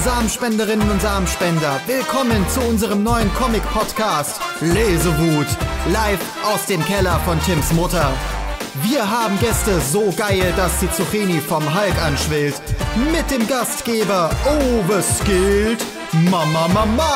Samenspenderinnen und Samenspender, willkommen zu unserem neuen Comic-Podcast Lesewut, live aus dem Keller von Tims Mutter. Wir haben Gäste so geil, dass die Zucchini vom Hulk anschwillt. Mit dem Gastgeber Overskilled Mama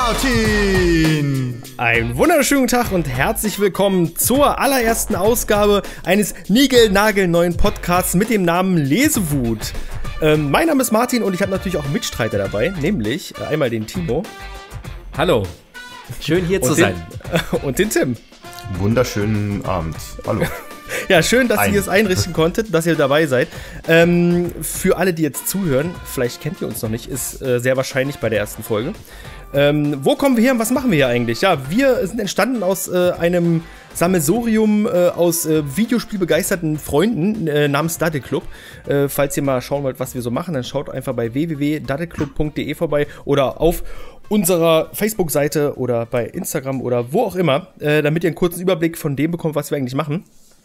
Martin. Einen wunderschönen Tag und herzlich willkommen zur allerersten Ausgabe eines niegelnagelneuen Podcasts mit dem Namen Lesewut. Mein Name ist Martin und ich habe natürlich auch Mitstreiter dabei, nämlich einmal den Timo. Hallo, schön hier zu sein. Und den Tim. Wunderschönen Abend, hallo. Ja, schön, dass ihr es einrichten konntet, dass ihr dabei seid. Für alle, die jetzt zuhören, vielleicht kennt ihr uns noch nicht, ist sehr wahrscheinlich bei der ersten Folge. Wo kommen wir her und was machen wir hier eigentlich? Ja, wir sind entstanden aus einem Sammelsurium aus videospielbegeisterten Freunden namens Daddelclub. Falls ihr mal schauen wollt, was wir so machen, dann schaut einfach bei www.daddelclub.de vorbei oder auf unserer Facebook-Seite oder bei Instagram oder wo auch immer, damit ihr einen kurzen Überblick von dem bekommt, was wir eigentlich machen.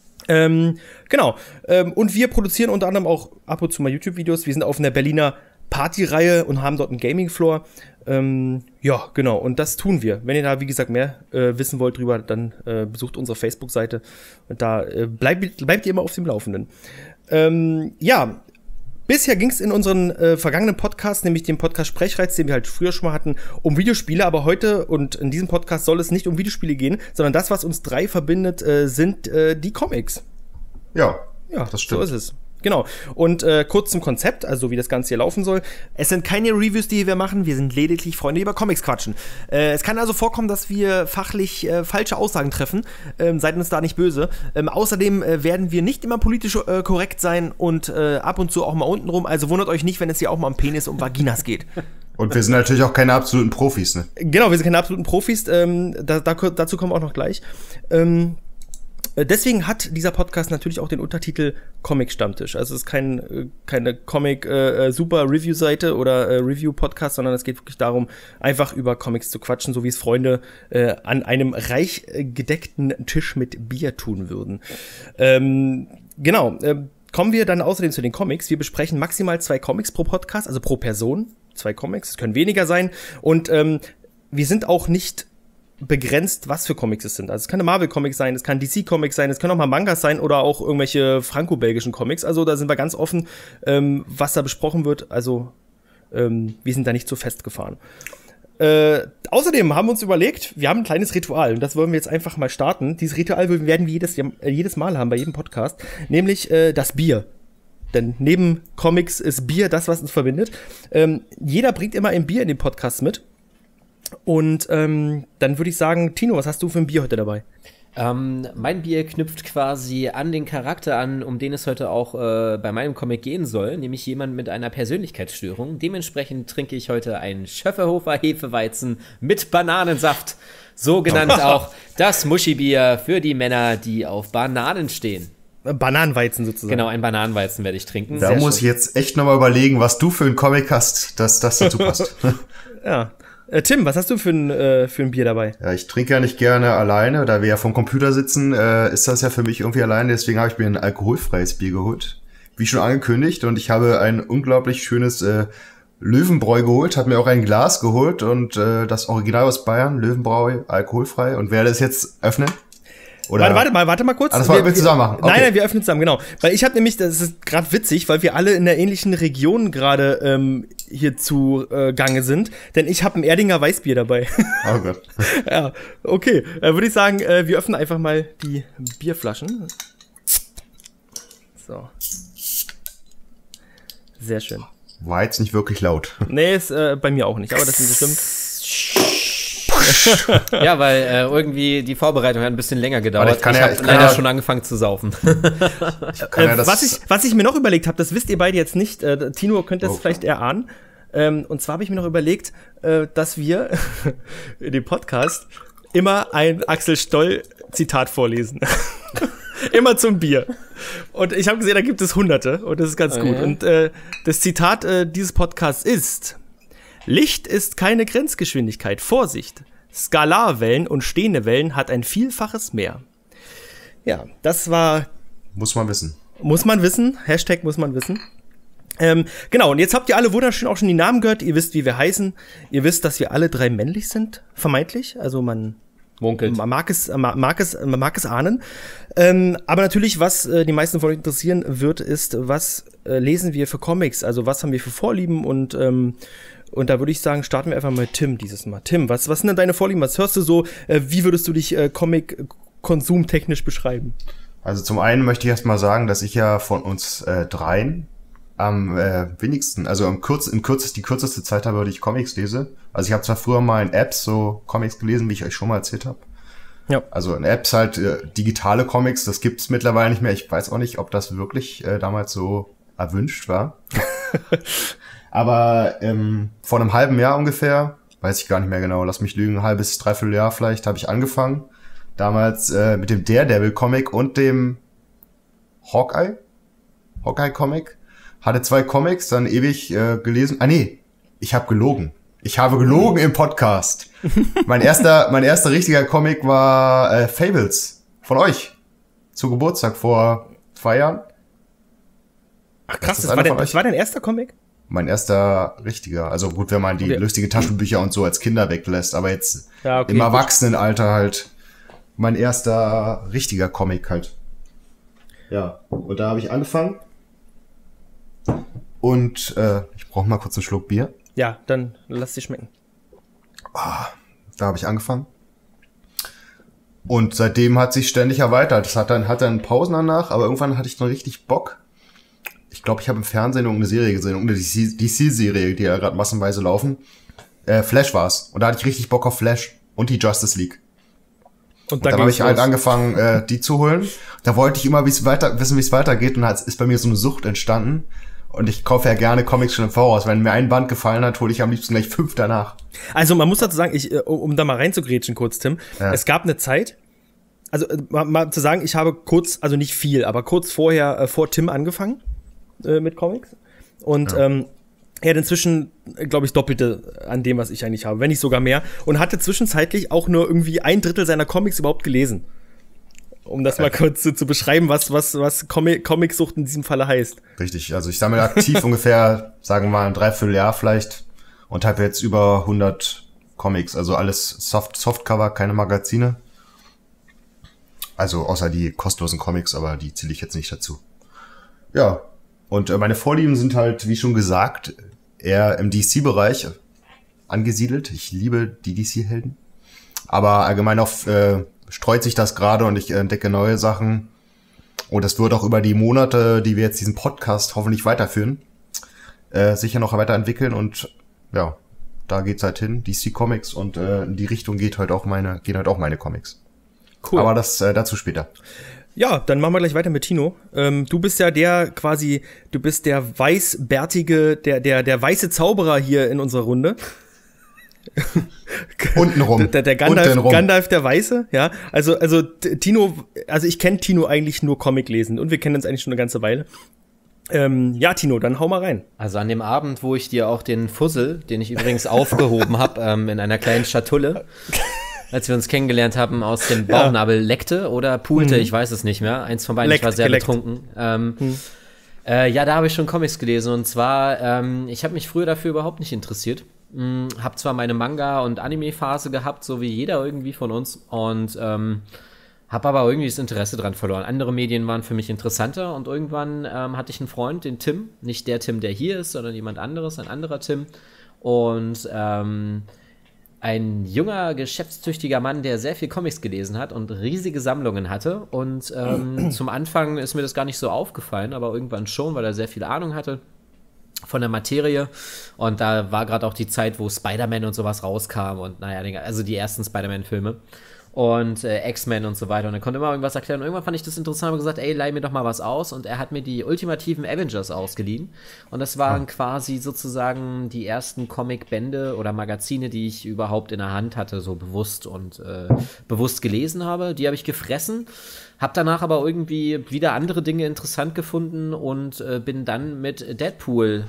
Genau. Und wir produzieren unter anderem auch ab und zu mal YouTube-Videos. Wir sind auf einer Berliner Partyreihe und haben dort einen Gaming-Floor. Ja, genau. Und das tun wir. Wenn ihr da, wie gesagt, mehr wissen wollt drüber, dann besucht unsere Facebook-Seite. Und da bleibt ihr immer auf dem Laufenden. Ja, bisher ging es in unseren vergangenen Podcasts, nämlich dem Podcast Sprechreiz, den wir halt früher schon mal hatten, um Videospiele. Aber heute und in diesem Podcast soll es nicht um Videospiele gehen, sondern das, was uns drei verbindet, sind die Comics. Ja, das stimmt. So ist es. Genau. Und kurz zum Konzept, also wie das Ganze hier laufen soll. Es sind keine Reviews, die wir machen, wir sind lediglich Freunde, die über Comics quatschen. Es kann also vorkommen, dass wir fachlich falsche Aussagen treffen. Seid uns da nicht böse. Außerdem werden wir nicht immer politisch korrekt sein und ab und zu auch mal untenrum. Also wundert euch nicht, wenn es hier auch mal um Penis und Vaginas geht. Und wir sind natürlich auch keine absoluten Profis, ne? Genau, wir sind keine absoluten Profis. Dazu kommen wir auch noch gleich. Deswegen hat dieser Podcast natürlich auch den Untertitel Comic-Stammtisch. Also es ist keine Comic-Super-Review-Seite oder Review-Podcast, sondern es geht wirklich darum, einfach über Comics zu quatschen, so wie es Freunde an einem reich gedeckten Tisch mit Bier tun würden. Genau. Kommen wir dann außerdem zu den Comics. Wir besprechen maximal 2 Comics pro Podcast, also pro Person. 2 Comics, es können weniger sein. Und wir sind auch nicht begrenzt, was für Comics es sind. Also es kann eine Marvel-Comic sein, es kann DC-Comic sein, es können auch mal Mangas sein oder auch irgendwelche franco-belgischen Comics. Also da sind wir ganz offen, was da besprochen wird. Also wir sind da nicht so festgefahren. Außerdem haben wir uns überlegt, wir haben ein kleines Ritual und das wollen wir jetzt einfach mal starten. Dieses Ritual werden wir jedes Mal haben bei jedem Podcast, nämlich das Bier. Denn neben Comics ist Bier das, was uns verbindet. Jeder bringt immer ein Bier in den Podcast mit. Und dann würde ich sagen, Tino, was hast du für ein Bier heute dabei? Mein Bier knüpft quasi an den Charakter an, um den es heute auch bei meinem Comic gehen soll, nämlich jemand mit einer Persönlichkeitsstörung. Dementsprechend trinke ich heute ein Schöfferhofer Hefeweizen mit Bananensaft, so genannt auch das Muschi-Bier für die Männer, die auf Bananen stehen. Bananenweizen sozusagen. Genau, ein Bananenweizen werde ich trinken. Da muss ich jetzt echt nochmal überlegen, was du für ein Comic hast, dass das dazu passt. Ja. Tim, was hast du für ein Bier dabei? Ja, ich trinke ja nicht gerne alleine, da wir ja vom Computer sitzen, ist das ja für mich irgendwie alleine, deswegen habe ich mir ein alkoholfreies Bier geholt. Wie schon angekündigt, und ich habe ein unglaublich schönes Löwenbräu geholt, habe mir auch ein Glas geholt und das Original aus Bayern, Löwenbräu, alkoholfrei, und werde es jetzt öffnen. Oder? Warte mal kurz. Das wollen wir zusammen machen. Okay. Nein, wir öffnen zusammen, genau. Weil ich habe nämlich, das ist gerade witzig, weil wir alle in der ähnlichen Region gerade hier zu Gange sind. Denn ich habe ein Erdinger Weißbier dabei. Oh Gott. Ja, okay. Würde ich sagen, wir öffnen einfach mal die Bierflaschen. So. Sehr schön. War jetzt nicht wirklich laut. Nee, ist bei mir auch nicht, aber das sind bestimmt. Ja, weil irgendwie die Vorbereitung hat ein bisschen länger gedauert. Ich habe leider schon angefangen zu saufen. Was ich mir noch überlegt habe, das wisst ihr beide jetzt nicht, Tino könnte das vielleicht erahnen. Und zwar habe ich mir noch überlegt, dass wir in dem Podcast immer ein Axel Stoll-Zitat vorlesen. Immer zum Bier. Und ich habe gesehen, da gibt es Hunderte und das ist ganz gut. Ja. Und das Zitat dieses Podcasts ist: Licht ist keine Grenzgeschwindigkeit. Vorsicht! Skalarwellen und stehende Wellen hat ein Vielfaches mehr. Ja, das war... Muss man wissen. Muss man wissen. Hashtag muss man wissen. Genau, und jetzt habt ihr alle wunderschön auch schon die Namen gehört. Ihr wisst, wie wir heißen. Ihr wisst, dass wir alle 3 männlich sind, vermeintlich. Also man mag es ahnen. Aber natürlich, was die meisten von euch interessieren wird, ist, was lesen wir für Comics? Also was haben wir für Vorlieben? Und da würde ich sagen, starten wir einfach mal mit Tim dieses Mal. Tim, was sind denn deine Vorlieben? Was hörst du so? Wie würdest du dich Comic-konsumtechnisch beschreiben? Also zum einen möchte ich erst mal sagen, dass ich ja von uns dreien am wenigsten, also die kürzeste Zeit habe, wo ich Comics lese. Also ich habe zwar früher mal in Apps so Comics gelesen, wie ich euch schon mal erzählt habe. Ja. Also in Apps halt digitale Comics, das gibt's mittlerweile nicht mehr. Ich weiß auch nicht, ob das wirklich damals so erwünscht war. Aber vor einem halben Jahr ungefähr, weiß ich gar nicht mehr genau, lass mich lügen, ein halbes, dreiviertel Jahr vielleicht, habe ich angefangen. Damals mit dem Daredevil-Comic und dem Hawkeye-Comic. Hatte 2 Comics, dann ewig gelesen. Ich habe gelogen. Ich habe gelogen im Podcast. Mein erster richtiger Comic war Fables von euch. Zu Geburtstag vor 2 Jahren. Ach krass, das war dein erster Comic? Mein erster richtiger. Also gut, wenn man die lustigen Taschenbücher und so als Kinder weglässt. Aber jetzt im Erwachsenenalter halt mein erster richtiger Comic halt. Ja, und da habe ich angefangen. Und ich brauche mal kurz einen Schluck Bier. Ja, dann lass dich schmecken. Da habe ich angefangen. Und seitdem hat sich ständig erweitert. Es hat dann Pausen danach, aber irgendwann hatte ich dann richtig Bock. Ich glaube, ich habe im Fernsehen irgendeine Serie gesehen, irgendeine DC-Serie, die ja gerade massenweise laufen. Flash war's. Und da hatte ich richtig Bock auf Flash und die Justice League. Und dann habe ich halt angefangen, die zu holen. Da wollte ich immer wissen, wie es weitergeht. Und ist bei mir so eine Sucht entstanden. Und ich kaufe ja gerne Comics schon im Voraus. Wenn mir ein Band gefallen hat, hole ich am liebsten gleich 5 danach. Also man muss dazu sagen, um da mal reinzugrätschen kurz, Tim. Ja. Es gab eine Zeit, also mal zu sagen, ich habe kurz, also nicht viel, aber kurz vorher vor Tim angefangen mit Comics. Und er hat inzwischen, glaube ich, Doppelte an dem, was ich eigentlich habe, wenn nicht sogar mehr. Und hatte zwischenzeitlich auch nur irgendwie 1/3 seiner Comics überhaupt gelesen. Um das mal kurz zu beschreiben, was Comicsucht in diesem Falle heißt. Richtig, also ich sammle aktiv ungefähr, sagen wir mal, ein Dreivierteljahr vielleicht und habe jetzt über 100 Comics, also alles Softcover, keine Magazine. Also außer die kostenlosen Comics, aber die zähle ich jetzt nicht dazu. Ja, und meine Vorlieben sind halt, wie schon gesagt, eher im DC-Bereich angesiedelt. Ich liebe die DC-Helden. Aber allgemein auf streut sich das gerade und ich entdecke neue Sachen. Und das wird auch über die Monate, die wir jetzt diesen Podcast hoffentlich weiterführen, sicher noch weiterentwickeln. Und ja, da geht's halt hin, DC Comics, und in die Richtung gehen halt auch meine Comics. Cool. Aber das dazu später. Ja, dann machen wir gleich weiter mit Tino. Du bist ja der weißbärtige, der weiße Zauberer hier in unserer Runde. Untenrum. Der Gandalf der Weiße, ja. Also Tino, also ich kenne Tino eigentlich nur Comic lesen und wir kennen uns eigentlich schon eine ganze Weile. Ja, Tino, dann hau mal rein. Also an dem Abend, wo ich dir auch den Fussel, den ich übrigens aufgehoben habe, in einer kleinen Schatulle, als wir uns kennengelernt haben, aus dem Bauchnabel leckte oder poolte, ich weiß es nicht mehr. Eins von beiden, ich war sehr betrunken. Ja, da habe ich schon Comics gelesen und zwar, ich habe mich früher dafür überhaupt nicht interessiert. Hab zwar meine Manga- und Anime-Phase gehabt, so wie jeder irgendwie von uns, und hab aber irgendwie das Interesse dran verloren. Andere Medien waren für mich interessanter und irgendwann hatte ich einen Freund, den Tim, nicht der Tim, der hier ist, sondern jemand anderes, ein anderer Tim, und ein junger, geschäftstüchtiger Mann, der sehr viel Comics gelesen hat und riesige Sammlungen hatte, und zum Anfang ist mir das gar nicht so aufgefallen, aber irgendwann schon, weil er sehr viel Ahnung hatte von der Materie, und da war gerade auch die Zeit, wo Spider-Man und sowas rauskam und also die ersten Spider-Man-Filme und X-Men und so weiter, und er konnte immer irgendwas erklären und irgendwann fand ich das interessant und habe gesagt, ey, leih mir doch mal was aus, und er hat mir die ultimativen Avengers ausgeliehen und das waren quasi sozusagen die ersten Comic-Bände oder Magazine, die ich überhaupt in der Hand hatte, so bewusst gelesen habe. Die habe ich gefressen, habe danach aber irgendwie wieder andere Dinge interessant gefunden und bin dann mit Deadpool,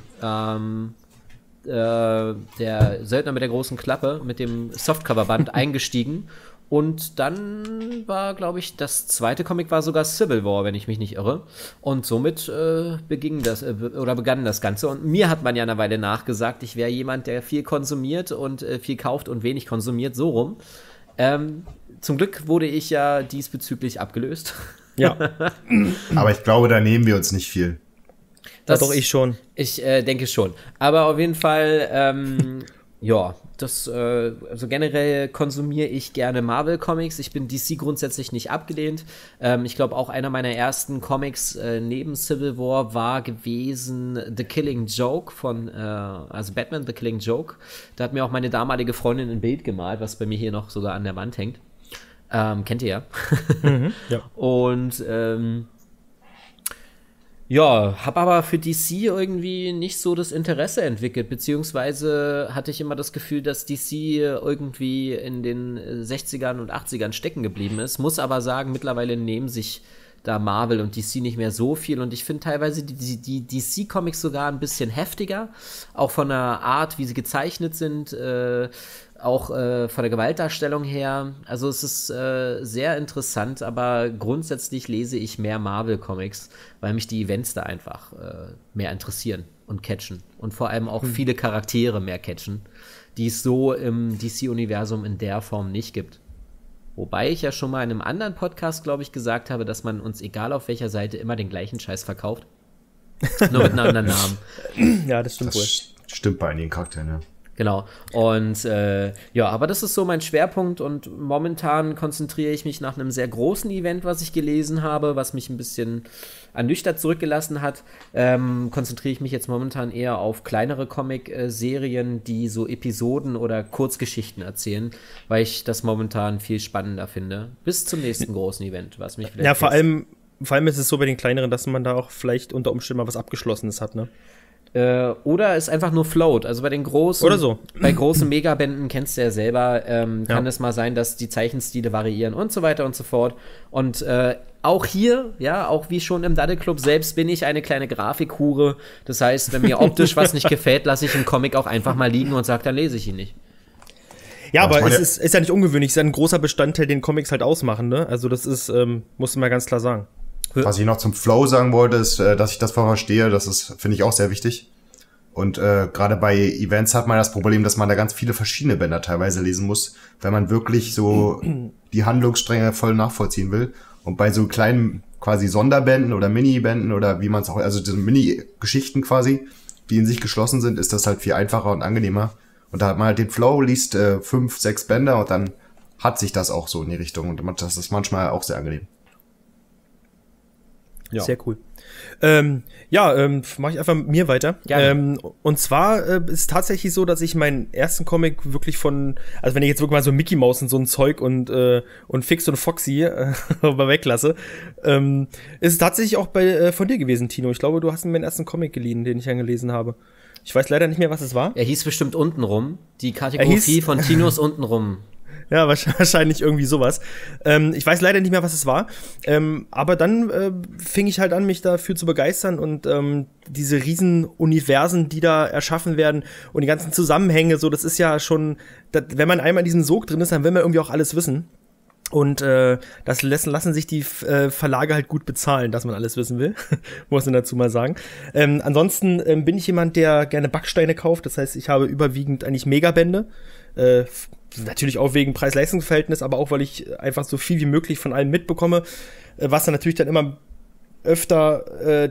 der Söldner mit der großen Klappe, mit dem Softcover-Band eingestiegen Und dann war, glaube ich, das zweite Comic war sogar Civil War, wenn ich mich nicht irre. Und somit begann das Ganze. Und mir hat man ja eine Weile nachgesagt, ich wäre jemand, der viel konsumiert und viel kauft und wenig konsumiert, so rum. Zum Glück wurde ich ja diesbezüglich abgelöst. Ja. Aber ich glaube, da nehmen wir uns nicht viel. Das doch ich schon. Ich denke schon. Aber auf jeden Fall, ja, also generell konsumiere ich gerne Marvel-Comics. Ich bin DC grundsätzlich nicht abgelehnt. Ich glaube, auch einer meiner ersten Comics neben Civil War war gewesen The Killing Joke also Batman The Killing Joke. Da hat mir auch meine damalige Freundin ein Bild gemalt, was bei mir hier noch sogar an der Wand hängt. Kennt ihr ja. Ja. Und ja, habe aber für DC irgendwie nicht so das Interesse entwickelt, beziehungsweise hatte ich immer das Gefühl, dass DC irgendwie in den 60ern und 80ern stecken geblieben ist. Muss aber sagen, mittlerweile nehmen sich da Marvel und DC nicht mehr so viel und ich finde teilweise die DC-Comics sogar ein bisschen heftiger, auch von der Art, wie sie gezeichnet sind, auch von der Gewaltdarstellung her. Also es ist sehr interessant, aber grundsätzlich lese ich mehr Marvel-Comics, weil mich die Events da einfach mehr interessieren und catchen. Und vor allem auch viele Charaktere mehr catchen, die es so im DC-Universum in der Form nicht gibt. Wobei ich ja schon mal in einem anderen Podcast, glaube ich, gesagt habe, dass man uns, egal auf welcher Seite, immer den gleichen Scheiß verkauft. Nur mit einem anderen Namen. Ja, das stimmt wohl. Stimmt bei einigen Charakteren, ja. Genau. Und ja, aber das ist so mein Schwerpunkt und momentan konzentriere ich mich nach einem sehr großen Event, was ich gelesen habe, was mich ein bisschen ernüchtert zurückgelassen hat, konzentriere ich mich jetzt momentan eher auf kleinere Comic-Serien, die so Episoden oder Kurzgeschichten erzählen, weil ich das momentan viel spannender finde. Bis zum nächsten großen Event, was mich vielleicht... Ja, vor allem ist es so bei den kleineren, dass man da auch vielleicht unter Umständen mal was Abgeschlossenes hat, ne? Oder es einfach nur float. Also bei den großen, oder so. Bei großen Megabänden, kennst du ja selber, kann es mal sein, dass die Zeichenstile variieren und so weiter und so fort. Und auch hier, ja, auch wie schon im Daddelclub selbst, bin ich eine kleine Grafikhure. Das heißt, wenn mir optisch was nicht gefällt, lasse ich einen Comic auch einfach mal liegen und sage, dann lese ich ihn nicht. Ja, aber es ist ja nicht ungewöhnlich. Es ist ja ein großer Bestandteil, den Comics halt ausmachen, ne? Also das ist, musst du mal ganz klar sagen. Was ich noch zum Flow sagen wollte, ist, dass ich das verstehe, das ist, finde ich, auch sehr wichtig. Und gerade bei Events hat man das Problem, dass man da ganz viele verschiedene Bänder teilweise lesen muss, wenn man wirklich so die Handlungsstränge voll nachvollziehen will. Und bei so kleinen quasi Sonderbänden oder Mini-Bänden oder wie man es auch, also diese Mini-Geschichten quasi, die in sich geschlossen sind, ist das halt viel einfacher und angenehmer. Und da hat man halt den Flow, liest 5, 6 Bänder und dann hat sich das auch so in die Richtung. Und das ist manchmal auch sehr angenehm. Ja. Sehr cool. Mache ich einfach mit mir weiter. Und zwar ist es tatsächlich so, dass ich meinen ersten Comic wirklich also wenn ich jetzt wirklich mal so Mickey Mouse und so ein Zeug und Fix und Foxy mal weglasse, ist es tatsächlich auch von dir gewesen, Tino. Ich glaube, du hast mir meinen ersten Comic geliehen, den ich angelesen habe. Ich weiß leider nicht mehr, was es war. Er hieß bestimmt Untenrum. Die Kategorie von Tinos Untenrum. Ja, wahrscheinlich irgendwie sowas. Ich weiß leider nicht mehr, was es war. Aber dann fing ich halt an, mich dafür zu begeistern und diese riesen Universen, die da erschaffen werden und die ganzen Zusammenhänge, so, das ist ja schon, wenn man einmal in diesem Sog drin ist, dann will man irgendwie auch alles wissen. Und das lassen sich die Verlage halt gut bezahlen, dass man alles wissen will, muss man dazu mal sagen. Ansonsten bin ich jemand, der gerne Backsteine kauft. Das heißt, ich habe überwiegend eigentlich Megabände. Natürlich auch wegen Preis-Leistungs-Verhältnis, aber auch, weil ich einfach so viel wie möglich von allem mitbekomme. Was dann natürlich dann immer öfter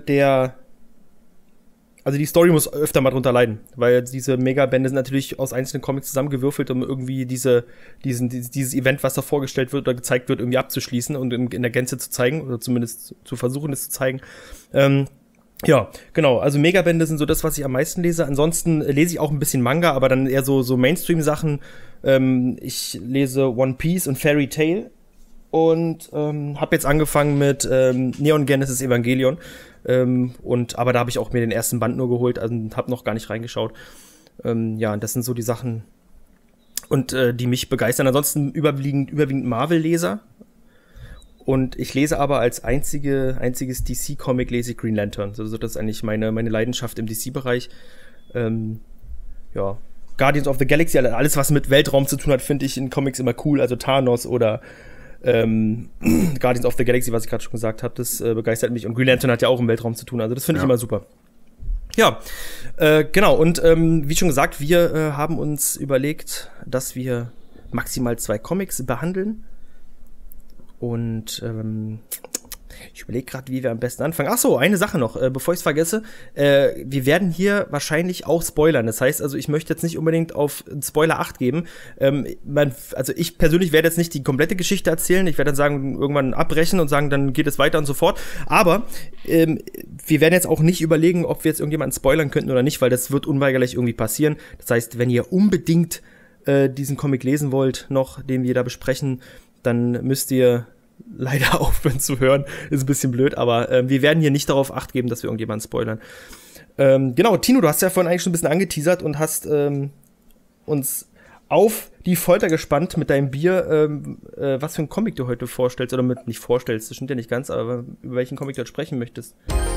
also die Story muss öfter mal drunter leiden, weil diese Megabände sind natürlich aus einzelnen Comics zusammengewürfelt, um irgendwie dieses Event, was da vorgestellt wird oder gezeigt wird, irgendwie abzuschließen und in der Gänze zu zeigen oder zumindest zu versuchen, es zu zeigen. Ja, genau, also Megabände sind so das, was ich am meisten lese. Ansonsten lese ich auch ein bisschen Manga, aber dann eher so Mainstream-Sachen. Ich lese One Piece und Fairy Tail und habe jetzt angefangen mit Neon Genesis Evangelion. Aber da habe ich auch mir den ersten Band nur geholt, also habe noch gar nicht reingeschaut. Ja, das sind so die Sachen, und die mich begeistern. Ansonsten überwiegend Marvel-Leser. Und ich lese aber als einziges DC-Comic lese ich Green Lantern. Also das ist eigentlich meine Leidenschaft im DC-Bereich. Ja, Guardians of the Galaxy, alles, was mit Weltraum zu tun hat, finde ich in Comics immer cool. Also Thanos oder Guardians of the Galaxy, was ich gerade schon gesagt habe, das begeistert mich. Und Green Lantern hat ja auch im Weltraum zu tun, also das finde ich immer super. Ja, genau. Und wie schon gesagt, wir haben uns überlegt, dass wir maximal 2 Comics behandeln. Und ich überlege gerade, wie wir am besten anfangen. Ach so, eine Sache noch, bevor ich es vergesse. Wir werden hier wahrscheinlich auch spoilern. Das heißt, also ich möchte jetzt nicht unbedingt auf Spoiler 8 geben. Also ich persönlich werde jetzt nicht die komplette Geschichte erzählen. Ich werde dann sagen, irgendwann abbrechen und sagen, dann geht es weiter und so fort. Aber wir werden jetzt auch nicht überlegen, ob wir jetzt irgendjemanden spoilern könnten oder nicht, weil das wird unweigerlich irgendwie passieren. Das heißt, wenn ihr unbedingt diesen Comic lesen wollt, noch, den wir da besprechen, dann müsst ihr leider aufhören zu hören. Ist ein bisschen blöd, aber wir werden hier nicht darauf Acht geben, dass wir irgendjemanden spoilern. Genau, Tino, du hast ja vorhin eigentlich schon ein bisschen angeteasert und hast uns auf die Folter gespannt mit deinem Bier, was für einen Comic du heute vorstellst, oder nicht vorstellst, das stimmt ja nicht ganz, aber über welchen Comic du heute sprechen möchtest.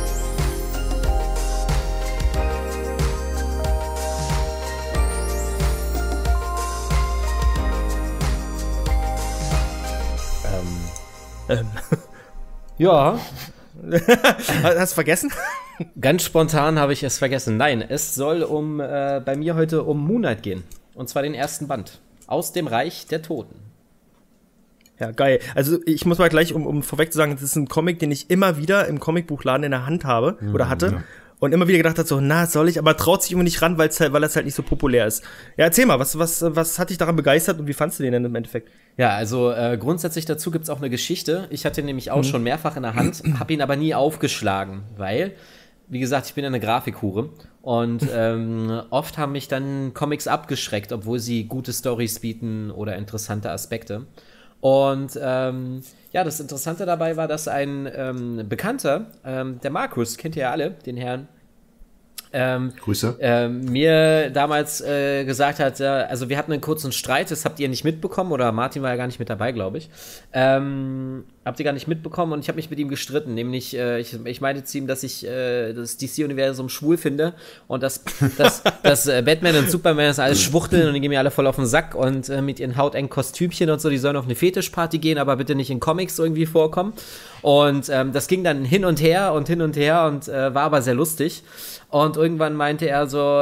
Ja. Hast du vergessen? Ganz spontan habe ich es vergessen. Nein, es soll bei mir heute um Moon Knight gehen. Und zwar den ersten Band. Aus dem Reich der Toten. Ja, geil. Also ich muss mal gleich, um vorweg zu sagen, das ist ein Comic, den ich immer wieder im Comicbuchladen in der Hand habe oder hatte. Ja. Und immer wieder gedacht hat so, soll ich, aber traut sich immer nicht ran, weil es halt nicht so populär ist. Ja, erzähl mal, was hat dich daran begeistert und wie fandst du den denn im Endeffekt? Ja, also grundsätzlich dazu gibt's auch eine Geschichte. Ich hatte ihn nämlich auch schon mehrfach in der Hand, habe ihn aber nie aufgeschlagen, weil, wie gesagt, ich bin eine Grafikhure und oft haben mich dann Comics abgeschreckt, obwohl sie gute Storys bieten oder interessante Aspekte. Und das Interessante dabei war, dass ein Bekannter, der Markus, kennt ihr ja alle, den Herrn, Grüße. Mir damals gesagt hat, also wir hatten einen kurzen Streit, das habt ihr nicht mitbekommen, oder Martin war ja gar nicht mit dabei, glaube ich. Habt ihr gar nicht mitbekommen und ich habe mich mit ihm gestritten, nämlich ich meinte zu ihm, dass ich das DC-Universum schwul finde und dass Batman und Superman das alles schwuchteln und die gehen mir alle voll auf den Sack und mit ihren hautengen Kostümchen und so, die sollen auf eine Fetischparty gehen, aber bitte nicht in Comics irgendwie vorkommen. Und das ging dann hin und her und war aber sehr lustig. Und irgendwann meinte er so,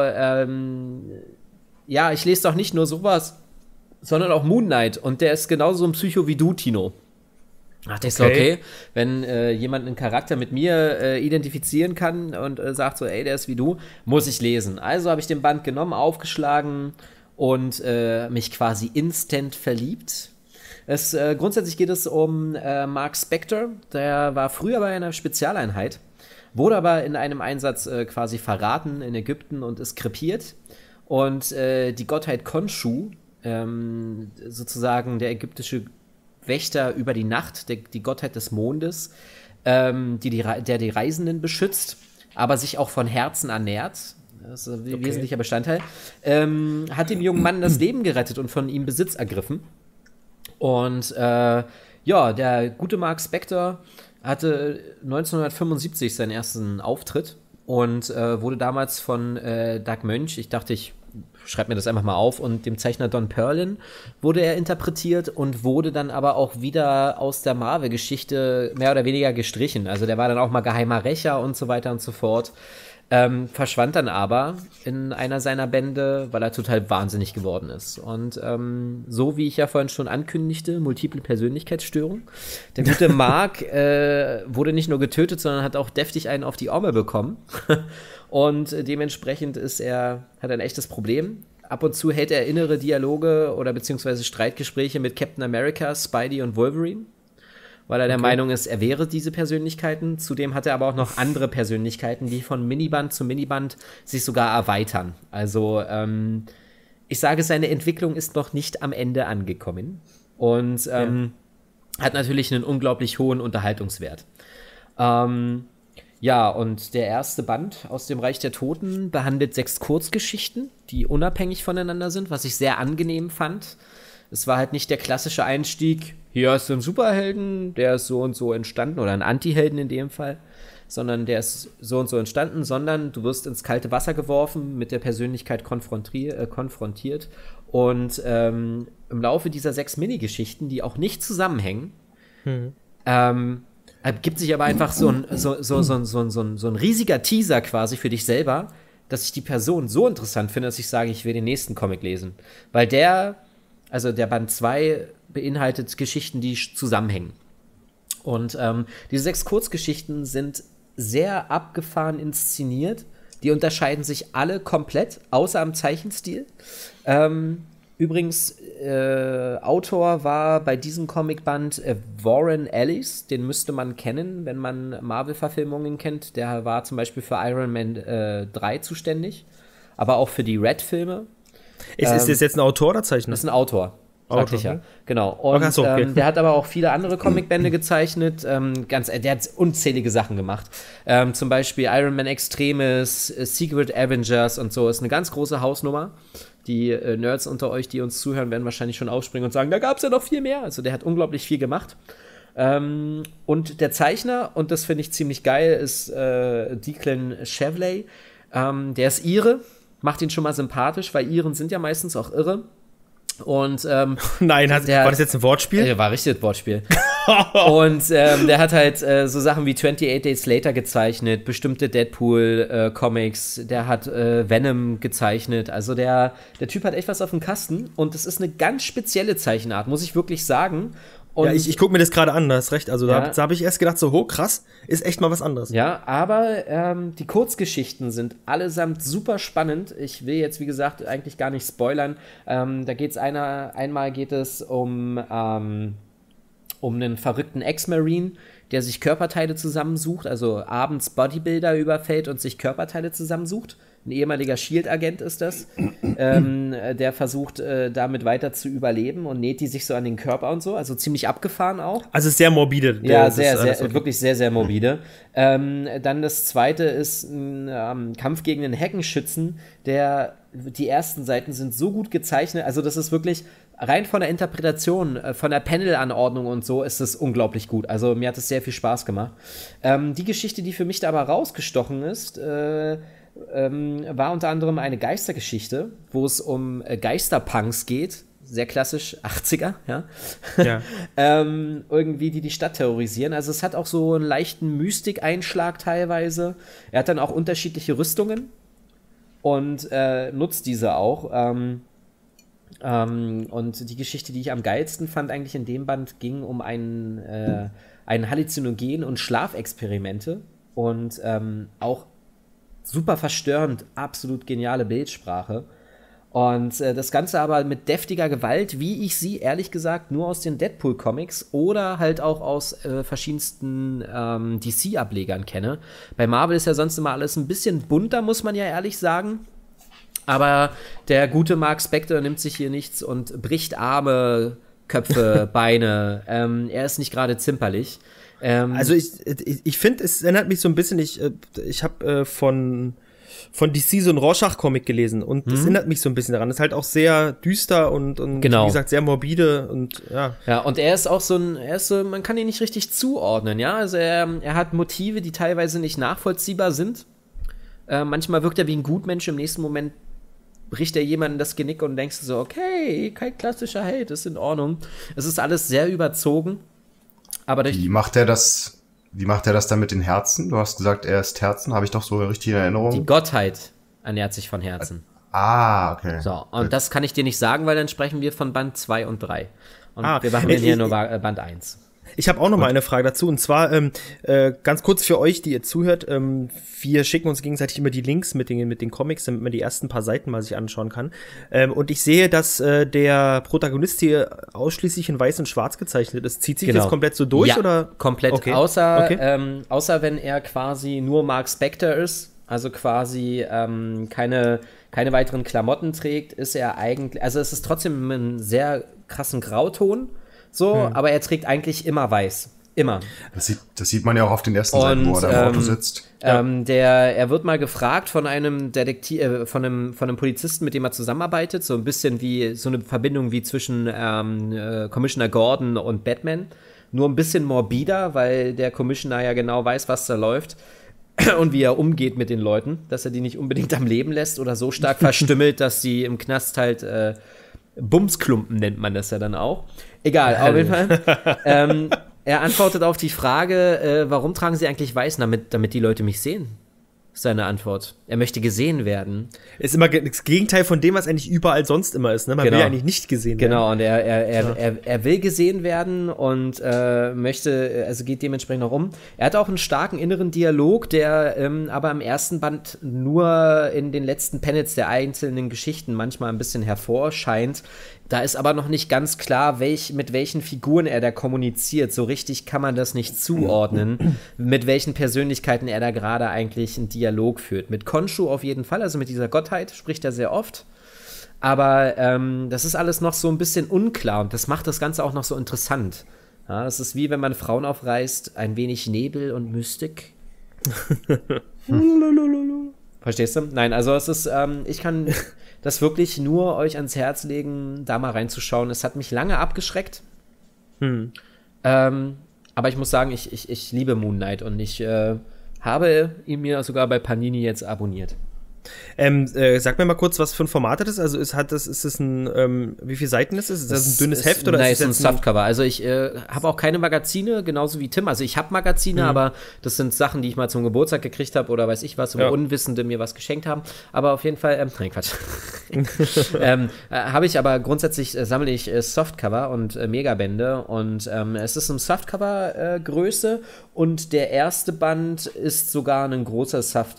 ich lese doch nicht nur sowas, sondern auch Moon Knight. Und der ist genauso ein Psycho wie du, Tino. Dachte ich so, okay, wenn jemand einen Charakter mit mir identifizieren kann und sagt so, ey, der ist wie du, muss ich lesen. Also habe ich den Band genommen, aufgeschlagen und mich quasi instant verliebt. Grundsätzlich geht es um Mark Spector, der war früher bei einer Spezialeinheit, wurde aber in einem Einsatz quasi verraten in Ägypten und ist krepiert. Und die Gottheit Khonshu, sozusagen der ägyptische Wächter über die Nacht, die Gottheit des Mondes, der die Reisenden beschützt, aber sich auch von Herzen ernährt, das ist ein wesentlicher Bestandteil, hat dem jungen Mann das Leben gerettet und von ihm Besitz ergriffen. Und der gute Mark Spector hatte 1975 seinen ersten Auftritt und wurde damals von Doug Moench, ich dachte, ich schreibe mir das einfach mal auf, und dem Zeichner Don Perlin wurde er interpretiert und wurde dann aber auch wieder aus der Marvel-Geschichte mehr oder weniger gestrichen. Also der war dann auch mal geheimer Rächer und so weiter und so fort. Verschwand dann aber in einer seiner Bände, weil er total wahnsinnig geworden ist. Und so wie ich ja vorhin schon ankündigte, multiple Persönlichkeitsstörung. Der gute Mark wurde nicht nur getötet, sondern hat auch deftig einen auf die Orme bekommen. Und dementsprechend hat er ein echtes Problem. Ab und zu hält er innere Dialoge oder beziehungsweise Streitgespräche mit Captain America, Spidey und Wolverine, weil er der Meinung ist, er wäre diese Persönlichkeiten. Zudem hat er aber auch noch andere Persönlichkeiten, die von Miniband zu Miniband sich sogar erweitern. Also ich sage, seine Entwicklung ist noch nicht am Ende angekommen und hat natürlich einen unglaublich hohen Unterhaltungswert. Und der erste Band aus dem Reich der Toten behandelt 6 Kurzgeschichten, die unabhängig voneinander sind, was ich sehr angenehm fand. Es war halt nicht der klassische Einstieg, hier hast du einen Superhelden, der ist so und so entstanden, oder einen Antihelden in dem Fall, sondern der ist so und so entstanden, sondern du wirst ins kalte Wasser geworfen, mit der Persönlichkeit konfrontiert und im Laufe dieser 6 Minigeschichten, die auch nicht zusammenhängen, gibt sich aber einfach so ein riesiger Teaser quasi für dich selber, dass ich die Person so interessant finde, dass ich sage, ich will den nächsten Comic lesen. Weil der Band 2 beinhaltet Geschichten, die zusammenhängen. Und diese 6 Kurzgeschichten sind sehr abgefahren inszeniert. Die unterscheiden sich alle komplett, außer am Zeichenstil. Übrigens, Autor war bei diesem Comicband Warren Ellis. Den müsste man kennen, wenn man Marvel-Verfilmungen kennt. Der war zum Beispiel für Iron Man 3 zuständig, aber auch für die Red-Filme. Ist das jetzt ein Autor oder Zeichner? Das ist ein Autor. Okay. Genau. Und okay. Der hat aber auch viele andere Comicbände gezeichnet. Der hat unzählige Sachen gemacht. Zum Beispiel Iron Man Extremis, Secret Avengers und so. Ist eine ganz große Hausnummer. Die Nerds unter euch, die uns zuhören, werden wahrscheinlich schon aufspringen und sagen, da gab es ja noch viel mehr. Also der hat unglaublich viel gemacht. Und der Zeichner, und das finde ich ziemlich geil, ist Declan Shalvey. Der ist Ire, macht ihn schon mal sympathisch, weil Iren sind ja meistens auch irre. Und nein, war das jetzt ein Wortspiel? War richtig ein Wortspiel. Und der hat halt so Sachen wie 28 Days Later gezeichnet, bestimmte Deadpool-Comics, der hat Venom gezeichnet. Also der Typ hat echt was auf dem Kasten und das ist eine ganz spezielle Zeichenart, muss ich wirklich sagen. Und ja, ich gucke mir das gerade an, da hast recht. Also da habe ich erst gedacht, so, krass, ist echt mal was anderes. Ja, aber die Kurzgeschichten sind allesamt super spannend. Ich will jetzt, wie gesagt, eigentlich gar nicht spoilern. Da geht es einmal geht es um einen verrückten Ex-Marine, der sich Körperteile zusammensucht, also abends Bodybuilder überfällt und sich Körperteile zusammensucht. Ein ehemaliger SHIELD-Agent ist das, der versucht, damit weiter zu überleben und näht die sich so an den Körper und so, also ziemlich abgefahren auch. Also sehr morbide. Ja, wirklich sehr, sehr morbide. Dann das zweite ist ein Kampf gegen den Heckenschützen, die ersten Seiten sind so gut gezeichnet, also das ist wirklich rein von der Interpretation, von der Panel-Anordnung und so ist es unglaublich gut. Also mir hat es sehr viel Spaß gemacht. Die Geschichte, die für mich da aber rausgestochen ist, war unter anderem eine Geistergeschichte, wo es um Geisterpunks geht, sehr klassisch 80er, ja. Irgendwie, die Stadt terrorisieren. Also es hat auch so einen leichten Mystik-Einschlag teilweise. Er hat dann auch unterschiedliche Rüstungen und nutzt diese auch. Und die Geschichte, die ich am geilsten fand eigentlich in dem Band, ging um ein Halluzinogen- und Schlafexperimente und auch super verstörend, absolut geniale Bildsprache. Und das Ganze aber mit deftiger Gewalt, wie ich sie, ehrlich gesagt, nur aus den Deadpool-Comics oder halt auch aus verschiedensten DC-Ablegern kenne. Bei Marvel ist ja sonst immer alles ein bisschen bunter, muss man ja ehrlich sagen. Aber der gute Mark Spector nimmt sich hier nichts und bricht Arme, Köpfe, Beine. Er ist nicht gerade zimperlich. Also ich finde, es erinnert mich so ein bisschen, ich habe von DC so einen Rorschach-Comic gelesen und das erinnert mich so ein bisschen daran. Das ist halt auch sehr düster und genau. Wie gesagt, sehr morbide und ja. Ja, und er ist auch so, man kann ihn nicht richtig zuordnen, ja. Also er hat Motive, die teilweise nicht nachvollziehbar sind. Manchmal wirkt er wie ein Gutmensch, im nächsten Moment bricht er jemanden das Genick und denkst du so, okay, kein klassischer Held, ist in Ordnung. Es ist alles sehr überzogen. Aber wie macht er das dann mit den Herzen? Du hast gesagt, er ist Herzen, habe ich doch so richtig in Erinnerung. Die Gottheit ernährt sich von Herzen. Okay. So, und das kann ich dir nicht sagen, weil dann sprechen wir von Band 2 und 3. Und wir behandeln hier nur Band 1. Ich habe auch noch mal eine Frage dazu, und zwar ganz kurz für euch, die ihr zuhört, wir schicken uns gegenseitig immer die Links mit den Comics, damit man die ersten paar Seiten mal sich anschauen kann. Und ich sehe, dass der Protagonist hier ausschließlich in weiß und schwarz gezeichnet ist. Zieht sich das komplett so durch? Ja, oder? Komplett. Okay. Außer wenn er quasi nur Mark Spector ist, also quasi keine weiteren Klamotten trägt, ist er eigentlich, also es ist trotzdem einen sehr krassen Grauton, aber er trägt eigentlich immer weiß. Immer. Das sieht man ja auch auf den ersten Seiten, wo er da im Auto sitzt. Er wird mal gefragt von einem Detektiv, von einem Polizisten, mit dem er zusammenarbeitet, so ein bisschen wie so eine Verbindung wie zwischen Commissioner Gordon und Batman, nur ein bisschen morbider, weil der Commissioner ja genau weiß, was da läuft und wie er umgeht mit den Leuten, dass er die nicht unbedingt am Leben lässt oder so stark verstümmelt, dass sie im Knast halt Bumsklumpen nennt man das ja dann auch. Egal, auf jeden Fall. Er antwortet auf die Frage, warum tragen sie eigentlich weiß, damit die Leute mich sehen? Ist seine Antwort. Er möchte gesehen werden. Ist immer das Gegenteil von dem, was eigentlich überall sonst immer ist. Ne? Man will ja eigentlich nicht gesehen werden. Genau, und er will gesehen werden und geht dementsprechend auch um. Er hat auch einen starken inneren Dialog, der aber im ersten Band nur in den letzten Panels der einzelnen Geschichten manchmal ein bisschen hervorscheint. Da ist aber noch nicht ganz klar, mit welchen Figuren er da kommuniziert. So richtig kann man das nicht zuordnen, mit welchen Persönlichkeiten er da gerade eigentlich einen Dialog führt. Mit Khonshu auf jeden Fall, also mit dieser Gottheit spricht er sehr oft. Aber das ist alles noch so ein bisschen unklar und das macht das Ganze auch noch so interessant. Ja, das ist wie wenn man Frauen aufreißt, ein wenig Nebel und Mystik. Verstehst du? Nein, also es ist, ich kann das wirklich nur euch ans Herz legen, da mal reinzuschauen. Es hat mich lange abgeschreckt. Aber ich muss sagen, ich liebe Moon Knight und ich habe ihn mir sogar bei Panini jetzt abonniert. Sag mir mal kurz, was für ein Format das ist. Also ist es ein, wie viele Seiten ist es? Ist das ein dünnes Heft? Oder nein, ist es ist ein Softcover. Also ich habe auch keine Magazine, genauso wie Tim. Also ich habe Magazine, aber das sind Sachen, die ich mal zum Geburtstag gekriegt habe oder weiß ich was, wo Unwissende mir was geschenkt haben. Aber auf jeden Fall, nein, Quatsch. Habe ich aber grundsätzlich, sammle ich Softcover und Megabände und es ist eine Softcover-Größe und der erste Band ist sogar ein großer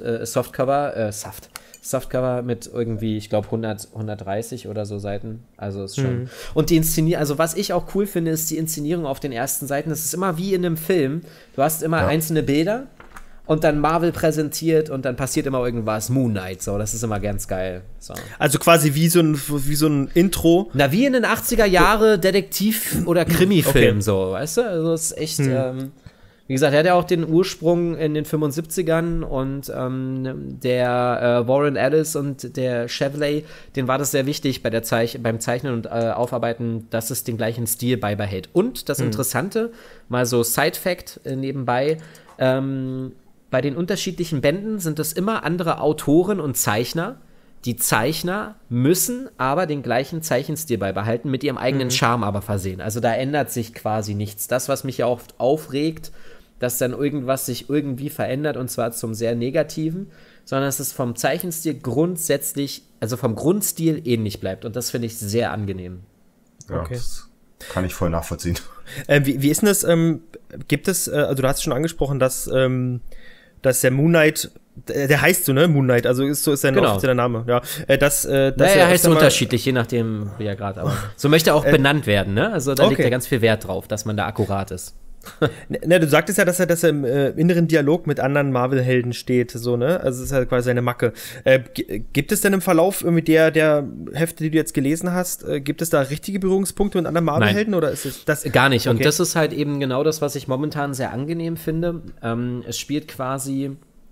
Softcover mit irgendwie, ich glaube, 130 oder so Seiten. Also ist schon. Und die Inszenierung, also was ich auch cool finde, ist die Inszenierung auf den ersten Seiten. Das ist immer wie in einem Film. Du hast immer einzelne Bilder und dann Marvel präsentiert und dann passiert immer irgendwas. Moon Knight, so, das ist immer ganz geil. So. Also quasi wie so ein Intro. Na, wie in den 80er Jahre Detektiv- oder Krimi-Film, so, weißt du? Also es ist echt, wie gesagt, er hat ja auch den Ursprung in den 75ern und der Warren Ellis und der Chevrolet, denen war das sehr wichtig beim Zeichnen und Aufarbeiten, dass es den gleichen Stil beibehält. Und das Interessante, mal so Side-Fact nebenbei, bei den unterschiedlichen Bänden sind es immer andere Autoren und Zeichner. Die Zeichner müssen aber den gleichen Zeichenstil beibehalten, mit ihrem eigenen Charme aber versehen. Also da ändert sich quasi nichts. Das, was mich ja oft aufregt, dass dann irgendwas sich irgendwie verändert und zwar zum sehr Negativen, sondern dass es vom Zeichenstil grundsätzlich, also vom Grundstil ähnlich bleibt und das finde ich sehr angenehm. Ja, okay. Das kann ich voll nachvollziehen. Wie ist denn das, gibt es, also du hast schon angesprochen, dass der Moon Knight, der heißt so, ne, Moon Knight, also ist sein offizieller Name, ja. Er heißt unterschiedlich, je nachdem, wie er gerade, aber so möchte er auch benannt werden, ne, also da liegt ja ganz viel Wert drauf, dass man da akkurat ist. Ne, du sagtest ja, dass er im inneren Dialog mit anderen Marvel-Helden steht, so, ne? Also das ist ja quasi seine Macke. Gibt es denn im Verlauf mit der Hefte, die du jetzt gelesen hast, gibt es da richtige Berührungspunkte mit anderen Marvel-Helden oder ist es das? Gar nicht. Okay. Und das ist halt eben genau das, was ich momentan sehr angenehm finde. Es spielt quasi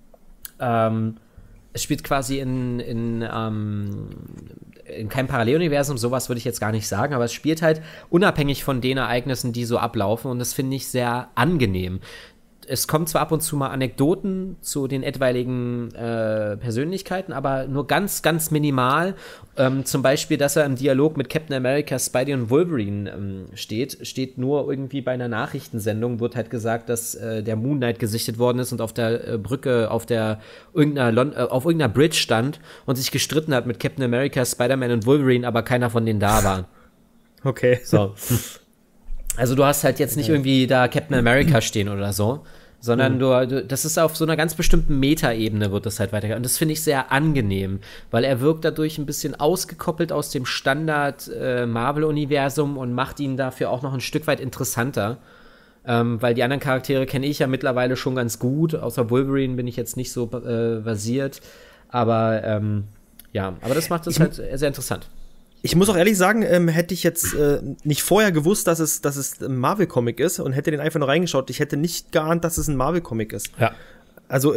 in keinem Paralleluniversum, sowas würde ich jetzt gar nicht sagen, aber es spielt halt unabhängig von den Ereignissen, die so ablaufen und das finde ich sehr angenehm. Es kommen zwar ab und zu mal Anekdoten zu den etwaigen Persönlichkeiten, aber nur ganz, ganz minimal. Zum Beispiel, dass er im Dialog mit Captain America, Spidey und Wolverine steht nur irgendwie bei einer Nachrichtensendung, wird halt gesagt, dass der Moon Knight gesichtet worden ist und auf der Brücke, auf irgendeiner Bridge stand und sich gestritten hat mit Captain America, Spider-Man und Wolverine, aber keiner von denen da war. Okay. So. Also du hast halt jetzt nicht irgendwie da Captain America stehen oder so, sondern das ist auf so einer ganz bestimmten Meta-Ebene wird das halt weitergehen. Und das finde ich sehr angenehm, weil er wirkt dadurch ein bisschen ausgekoppelt aus dem Standard-Marvel-Universum und macht ihn dafür auch noch ein Stück weit interessanter. Weil die anderen Charaktere kenne ich ja mittlerweile schon ganz gut, außer Wolverine bin ich jetzt nicht so versiert. Aber aber das macht das halt sehr interessant. Ich muss auch ehrlich sagen, hätte ich jetzt nicht vorher gewusst, dass es ein Marvel-Comic ist und hätte den einfach nur reingeschaut, ich hätte nicht geahnt, dass es ein Marvel-Comic ist. Ja. Also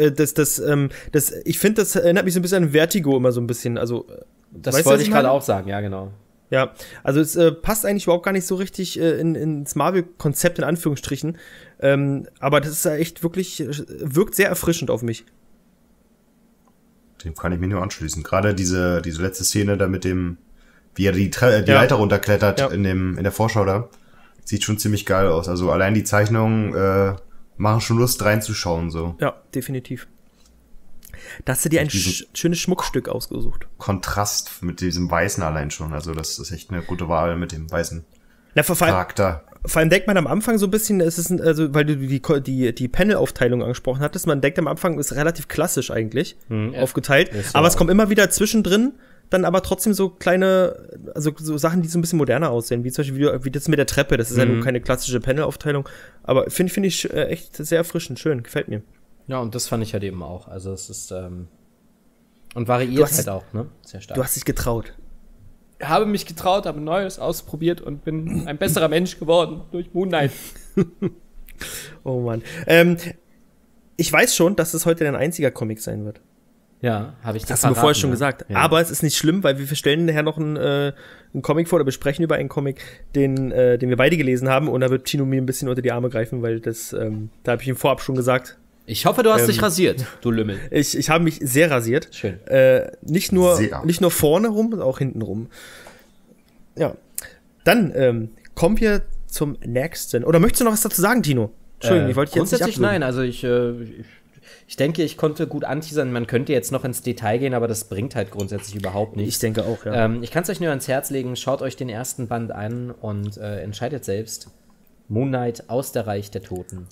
ich finde, das erinnert mich so ein bisschen an Vertigo immer so ein bisschen. Also das wollte ich gerade auch sagen, ja, genau. Ja, also es passt eigentlich überhaupt gar nicht so richtig ins Marvel-Konzept in Anführungsstrichen. Aber das ist ja echt wirklich, wirkt sehr erfrischend auf mich. Dem kann ich mich nur anschließen. Gerade diese letzte Szene da mit dem, wie er die Leiter runterklettert in der Vorschau da, sieht schon ziemlich geil aus. Also allein die Zeichnungen machen schon Lust reinzuschauen so. Ja, definitiv. Da hast du dir ein schönes Schmuckstück ausgesucht. Kontrast mit diesem Weißen allein schon. Also das ist echt eine gute Wahl mit dem weißen Charakter. Vor allem denkt man am Anfang so ein bisschen, weil du die Panel-Aufteilung angesprochen hattest, man denkt am Anfang, ist relativ klassisch eigentlich aufgeteilt. Aber es kommen immer wieder zwischendrin dann aber trotzdem so kleine, also so Sachen, die so ein bisschen moderner aussehen, wie zum Beispiel wie das mit der Treppe. Das ist ja nun keine klassische Panel-Aufteilung. Aber finde ich echt sehr erfrischend, schön, gefällt mir. Ja, und das fand ich halt eben auch. Also es ist und variiert halt auch, ne? Sehr stark. Du hast dich getraut. Ich habe mich getraut, habe Neues ausprobiert und bin ein besserer Mensch geworden durch Moon Knight. Oh Mann. Ich weiß schon, dass es heute dein einziger Comic sein wird. Ja, habe ich das hast du mir vorher schon gesagt. Ja. Aber es ist nicht schlimm, weil wir stellen nachher noch einen Comic vor oder besprechen über einen Comic, den wir beide gelesen haben. Und da wird Tino mir ein bisschen unter die Arme greifen, weil das, da habe ich ihm vorab schon gesagt. Ich hoffe, du hast dich rasiert, du Lümmel. Ich habe mich sehr rasiert. Schön. Nicht nur vorne rum, sondern auch hinten rum. Ja. Dann kommen wir zum nächsten. Oder möchtest du noch was dazu sagen, Tino? Entschuldigung, ich wollte dich jetzt nicht grundsätzlich nein, also ich denke, ich konnte gut anteasern. Man könnte jetzt noch ins Detail gehen, aber das bringt halt grundsätzlich überhaupt nichts. Ich denke auch, ja. Ich kann es euch nur ans Herz legen. Schaut euch den ersten Band an und entscheidet selbst. Moon Knight aus dem Reich der Toten.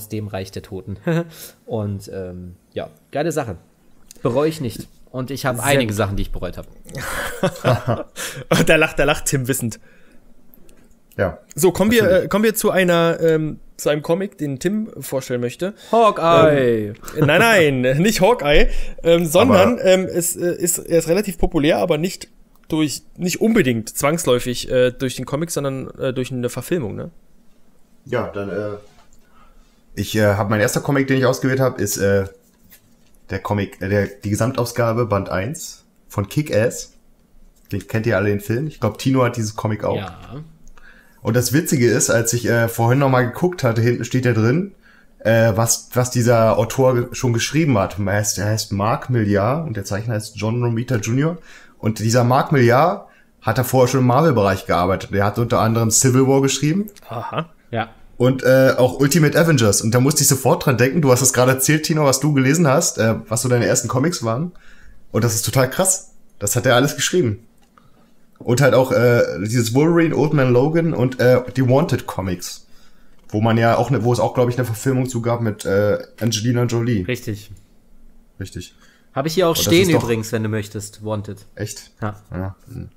Und ja, geile Sache. Bereue ich nicht. Und ich habe einige Sachen, die ich bereut habe. Da lacht Tim wissend. Ja. So, kommen wir zu zu einem Comic, den Tim vorstellen möchte. Hawkeye! Nein, nicht Hawkeye, sondern er ist relativ populär, aber nicht unbedingt zwangsläufig durch den Comic, sondern durch eine Verfilmung, ne? Ja, dann ich habe mein erster Comic, den ich ausgewählt habe, ist der Comic, die Gesamtausgabe Band 1 von Kick-Ass. Den kennt ihr alle, den Film? Ich glaube, Tino hat dieses Comic auch. Ja. Und das Witzige ist, als ich vorhin noch mal geguckt hatte, hinten steht ja drin, was dieser Autor schon geschrieben hat. Er heißt Mark Millar und der Zeichner heißt John Romita Jr. Und dieser Mark Millar hat er vorher schon im Marvel-Bereich gearbeitet. Der hat unter anderem Civil War geschrieben. Aha. Ja. Und auch Ultimate Avengers. Und da musste ich sofort dran denken, du hast es gerade erzählt, Tino, was du gelesen hast, was so deine ersten Comics waren. Und das ist total krass. Das hat er alles geschrieben. Und halt auch dieses Wolverine, Old Man Logan und die Wanted Comics. Wo es auch, glaube ich, eine Verfilmung zu gab mit Angelina Jolie. Richtig. Richtig. Habe ich hier auch stehen übrigens, wenn du möchtest. Wanted. Echt? Ja.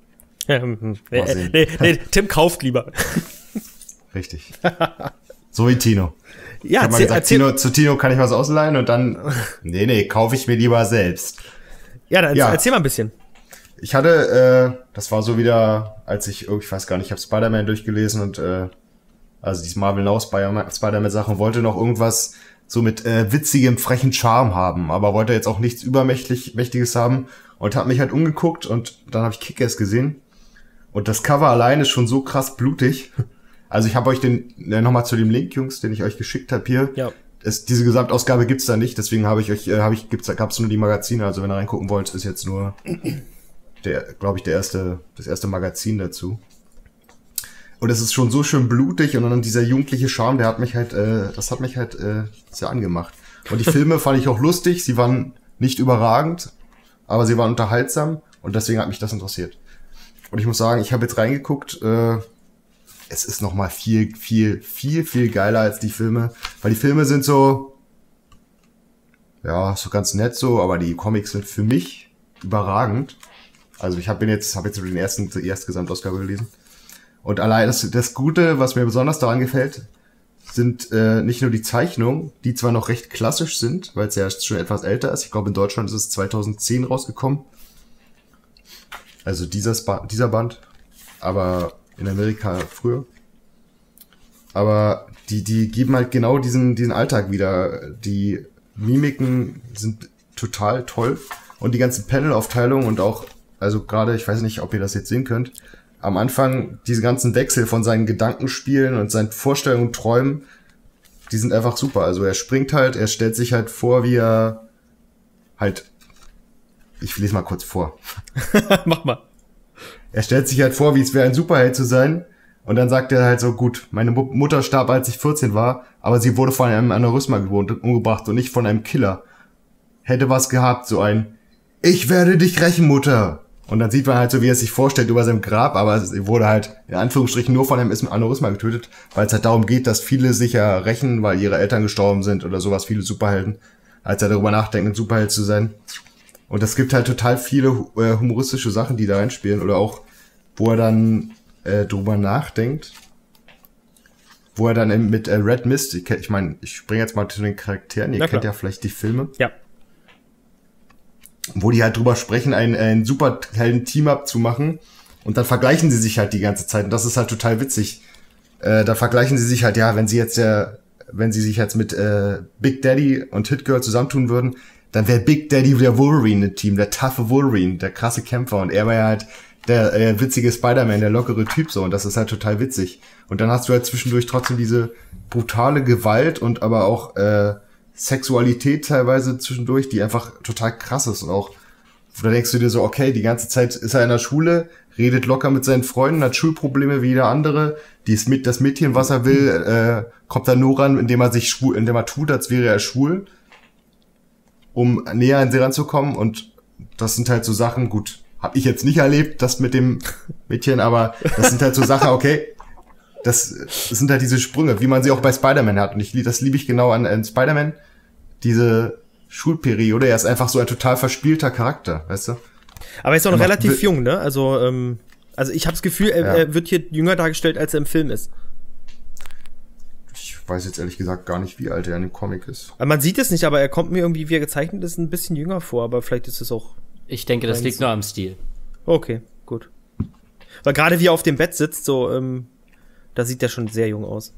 Nee, Tim kauft lieber. Richtig. So wie Tino. Ja, ich habe mal gesagt, zu Tino kann ich was ausleihen und dann, nee, kaufe ich mir lieber selbst. Ja, dann erzähl mal ein bisschen. Ich hatte, das war so wieder, als ich weiß gar nicht, ich habe Spider-Man durchgelesen und also dieses Marvel Now Spider-Man-Sachen, wollte noch irgendwas so mit witzigem, frechen Charme haben, aber wollte jetzt auch nichts Mächtiges haben und habe mich halt umgeguckt und dann habe ich Kick-Ass gesehen und das Cover allein ist schon so krass blutig. Also ich habe euch den nochmal zu dem Link, Jungs, den ich euch geschickt habe hier. Ja. Diese Gesamtausgabe gibt's da nicht, deswegen gab's nur die Magazine. Also wenn ihr reingucken wollt, ist jetzt nur das erste Magazin dazu. Und es ist schon so schön blutig und dann dieser jugendliche Charme, das hat mich halt sehr angemacht. Und die Filme fand ich auch lustig, sie waren nicht überragend, aber sie waren unterhaltsam und deswegen hat mich das interessiert. Und ich muss sagen, ich habe jetzt reingeguckt, es ist noch mal viel, viel, viel, viel geiler als die Filme, weil die Filme sind so ganz nett so, aber die Comics sind für mich überragend. Also ich habe jetzt so die erste Gesamtausgabe gelesen. Und allein das Gute, was mir besonders daran gefällt, sind nicht nur die Zeichnungen, die zwar noch recht klassisch sind, weil es ja schon etwas älter ist. Ich glaube, in Deutschland ist es 2010 rausgekommen. Also dieser Band. Aber in Amerika früher. Aber die geben halt genau diesen Alltag wieder. Die Mimiken sind total toll. Und die ganze Panel-Aufteilung und auch, also gerade, ich weiß nicht, ob ihr das jetzt sehen könnt, am Anfang diese ganzen Wechsel von seinen Gedankenspielen und seinen Vorstellungen und Träumen, die sind einfach super. Also er springt halt, er stellt sich halt vor, wie er halt, ich lese mal kurz vor. Mach mal. Er stellt sich halt vor, wie es wäre, ein Superheld zu sein. Und dann sagt er halt so, gut, meine Mutter starb, als ich 14 war, aber sie wurde von einem Aneurysma umgebracht und nicht von einem Killer. Hätte was gehabt, so ein, ich werde dich rächen, Mutter. Und dann sieht man halt so, wie er sich vorstellt über seinem Grab, aber sie wurde halt in Anführungsstrichen nur von einem Aneurysma getötet, weil es halt darum geht, dass viele sich ja rächen, weil ihre Eltern gestorben sind oder sowas, viele Superhelden, als er darüber nachdenkt, ein Superheld zu sein. Und es gibt halt total viele humoristische Sachen, die da reinspielen, oder auch, wo er dann drüber nachdenkt, wo er dann mit Red Mist, ich meine, ich springe jetzt mal zu den Charakteren, ihr kennt ja vielleicht die Filme. Ja. Wo die halt drüber sprechen, ein Superhelden-Team-Up zu machen, und dann vergleichen sie sich halt die ganze Zeit, und das ist halt total witzig. Da vergleichen sie sich halt, ja, wenn sie sich jetzt mit Big Daddy und Hit Girl zusammentun würden, dann wäre Big Daddy der Wolverine im Team, der taffe Wolverine, der krasse Kämpfer, und er war ja halt der witzige Spider-Man, der lockere Typ so, und das ist halt total witzig. Und dann hast du halt zwischendurch trotzdem diese brutale Gewalt und aber auch Sexualität teilweise zwischendurch, die einfach total krass ist, und auch, da denkst du dir so, okay, die ganze Zeit ist er in der Schule, redet locker mit seinen Freunden, hat Schulprobleme wie jeder andere, das Mädchen, was er will, kommt dann nur ran, indem er tut, als wäre er schwul, um näher an sie ranzukommen, und das sind halt so Sachen, gut, habe ich jetzt nicht erlebt, das mit dem Mädchen, aber das sind halt so Sachen, okay, das sind halt diese Sprünge, wie man sie auch bei Spider-Man hat, und das liebe ich genau an Spider-Man, diese Schulperiode, er ist einfach so ein total verspielter Charakter, weißt du? Aber er ist auch noch relativ jung, ne? Also ich habe das Gefühl, er wird hier jünger dargestellt, als er im Film ist. Ich weiß jetzt ehrlich gesagt gar nicht, wie alt er in dem Comic ist. Man sieht es nicht, aber er kommt mir irgendwie, wie er gezeichnet ist, ein bisschen jünger vor, aber vielleicht ist es auch... Ich denke, das liegt nur am Stil. Okay, gut. Weil gerade wie er auf dem Bett sitzt, so, da sieht er schon sehr jung aus.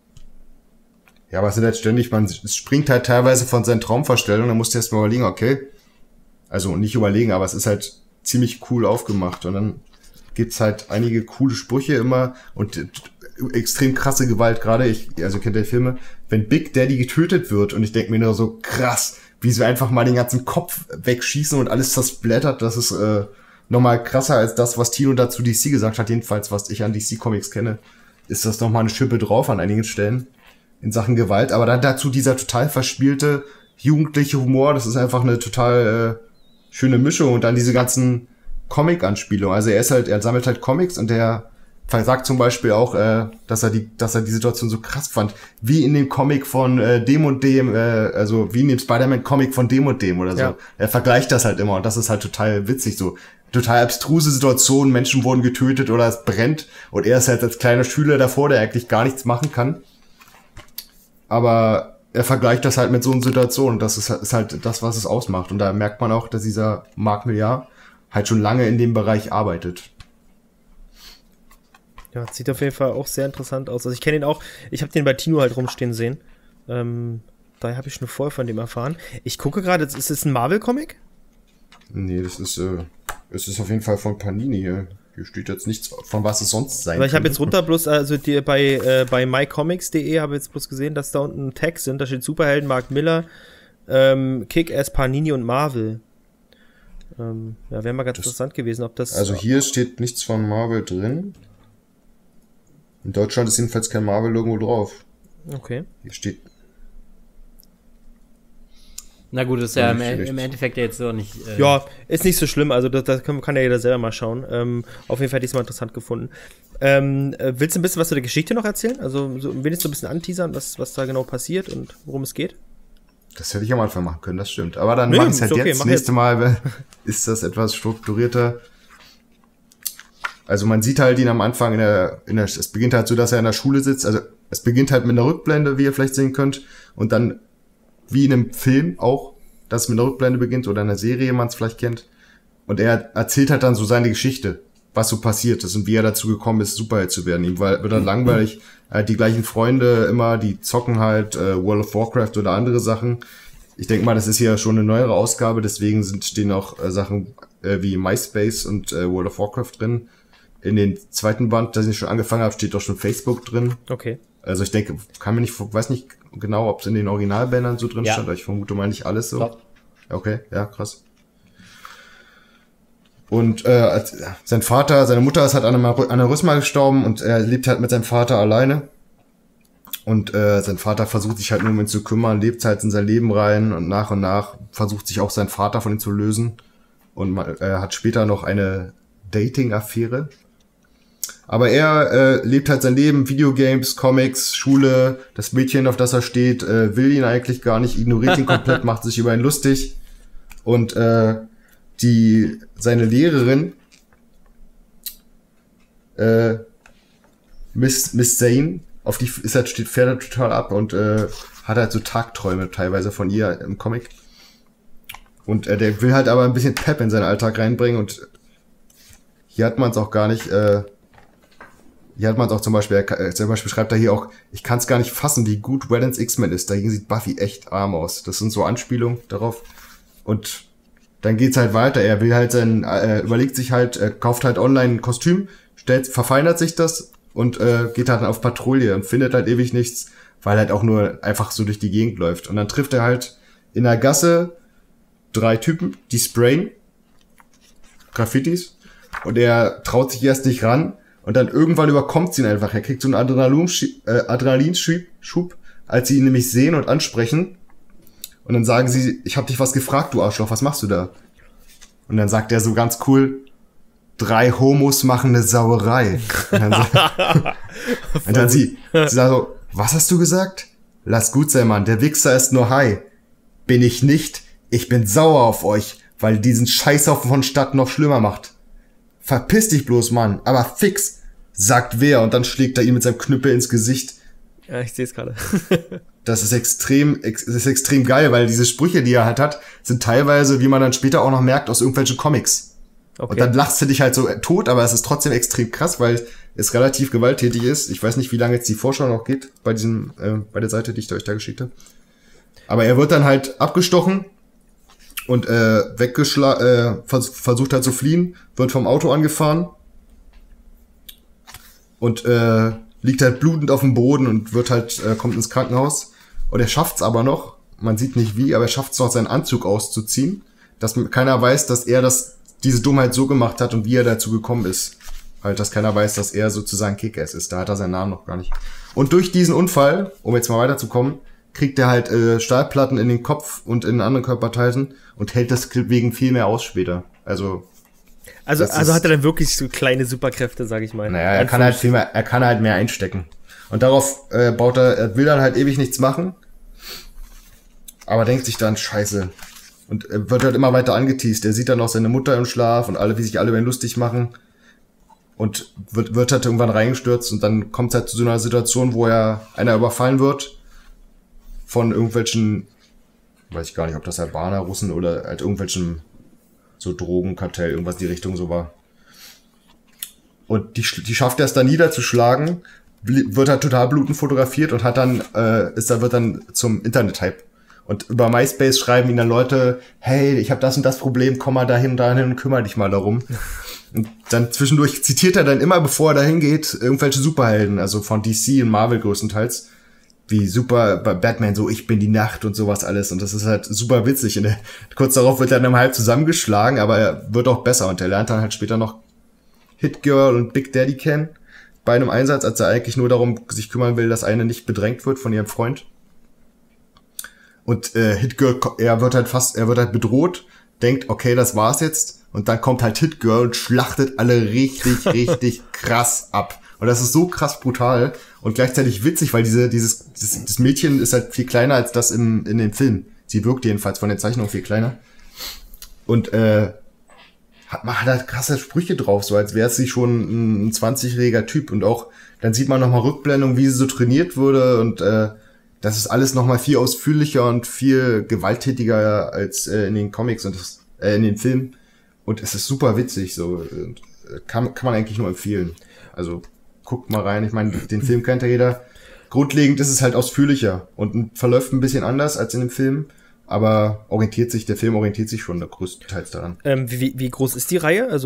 Ja, aber es sind halt ständig, es springt halt teilweise von seinen Traumvorstellungen, da musst du erst mal überlegen, okay, also nicht überlegen, aber es ist halt ziemlich cool aufgemacht, und dann gibt's halt einige coole Sprüche immer und extrem krasse Gewalt, gerade kennt ihr Filme, wenn Big Daddy getötet wird, und ich denke mir nur so, krass, wie sie einfach mal den ganzen Kopf wegschießen und alles zersplattert, das ist nochmal krasser als das, was Tino dazu DC gesagt hat, jedenfalls, was ich an DC Comics kenne, ist das nochmal eine Schippe drauf an einigen Stellen in Sachen Gewalt, aber dann dazu dieser total verspielte, jugendliche Humor, das ist einfach eine total schöne Mischung, und dann diese ganzen Comic-Anspielungen, also er sammelt halt Comics, und der sagt zum Beispiel auch, dass er die Situation so krass fand, wie in dem Comic von dem und dem, also wie in dem Spider-Man-Comic von dem und dem oder so. Ja. Er vergleicht das halt immer, und das ist halt total witzig, so total abstruse Situationen, Menschen wurden getötet oder es brennt, und er ist halt als kleiner Schüler davor, der eigentlich gar nichts machen kann. Aber er vergleicht das halt mit so einer Situation, und das ist halt das, was es ausmacht. Und da merkt man auch, dass dieser Marc Millar halt schon lange in dem Bereich arbeitet. Ja, sieht auf jeden Fall auch sehr interessant aus. Also ich kenne ihn auch, ich habe den bei Tino halt rumstehen sehen. Daher habe ich schon vorher von dem erfahren. Ich gucke gerade, ist es ein Marvel-Comic? Nee, es ist auf jeden Fall von Panini hier. Hier steht jetzt nichts, von was es sonst sein könnte. Ich habe jetzt runter bloß, also bei mycomics.de habe ich jetzt bloß gesehen, dass da unten ein Tag sind. Da steht Superhelden, Marc Millar, Kick-Ass, Panini und Marvel. Wäre mal ganz interessant gewesen, ob das... Also hier steht nichts von Marvel drin. In Deutschland ist jedenfalls kein Marvel-Logo drauf. Okay. Hier steht... Na gut, das ist ja im Endeffekt jetzt so nicht... Ja, ist nicht so schlimm, also das kann ja jeder selber mal schauen. Auf jeden Fall hätte ich es mal interessant gefunden. Willst du ein bisschen was zu der Geschichte noch erzählen? Also so wenigstens ein bisschen anteasern, was da genau passiert und worum es geht? Das hätte ich am Anfang machen können, das stimmt. Aber dann mach ich es halt okay, jetzt. Nächste Mal ist das etwas strukturierter. Also man sieht halt ihn am Anfang es beginnt halt so, dass er in der Schule sitzt. Also es beginnt halt mit einer Rückblende, wie ihr vielleicht sehen könnt. Und dann, wie in einem Film auch, dass es mit einer Rückblende beginnt oder in einer Serie, man es vielleicht kennt. Und er erzählt halt dann so seine Geschichte, was so passiert ist und wie er dazu gekommen ist, Superheld zu werden. Ihm wird dann langweilig, die gleichen Freunde immer, die zocken halt World of Warcraft oder andere Sachen. Ich denke mal, das ist ja schon eine neuere Ausgabe, deswegen stehen auch Sachen wie MySpace und World of Warcraft drin. in den zweiten Band, das ich schon angefangen habe, steht doch schon Facebook drin. Okay. Also ich denke, weiß nicht genau, ob es in den Originalbändern so drin stand, aber ich vermute mal nicht alles so. Top. Okay, ja, krass. Und seine Mutter ist halt an einem Aneurysma gestorben und er lebt halt mit seinem Vater alleine. Und sein Vater versucht sich halt nur um ihn zu kümmern, lebt halt in sein Leben rein und nach versucht sich auch sein Vater von ihm zu lösen. Und er hat später noch eine Dating-Affäre. Aber er lebt halt sein Leben, Videogames, Comics, Schule, das Mädchen, auf das er steht, will ihn eigentlich gar nicht, ignoriert ihn komplett, macht sich über ihn lustig. Und seine Lehrerin, Miss Zane, auf die fährt er total ab und hat halt so Tagträume teilweise von ihr im Comic. Und der will halt aber ein bisschen Pep in seinen Alltag reinbringen und hier hat man es auch gar nicht, hier hat man es auch zum Beispiel schreibt er hier auch, ich kann es gar nicht fassen, wie gut Whedons X-Men ist. Dagegen sieht Buffy echt arm aus. Das sind so Anspielungen darauf. Und dann geht's halt weiter. Er will halt überlegt sich halt, kauft halt online ein Kostüm, verfeinert sich das und geht halt auf Patrouille und findet halt ewig nichts, weil halt auch nur einfach so durch die Gegend läuft. Und dann trifft er halt in der Gasse 3 Typen, die sprayen Graffitis und er traut sich erst nicht ran. Und dann irgendwann überkommt sie ihn einfach. Er kriegt so einen Adrenalinschub, als sie ihn nämlich sehen und ansprechen. Und dann sagen sie, ich hab dich was gefragt, du Arschloch, was machst du da? Und dann sagt er so ganz cool, 3 Homos machen eine Sauerei. Und dann sie sagt so, was hast du gesagt? Lass gut sein, Mann, der Wichser ist nur High. Bin ich nicht, ich bin sauer auf euch, weil ihr diesen Scheißhaufen von Stadt noch schlimmer macht. Verpiss dich bloß, Mann, aber fix, sagt wer, und dann schlägt er ihn mit seinem Knüppel ins Gesicht. Ja, ich sehe es gerade. Das ist extrem geil, weil diese Sprüche, die er halt hat, sind teilweise, wie man dann später auch noch merkt, aus irgendwelchen Comics. Okay. Und dann lachst du dich halt so tot, aber es ist trotzdem extrem krass, weil es relativ gewalttätig ist. Ich weiß nicht, wie lange jetzt die Vorschau noch geht bei der Seite, die ich euch da geschickt habe. Aber er wird dann halt abgestochen und versucht halt zu fliehen, wird vom Auto angefahren und liegt halt blutend auf dem Boden und kommt ins Krankenhaus. Und er schafft's aber noch, man sieht nicht wie, aber er schafft's noch, seinen Anzug auszuziehen, dass keiner weiß, dass er diese Dummheit so gemacht hat und wie er dazu gekommen ist. Halt, dass keiner weiß, dass er sozusagen Kick-Ass ist. Da hat er seinen Namen noch gar nicht. Und durch diesen Unfall, um jetzt mal weiterzukommen, kriegt er halt Stahlplatten in den Kopf und in anderen Körperteilen und hält das wegen viel mehr aus später. Also hat er dann wirklich so kleine Superkräfte, sag ich mal. Naja, er kann halt mehr einstecken. Und darauf er will dann halt ewig nichts machen, aber denkt sich dann, scheiße. Und er wird halt immer weiter angeteast. Er sieht dann auch seine Mutter im Schlaf und wie sich alle über ihn lustig machen. Und wird halt irgendwann reingestürzt und dann kommt es halt zu so einer Situation, wo einer überfallen wird von irgendwelchen, weiß ich gar nicht, ob das Albaner, Russen oder halt irgendwelchen so Drogenkartell, irgendwas in die Richtung so war. Und die schafft er es dann niederzuschlagen, wird halt total blutend fotografiert und wird dann zum Internet-Hype. Und über MySpace schreiben ihn dann Leute, hey, ich habe das und das Problem, komm mal dahin und kümmere dich mal darum. Und dann zwischendurch zitiert er dann immer, bevor er dahin geht, irgendwelche Superhelden, also von DC und Marvel größtenteils, wie bei Batman, so ich bin die Nacht und sowas alles. Und das ist halt super witzig. Kurz darauf wird er dann halb zusammengeschlagen, aber er wird auch besser. Und er lernt dann halt später noch Hit Girl und Big Daddy kennen bei einem Einsatz, als er eigentlich nur darum sich kümmern will, dass eine nicht bedrängt wird von ihrem Freund. Und Hit Girl, er wird halt bedroht, denkt, okay, das war's jetzt. Und dann kommt halt Hit Girl und schlachtet alle richtig, richtig krass ab. Und das ist so krass brutal und gleichzeitig witzig, weil das Mädchen ist halt viel kleiner als das in dem Film. Sie wirkt jedenfalls von den Zeichnungen viel kleiner. Und hat halt krasse Sprüche drauf, so als wäre sie schon ein 20-jähriger Typ. Und auch, dann sieht man nochmal Rückblendung, wie sie so trainiert wurde. Und das ist alles nochmal viel ausführlicher und viel gewalttätiger als in den Comics und in den Filmen. Und es ist super witzig, so kann man eigentlich nur empfehlen. Also guckt mal rein, ich meine, den Film kennt ja jeder. Grundlegend ist es halt ausführlicher und verläuft ein bisschen anders als in dem Film, aber der Film orientiert sich schon größtenteils daran. Wie groß ist die Reihe? Also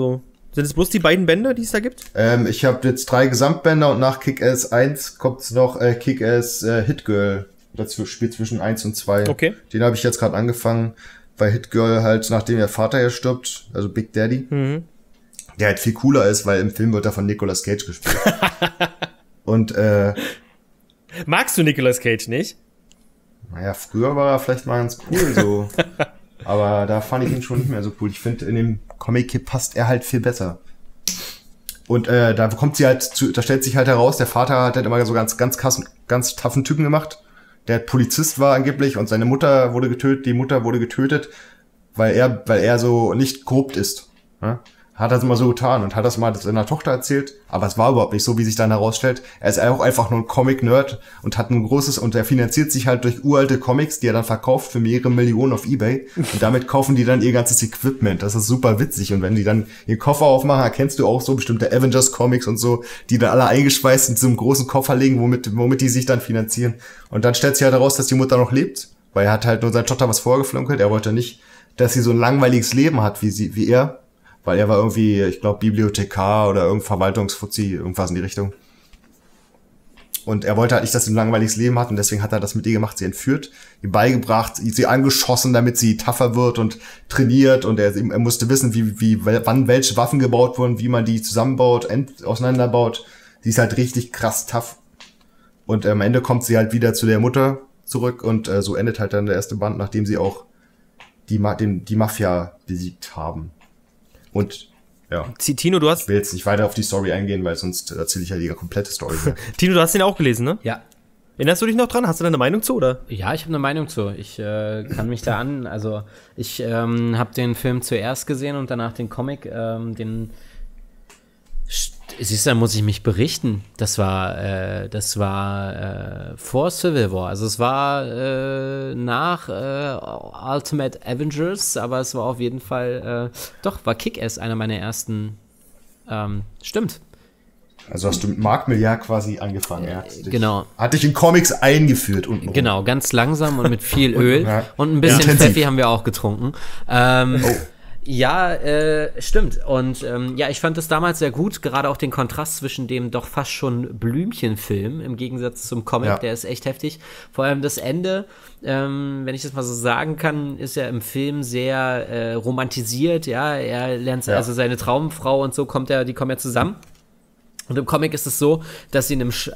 Sind es bloß die beiden Bände, die es da gibt? Ich habe jetzt 3 Gesamtbänder und nach Kick-Ass 1 kommt's noch Kick-Ass Hit Girl. Das spielt zwischen 1 und 2. Okay. Den habe ich jetzt gerade angefangen, weil Hit Girl halt, nachdem ihr Vater ja stirbt, also Big Daddy, der halt viel cooler ist, weil im Film wird er von Nicolas Cage gespielt. Und magst du Nicolas Cage nicht? naja, früher war er vielleicht mal ganz cool so. Aber da fand ich ihn schon nicht mehr so cool. Ich finde, in dem Comic passt er halt viel besser. Und da kommt sie halt da stellt sich halt heraus, der Vater hat halt immer so ganz taffen Typen gemacht. Der Polizist war angeblich und seine Mutter wurde getötet, die Mutter wurde getötet, weil er so nicht korrupt ist. Ja? Hat das immer so getan und hat das mal seiner Tochter erzählt, aber es war überhaupt nicht so, wie sich dann herausstellt. Er ist auch einfach nur ein Comic-Nerd und hat ein großes, und er finanziert sich halt durch uralte Comics, die er dann verkauft für mehrere Millionen auf eBay, und damit kaufen die dann ihr ganzes Equipment. Das ist super witzig, und wenn die dann ihren Koffer aufmachen, erkennst du auch so bestimmte Avengers-Comics und so, die dann alle eingeschweißt in so einem großen Koffer liegen, womit die sich dann finanzieren. Und dann stellt sich halt heraus, dass die Mutter noch lebt, weil er hat halt nur seiner Tochter was vorgeflunkert. Er wollte nicht, dass sie so ein langweiliges Leben hat wie er. Weil er war irgendwie, ich glaube, Bibliothekar oder irgendein Verwaltungsfuzzi, irgendwas in die Richtung. Und er wollte halt nicht, dass sie ein langweiliges Leben hat, und deswegen hat er das mit ihr gemacht, sie entführt, ihr beigebracht, sie angeschossen, damit sie tougher wird und trainiert, und er musste wissen, wann welche Waffen gebaut wurden, wie man die zusammenbaut, auseinanderbaut. Sie ist halt richtig krass tough. Und am Ende kommt sie halt wieder zu der Mutter zurück, und so endet halt dann der erste Band, nachdem sie auch die Mafia besiegt haben. Und ja, Tino, du hast... Ich will jetzt nicht weiter auf die Story eingehen, weil sonst erzähle ich ja die komplette Story. Tino, du hast den auch gelesen, ne? Ja. Erinnerst du dich noch dran? Hast du da eine Meinung zu, oder? Ja, ich habe eine Meinung zu. Ich kann mich da also ich habe den Film zuerst gesehen und danach den Comic, siehst du, da muss ich mich berichten. Das war vor Civil War. Also es war nach Ultimate Avengers, aber es war auf jeden Fall, war Kick-Ass einer meiner ersten, stimmt. Also hast du mit Mark Millar quasi angefangen. Genau. Hat dich in Comics eingeführt. Untenrum. Genau, ganz langsam und mit viel Öl. Und ein bisschen intensiv. Pfeffi haben wir auch getrunken. Ja, stimmt. Und ich fand das damals sehr gut, gerade auch den Kontrast zwischen dem doch fast schon Blümchenfilm im Gegensatz zum Comic, der ist echt heftig. Vor allem das Ende, wenn ich das mal so sagen kann, ist ja im Film sehr romantisiert, ja. Er lernt also seine Traumfrau und so die kommen ja zusammen. Und im Comic ist es so, dass sie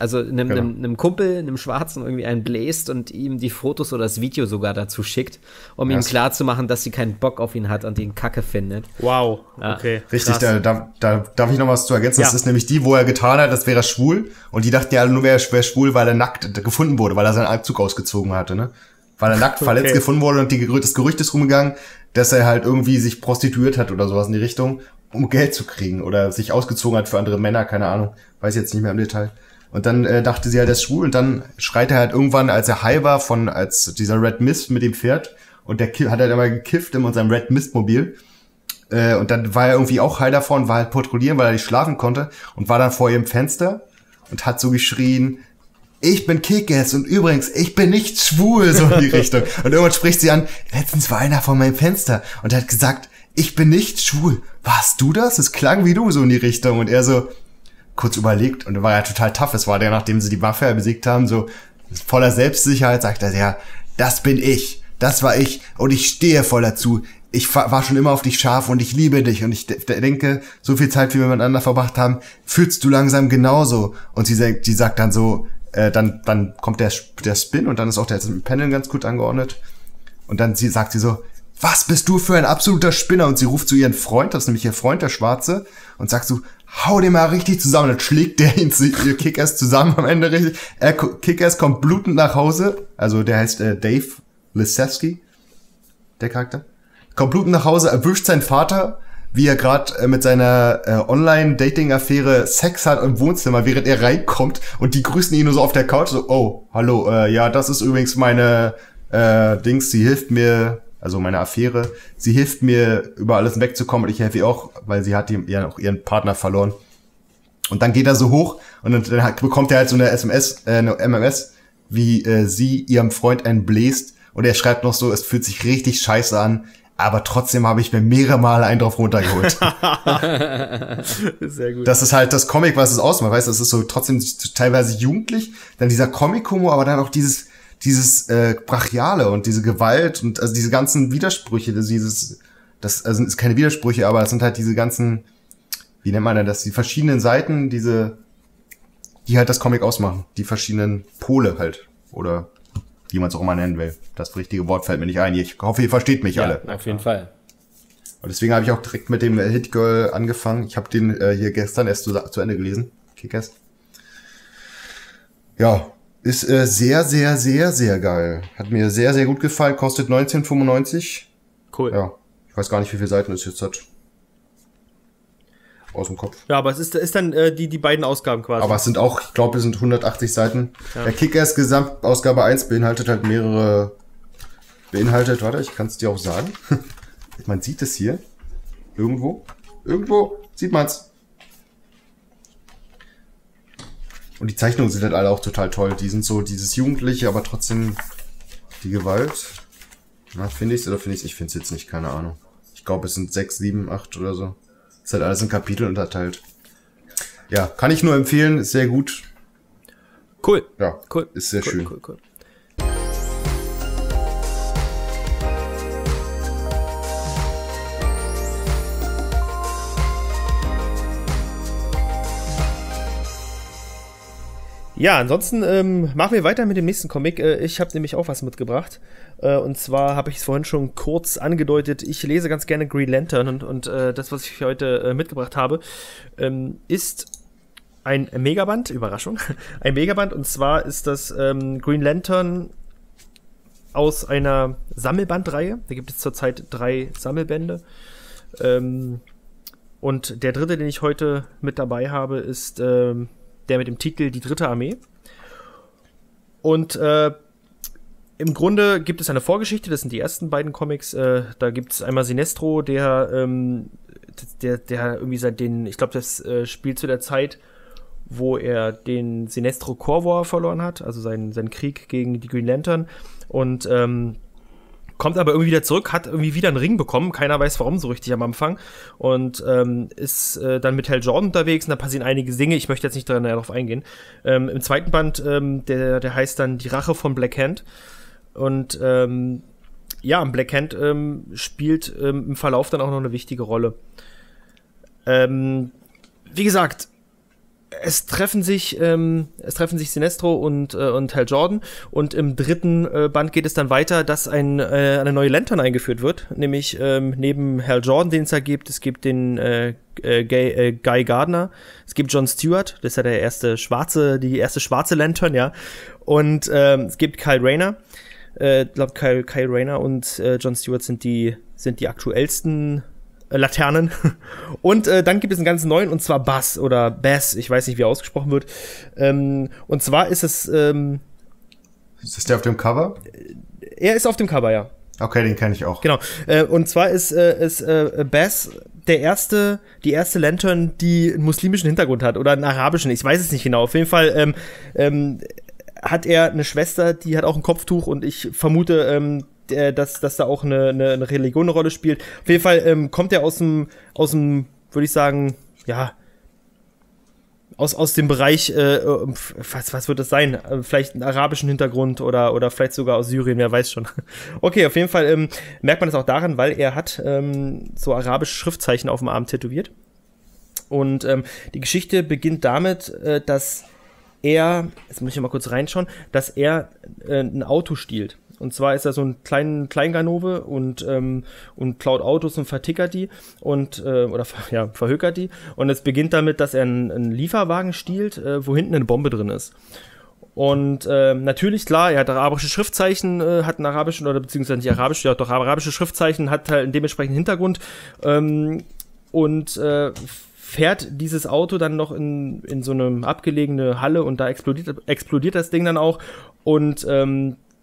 einem Kumpel, einem Schwarzen, irgendwie einen bläst und ihm die Fotos oder das Video sogar dazu schickt, um ihm klarzumachen, dass sie keinen Bock auf ihn hat und ihn kacke findet. Wow, okay. Richtig, da darf ich noch was zu ergänzen. Das ist nämlich die, wo er getan hat, das wäre schwul. Und die dachten ja nur, er wäre schwul, weil er nackt gefunden wurde, weil er seinen Anzug ausgezogen hatte, ne? Weil er nackt verletzt gefunden wurde, und das Gerücht ist rumgegangen, dass er halt irgendwie sich prostituiert hat oder sowas in die Richtung, um Geld zu kriegen, oder sich ausgezogen hat für andere Männer, keine Ahnung, weiß jetzt nicht mehr im Detail. Und dann dachte sie halt, er ist schwul, und dann schreit er halt irgendwann, als er high war, als dieser Red Mist mit dem Pferd, und der hat halt immer gekifft in seinem Red Mist Mobil, und dann war er irgendwie auch high davon, war halt patrouillieren, weil er nicht schlafen konnte, und war dann vor ihrem Fenster und hat so geschrien: Ich bin Kick-Ass, und übrigens, ich bin nicht schwul, so in die Richtung. Und irgendwann spricht sie an: Letztens war einer vor meinem Fenster und hat gesagt, ich bin nicht schwul. Warst du das? Es klang wie du, so in die Richtung. Und er so kurz überlegt, und war ja total tough. Es war der, nachdem sie die Mafia besiegt haben, so voller Selbstsicherheit, sagt er: Ja, das bin ich. Das war ich. Und ich stehe voll dazu. Ich war schon immer auf dich scharf, und ich liebe dich. Und ich denke, so viel Zeit, wie wir miteinander verbracht haben, fühlst du langsam genauso. Und sie sagt dann so, dann kommt der Spin, und dann ist auch der Panel ganz gut angeordnet. Und dann sagt sie so: Was bist du für ein absoluter Spinner? Und sie ruft zu ihren Freund, das ist nämlich ihr Freund, der Schwarze, und sagt so: Hau den mal richtig zusammen. Dann schlägt der ihn zu ihr Kick-Ass zusammen am Ende richtig. Kick-Ass kommt blutend nach Hause. Also der heißt Dave Lisewski, der Charakter. Kommt blutend nach Hause, erwischt seinen Vater, wie er gerade mit seiner Online-Dating-Affäre Sex hat im Wohnzimmer, während er reinkommt, und die grüßen ihn nur so auf der Couch, so: Oh, hallo, ja, das ist übrigens meine sie hilft mir, also meine Affäre, sie hilft mir, über alles wegzukommen, und ich helfe ihr auch, weil sie hat ja auch ihren Partner verloren. Und dann geht er so hoch, und dann bekommt er halt so eine MMS, wie sie ihrem Freund einen bläst, und er schreibt noch so: Es fühlt sich richtig scheiße an, aber trotzdem habe ich mir mehrere Male einen drauf runtergeholt. Sehr gut. Das ist halt das Comic, was es ausmacht, weißt du, das ist so trotzdem teilweise jugendlich, dann dieser Comic-Humor, aber dann auch dieses Brachiale und diese Gewalt und also diese ganzen Widersprüche, also ist keine Widersprüche, aber es sind halt diese ganzen, wie nennt man denn das, die verschiedenen Seiten, die halt das Comic ausmachen, die verschiedenen Pole halt, oder wie man es auch immer nennen will. Das richtige Wort fällt mir nicht ein. Ich hoffe, ihr versteht mich alle. Auf jeden Fall. Und deswegen habe ich auch direkt mit dem Hit Girl angefangen. Ich habe den hier gestern erst zu Ende gelesen. Kick-Ass. Ja, ist sehr, sehr, sehr, sehr geil. Hat mir sehr, sehr gut gefallen. Kostet 19,95. Cool. Ja, ich weiß gar nicht, wie viele Seiten es jetzt hat. Aus dem Kopf. Ja, aber es ist dann die beiden Ausgaben quasi. Aber es sind auch, ich glaube, es sind 180 Seiten. Ja. Der Kick-Ass Gesamtausgabe 1 beinhaltet, warte, ich kann es dir auch sagen. Man sieht es hier. Irgendwo sieht man's. Und die Zeichnungen sind halt alle auch total toll. Die sind so dieses Jugendliche, aber trotzdem die Gewalt. Na, finde ich's oder finde ich's? Ich finde es jetzt nicht, keine Ahnung. Ich glaube, es sind 6, 7, 8 oder so. Ist halt alles in Kapitel unterteilt. Ja, kann ich nur empfehlen, ist sehr gut. Cool. Ja, cool. Ist sehr schön. Cool. Ja, ansonsten machen wir weiter mit dem nächsten Comic. Ich habe nämlich auch was mitgebracht. Und zwar habe ich es vorhin schon kurz angedeutet. Ich lese ganz gerne Green Lantern und das, was ich für heute mitgebracht habe, ist ein Megaband. Überraschung. Ein Megaband. Und zwar ist das Green Lantern aus einer Sammelbandreihe. Da gibt es zurzeit 3 Sammelbände. Und der dritte, den ich heute mit dabei habe, ist der mit dem Titel Die dritte Armee. Und im Grunde gibt es eine Vorgeschichte, das sind die ersten beiden Comics. Da gibt es einmal Sinestro, der irgendwie ich glaube, das spielt zu der Zeit, wo er den Sinestro Corps War verloren hat, also seinen Krieg gegen die Green Lantern. Und kommt aber irgendwie wieder zurück, hat irgendwie wieder einen Ring bekommen, keiner weiß warum so richtig am Anfang und ist dann mit Hal Jordan unterwegs und da passieren einige Dinge, ich möchte jetzt nicht darauf eingehen. Im zweiten Band, der heißt dann Die Rache von Black Hand und Black Hand spielt im Verlauf dann auch noch eine wichtige Rolle. Wie gesagt, es treffen sich Sinestro und Hal Jordan und im dritten Band geht es dann weiter, dass eine neue Lantern eingeführt wird, nämlich neben Hal Jordan, den es da gibt, es gibt den Guy Gardner, es gibt John Stewart, das ist ja die erste schwarze Lantern, ja, und es gibt Kyle Rayner, ich glaube Kyle Rayner und John Stewart sind die aktuellsten Laternen. Und dann gibt es einen ganz neuen, und zwar Bass oder Bass, ich weiß nicht, wie er ausgesprochen wird. Und zwar ist es ist das der auf dem Cover? Er ist auf dem Cover, ja. Okay, den kenne ich auch. Genau. Und zwar ist Bass die erste Lantern, die einen muslimischen Hintergrund hat oder einen arabischen, ich weiß es nicht genau. Auf jeden Fall hat er eine Schwester, die hat auch ein Kopftuch und ich vermute, dass da auch eine Religion eine Rolle spielt. Auf jeden Fall kommt er aus dem, würde ich sagen, ja, aus dem Bereich, was wird das sein? Vielleicht einen arabischen Hintergrund oder vielleicht sogar aus Syrien, wer weiß schon. Okay, auf jeden Fall merkt man das auch daran, weil er hat so arabische Schriftzeichen auf dem Arm tätowiert. Und die Geschichte beginnt damit, dass er, jetzt muss ich mal kurz reinschauen, dass er ein Auto stiehlt. Und zwar ist er so ein Kleinganove und klaut Autos und vertickert die verhökert die. Und es beginnt damit, dass er einen Lieferwagen stiehlt, wo hinten eine Bombe drin ist. Und natürlich, klar, er hat arabische Schriftzeichen, hat einen arabischen, oder beziehungsweise nicht arabisch, ja doch arabische Schriftzeichen, hat halt einen dementsprechenden Hintergrund und fährt dieses Auto dann noch in so eine abgelegene Halle und da explodiert das Ding dann auch und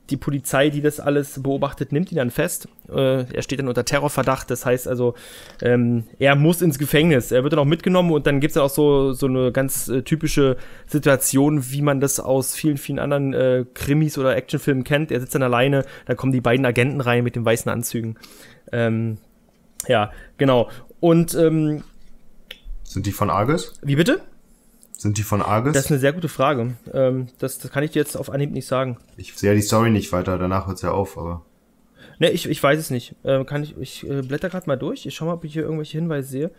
die Polizei, die das alles beobachtet, nimmt ihn dann fest. Er steht dann unter Terrorverdacht. Das heißt also, er muss ins Gefängnis. Er wird dann auch mitgenommen und dann gibt es dann auch so eine ganz typische Situation, wie man das aus vielen, vielen anderen Krimis oder Actionfilmen kennt. Er sitzt dann alleine, da kommen die beiden Agenten rein mit den weißen Anzügen. Ja, genau. Und sind die von Argus? Wie bitte? Sind die von Argus? Das ist eine sehr gute Frage. Das kann ich dir jetzt auf Anhieb nicht sagen. Ich sehe ja die Story nicht weiter, danach hört es ja auf, aber... Ne, ich weiß es nicht. Ich blätter gerade mal durch. Ich schau mal, ob ich hier irgendwelche Hinweise sehe.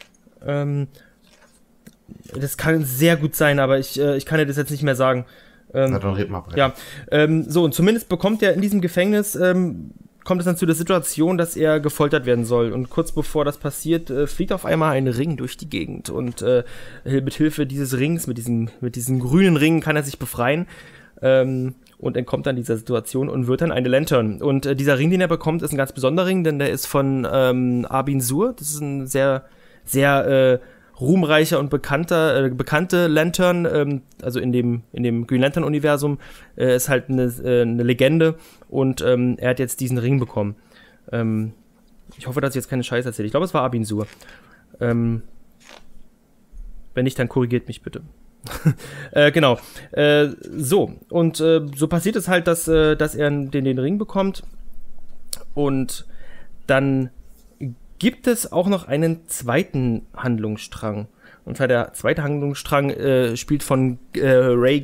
Das kann sehr gut sein, aber ich kann dir das jetzt nicht mehr sagen. Na, dann red mal. Ja, so, und zumindest bekommt er in diesem Gefängnis... kommt es dann zu der Situation, dass er gefoltert werden soll. Und kurz bevor das passiert, fliegt auf einmal ein Ring durch die Gegend. Und mit Hilfe dieses Rings, mit diesem grünen Ring, kann er sich befreien. Und entkommt dann dieser Situation und wird dann eine Lantern. Und dieser Ring, den er bekommt, ist ein ganz besonderer Ring, denn der ist von Abin Sur. Das ist ein sehr, sehr ruhmreicher und bekannte Lantern, also in dem Green Lantern-Universum, ist halt eine Legende und er hat jetzt diesen Ring bekommen. Ich hoffe, dass ich jetzt keine Scheiße erzähle. Ich glaube, es war Abin Sur. Wenn nicht, dann korrigiert mich bitte. Genau. So, und so passiert es halt, dass er den Ring bekommt und dann gibt es auch noch einen zweiten Handlungsstrang. Und zwar der zweite Handlungsstrang spielt von von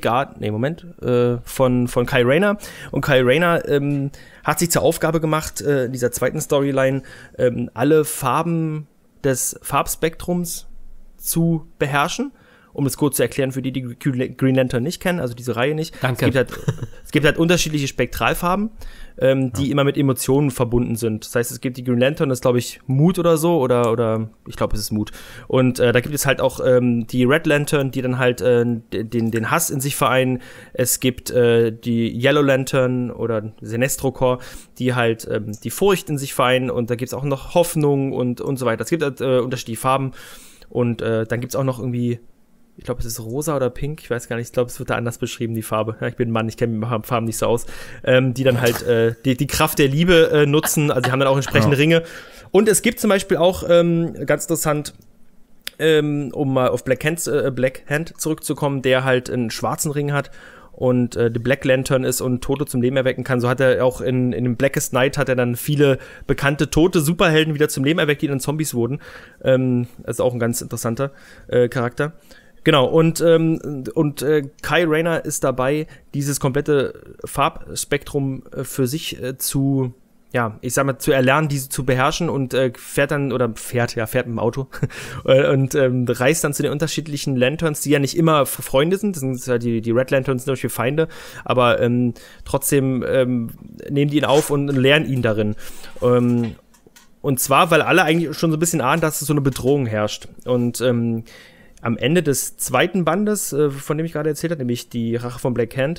Kyle Rayner. Und Kyle Rayner hat sich zur Aufgabe gemacht, in dieser zweiten Storyline alle Farben des Farbspektrums zu beherrschen. Um es kurz zu erklären, für die Green Lantern nicht kennen, also diese Reihe nicht. Danke. Es gibt halt unterschiedliche Spektralfarben, die immer mit Emotionen verbunden sind. Das heißt, es gibt die Green Lantern, das ist, glaube ich, Mut oder so, oder ich glaube, es ist Mut. Und da gibt es halt auch die Red Lantern, die dann halt den Hass in sich vereinen. Es gibt die Yellow Lantern oder Sinestro Corps, die halt die Furcht in sich vereinen. Und da gibt es auch noch Hoffnung und so weiter. Es gibt halt unterschiedliche Farben. Und dann gibt es auch noch irgendwie, ich glaube, es ist rosa oder pink, ich weiß gar nicht, ich glaube, es wird da anders beschrieben, die Farbe. Ja, ich bin ein Mann, ich kenne mich mit Farben nicht so aus. Die dann halt die Kraft der Liebe nutzen, also die haben dann auch entsprechende Ringe. Und es gibt zum Beispiel auch, ganz interessant, um mal auf Black Hand zurückzukommen, der halt einen schwarzen Ring hat und der Black Lantern ist und Tote zum Leben erwecken kann. So hat er auch in dem Blackest Night hat er dann viele bekannte tote Superhelden wieder zum Leben erweckt, die dann Zombies wurden. Also auch ein ganz interessanter Charakter. Genau, und Kyle Rayner ist dabei, dieses komplette Farbspektrum für sich zu erlernen, diese zu beherrschen und fährt mit dem Auto und reist dann zu den unterschiedlichen Lanterns, die ja nicht immer Freunde sind. Das sind ja die Red Lanterns sind natürlich Feinde, aber trotzdem nehmen die ihn auf und lernen ihn darin. Und zwar, weil alle eigentlich schon so ein bisschen ahnen, dass es so eine Bedrohung herrscht. Und am Ende des zweiten Bandes, von dem ich gerade erzählt habe, nämlich die Rache von Black Hand,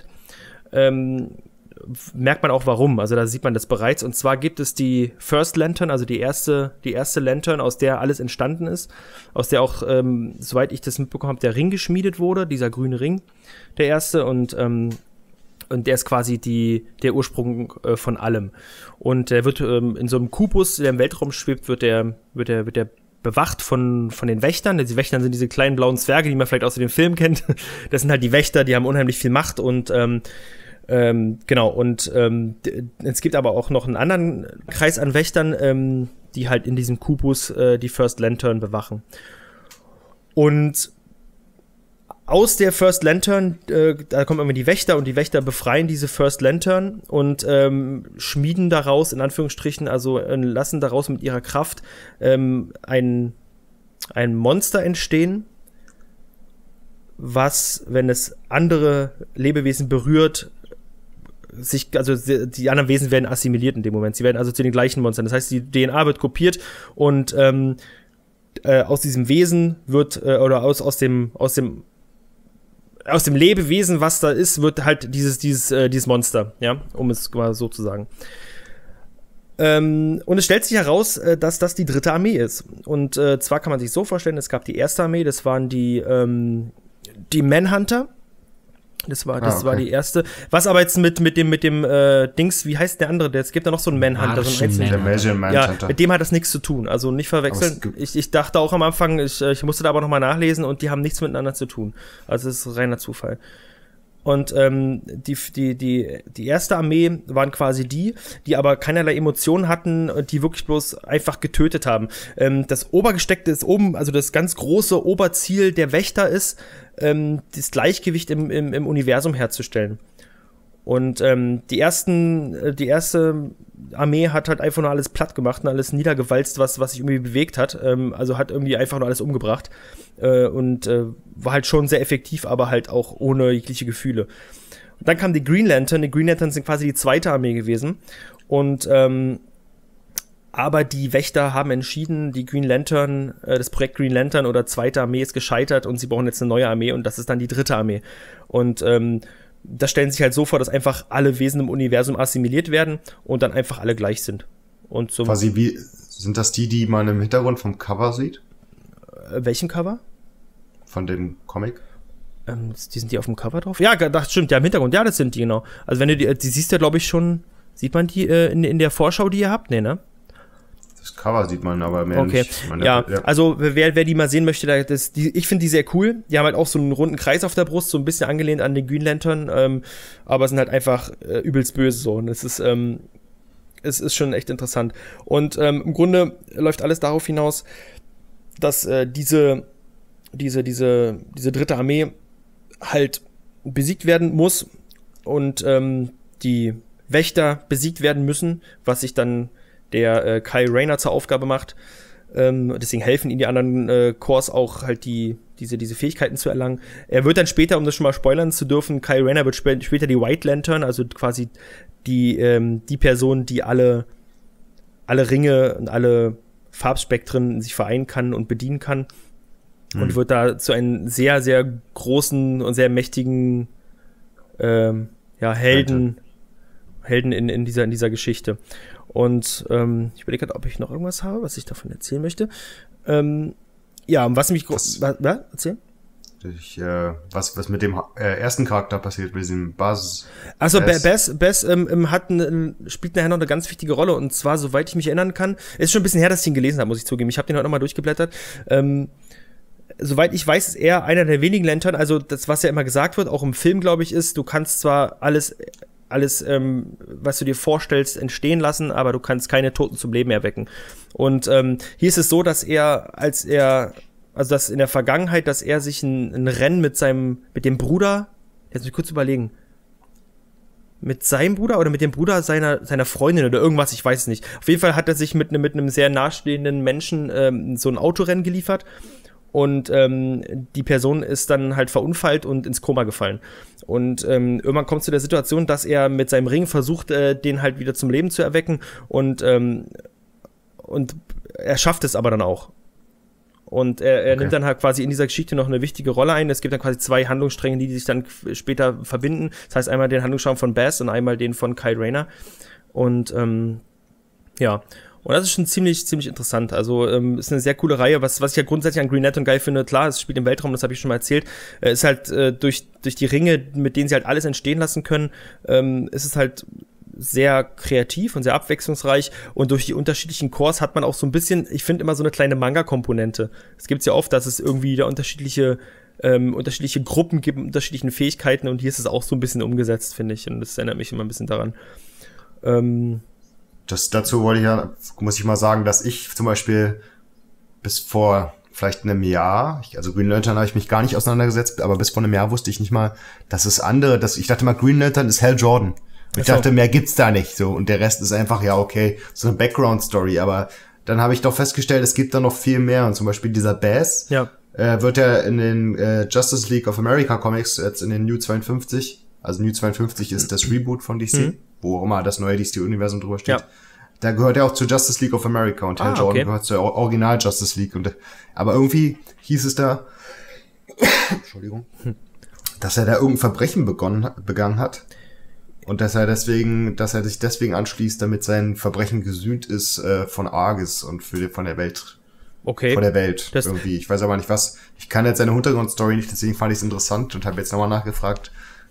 merkt man auch warum. Also da sieht man das bereits. Und zwar gibt es die First Lantern, also die erste Lantern, aus der alles entstanden ist, aus der auch, soweit ich das mitbekommen habe, der Ring geschmiedet wurde, dieser grüne Ring, der erste. Und der ist quasi der Ursprung von allem. Und der wird in so einem Kubus, der im Weltraum schwebt, wird der bewacht von den Wächtern. Die Wächter sind diese kleinen blauen Zwerge, die man vielleicht aus dem Film kennt. Das sind halt die Wächter, die haben unheimlich viel Macht und genau. Und es gibt aber auch noch einen anderen Kreis an Wächtern, die halt in diesem Kubus die First Lantern bewachen. Und aus der First Lantern, da kommen immer die Wächter und die Wächter befreien diese First Lantern und schmieden daraus, in Anführungsstrichen, also lassen daraus mit ihrer Kraft ein Monster entstehen, was, wenn es andere Lebewesen berührt, die anderen Wesen werden assimiliert in dem Moment. Sie werden also zu den gleichen Monstern. Das heißt, die DNA wird kopiert und aus diesem Wesen wird, oder aus dem Lebewesen, was da ist, wird halt dieses Monster, ja, um es mal so zu sagen. Und es stellt sich heraus, dass das die dritte Armee ist. Und zwar kann man sich so vorstellen, es gab die erste Armee, das waren die Manhunter. Das war die erste. Was aber jetzt mit dem Dings, wie heißt der andere? Es gibt da noch so einen Manhunter, so einen der Martian Manhunter. Ja, mit dem hat das nichts zu tun. Also nicht verwechseln. Ich dachte auch am Anfang, ich musste da aber nochmal nachlesen und die haben nichts miteinander zu tun. Also es ist reiner Zufall. Und die erste Armee waren quasi die aber keinerlei Emotionen hatten und die wirklich bloß einfach getötet haben. Das Obergesteckte ist oben, also das ganz große Oberziel der Wächter ist, das Gleichgewicht im Universum herzustellen. Und die erste Armee hat halt einfach nur alles platt gemacht und alles niedergewalzt, was sich irgendwie bewegt hat. Also hat irgendwie einfach nur alles umgebracht. Und war halt schon sehr effektiv, aber halt auch ohne jegliche Gefühle. Und dann kam die Green Lantern. Die Green Lantern sind quasi die zweite Armee gewesen. Und aber die Wächter haben entschieden, die Green Lantern, das Projekt Green Lantern oder zweite Armee ist gescheitert und sie brauchen jetzt eine neue Armee und das ist dann die dritte Armee. Und das stellen sich halt so vor, dass einfach alle Wesen im Universum assimiliert werden und dann einfach alle gleich sind. Und so. Quasi wie, sind das die man im Hintergrund vom Cover sieht? Welchen Cover? Von dem Comic? Die sind die auf dem Cover drauf? Ja, das stimmt, ja, im Hintergrund, ja, das sind die, genau. Also wenn du die siehst ja, glaube ich, schon, sieht man die in der Vorschau, die ihr habt? Nee, ne? Das Cover sieht man aber mehr okay. nicht. Ja, also wer die mal sehen möchte, ich finde die sehr cool. Die haben halt auch so einen runden Kreis auf der Brust, so ein bisschen angelehnt an den Green Lantern, aber sind halt einfach übelst böse so. Und es ist schon echt interessant. Und im Grunde läuft alles darauf hinaus, dass diese dritte Armee halt besiegt werden muss und die Wächter besiegt werden müssen, was sich dann der Kyle Rayner zur Aufgabe macht. Deswegen helfen ihm die anderen Corps auch halt diese Fähigkeiten zu erlangen. Er wird dann später, um das schon mal spoilern zu dürfen, Kyle Rayner wird später die White Lantern, also quasi die Person, die alle Ringe und alle Farbspektren in sich vereinen kann und bedienen kann. Und wird da zu einem sehr, sehr großen und sehr mächtigen Helden in dieser Geschichte. Und ich überlege gerade, ob ich noch irgendwas habe, was ich davon erzählen möchte. Was mich erzählen? Was mit dem ersten Charakter passiert, mit diesem Buzz. Also Bess spielt nachher noch eine ganz wichtige Rolle, und zwar, soweit ich mich erinnern kann, ist schon ein bisschen her, dass ich ihn gelesen habe, muss ich zugeben. Ich habe den heute nochmal durchgeblättert. Soweit ich weiß, ist er einer der wenigen Lantern, also das, was ja immer gesagt wird, auch im Film, glaube ich, ist, du kannst zwar alles, was du dir vorstellst, entstehen lassen, aber du kannst keine Toten zum Leben erwecken. Und hier ist es so, dass dass in der Vergangenheit, dass er sich ein Rennen mit dem Bruder, jetzt muss ich kurz überlegen, mit seinem Bruder oder mit dem Bruder seiner Freundin oder irgendwas, ich weiß es nicht. Auf jeden Fall hat er sich mit einem sehr nahestehenden Menschen so ein Autorennen geliefert. Und die Person ist dann halt verunfallt und ins Koma gefallen. Und irgendwann kommt es zu der Situation, dass er mit seinem Ring versucht, den halt wieder zum Leben zu erwecken. Und er schafft es aber dann auch. Und er nimmt dann halt quasi in dieser Geschichte noch eine wichtige Rolle ein. Es gibt dann quasi zwei Handlungsstränge, die sich dann später verbinden. Das heißt einmal den Handlungsstrang von Bess und einmal den von Kyle Rayner. Und Und das ist schon ziemlich interessant. Also ist eine sehr coole Reihe. Was ich ja grundsätzlich an Green Lantern geil finde, klar, es spielt im Weltraum, das habe ich schon mal erzählt, ist halt durch die Ringe, mit denen sie halt alles entstehen lassen können, ist es halt sehr kreativ und sehr abwechslungsreich, und durch die unterschiedlichen Corps hat man auch so ein bisschen, ich finde immer so eine kleine Manga-Komponente. Es gibt ja oft, dass es irgendwie da unterschiedliche Gruppen gibt, mit unterschiedlichen Fähigkeiten, und hier ist es auch so ein bisschen umgesetzt, finde ich, und das erinnert mich immer ein bisschen daran. Dazu muss ich mal sagen, dass ich zum Beispiel bis vor vielleicht einem Jahr, also Green Lantern habe ich mich gar nicht auseinandergesetzt, aber bis vor einem Jahr wusste ich nicht mal, dass es ich dachte mal, Green Lantern ist Hal Jordan. Ich dachte, mehr gibt's da nicht, so, und der Rest ist einfach, ja, okay, so eine Background-Story, aber dann habe ich doch festgestellt, es gibt da noch viel mehr, und zum Beispiel dieser Baz, wird ja in den Justice League of America Comics, jetzt in den New 52, also New 52 ist das Reboot von DC, wo auch immer das neue DC-Universum drüber steht. Ja. Da gehört er auch zur Justice League of America, und Hal Jordan gehört zur Original Justice League. Aber irgendwie hieß es da, Entschuldigung, dass er da irgendein Verbrechen begangen hat. Und dass er sich deswegen anschließt, damit sein Verbrechen gesühnt ist von Argus und von der Welt. Okay. Von der Welt irgendwie. Ich weiß aber nicht was. Ich kann jetzt seine Hintergrundstory nicht, deswegen fand ich es interessant und habe jetzt nochmal nachgefragt,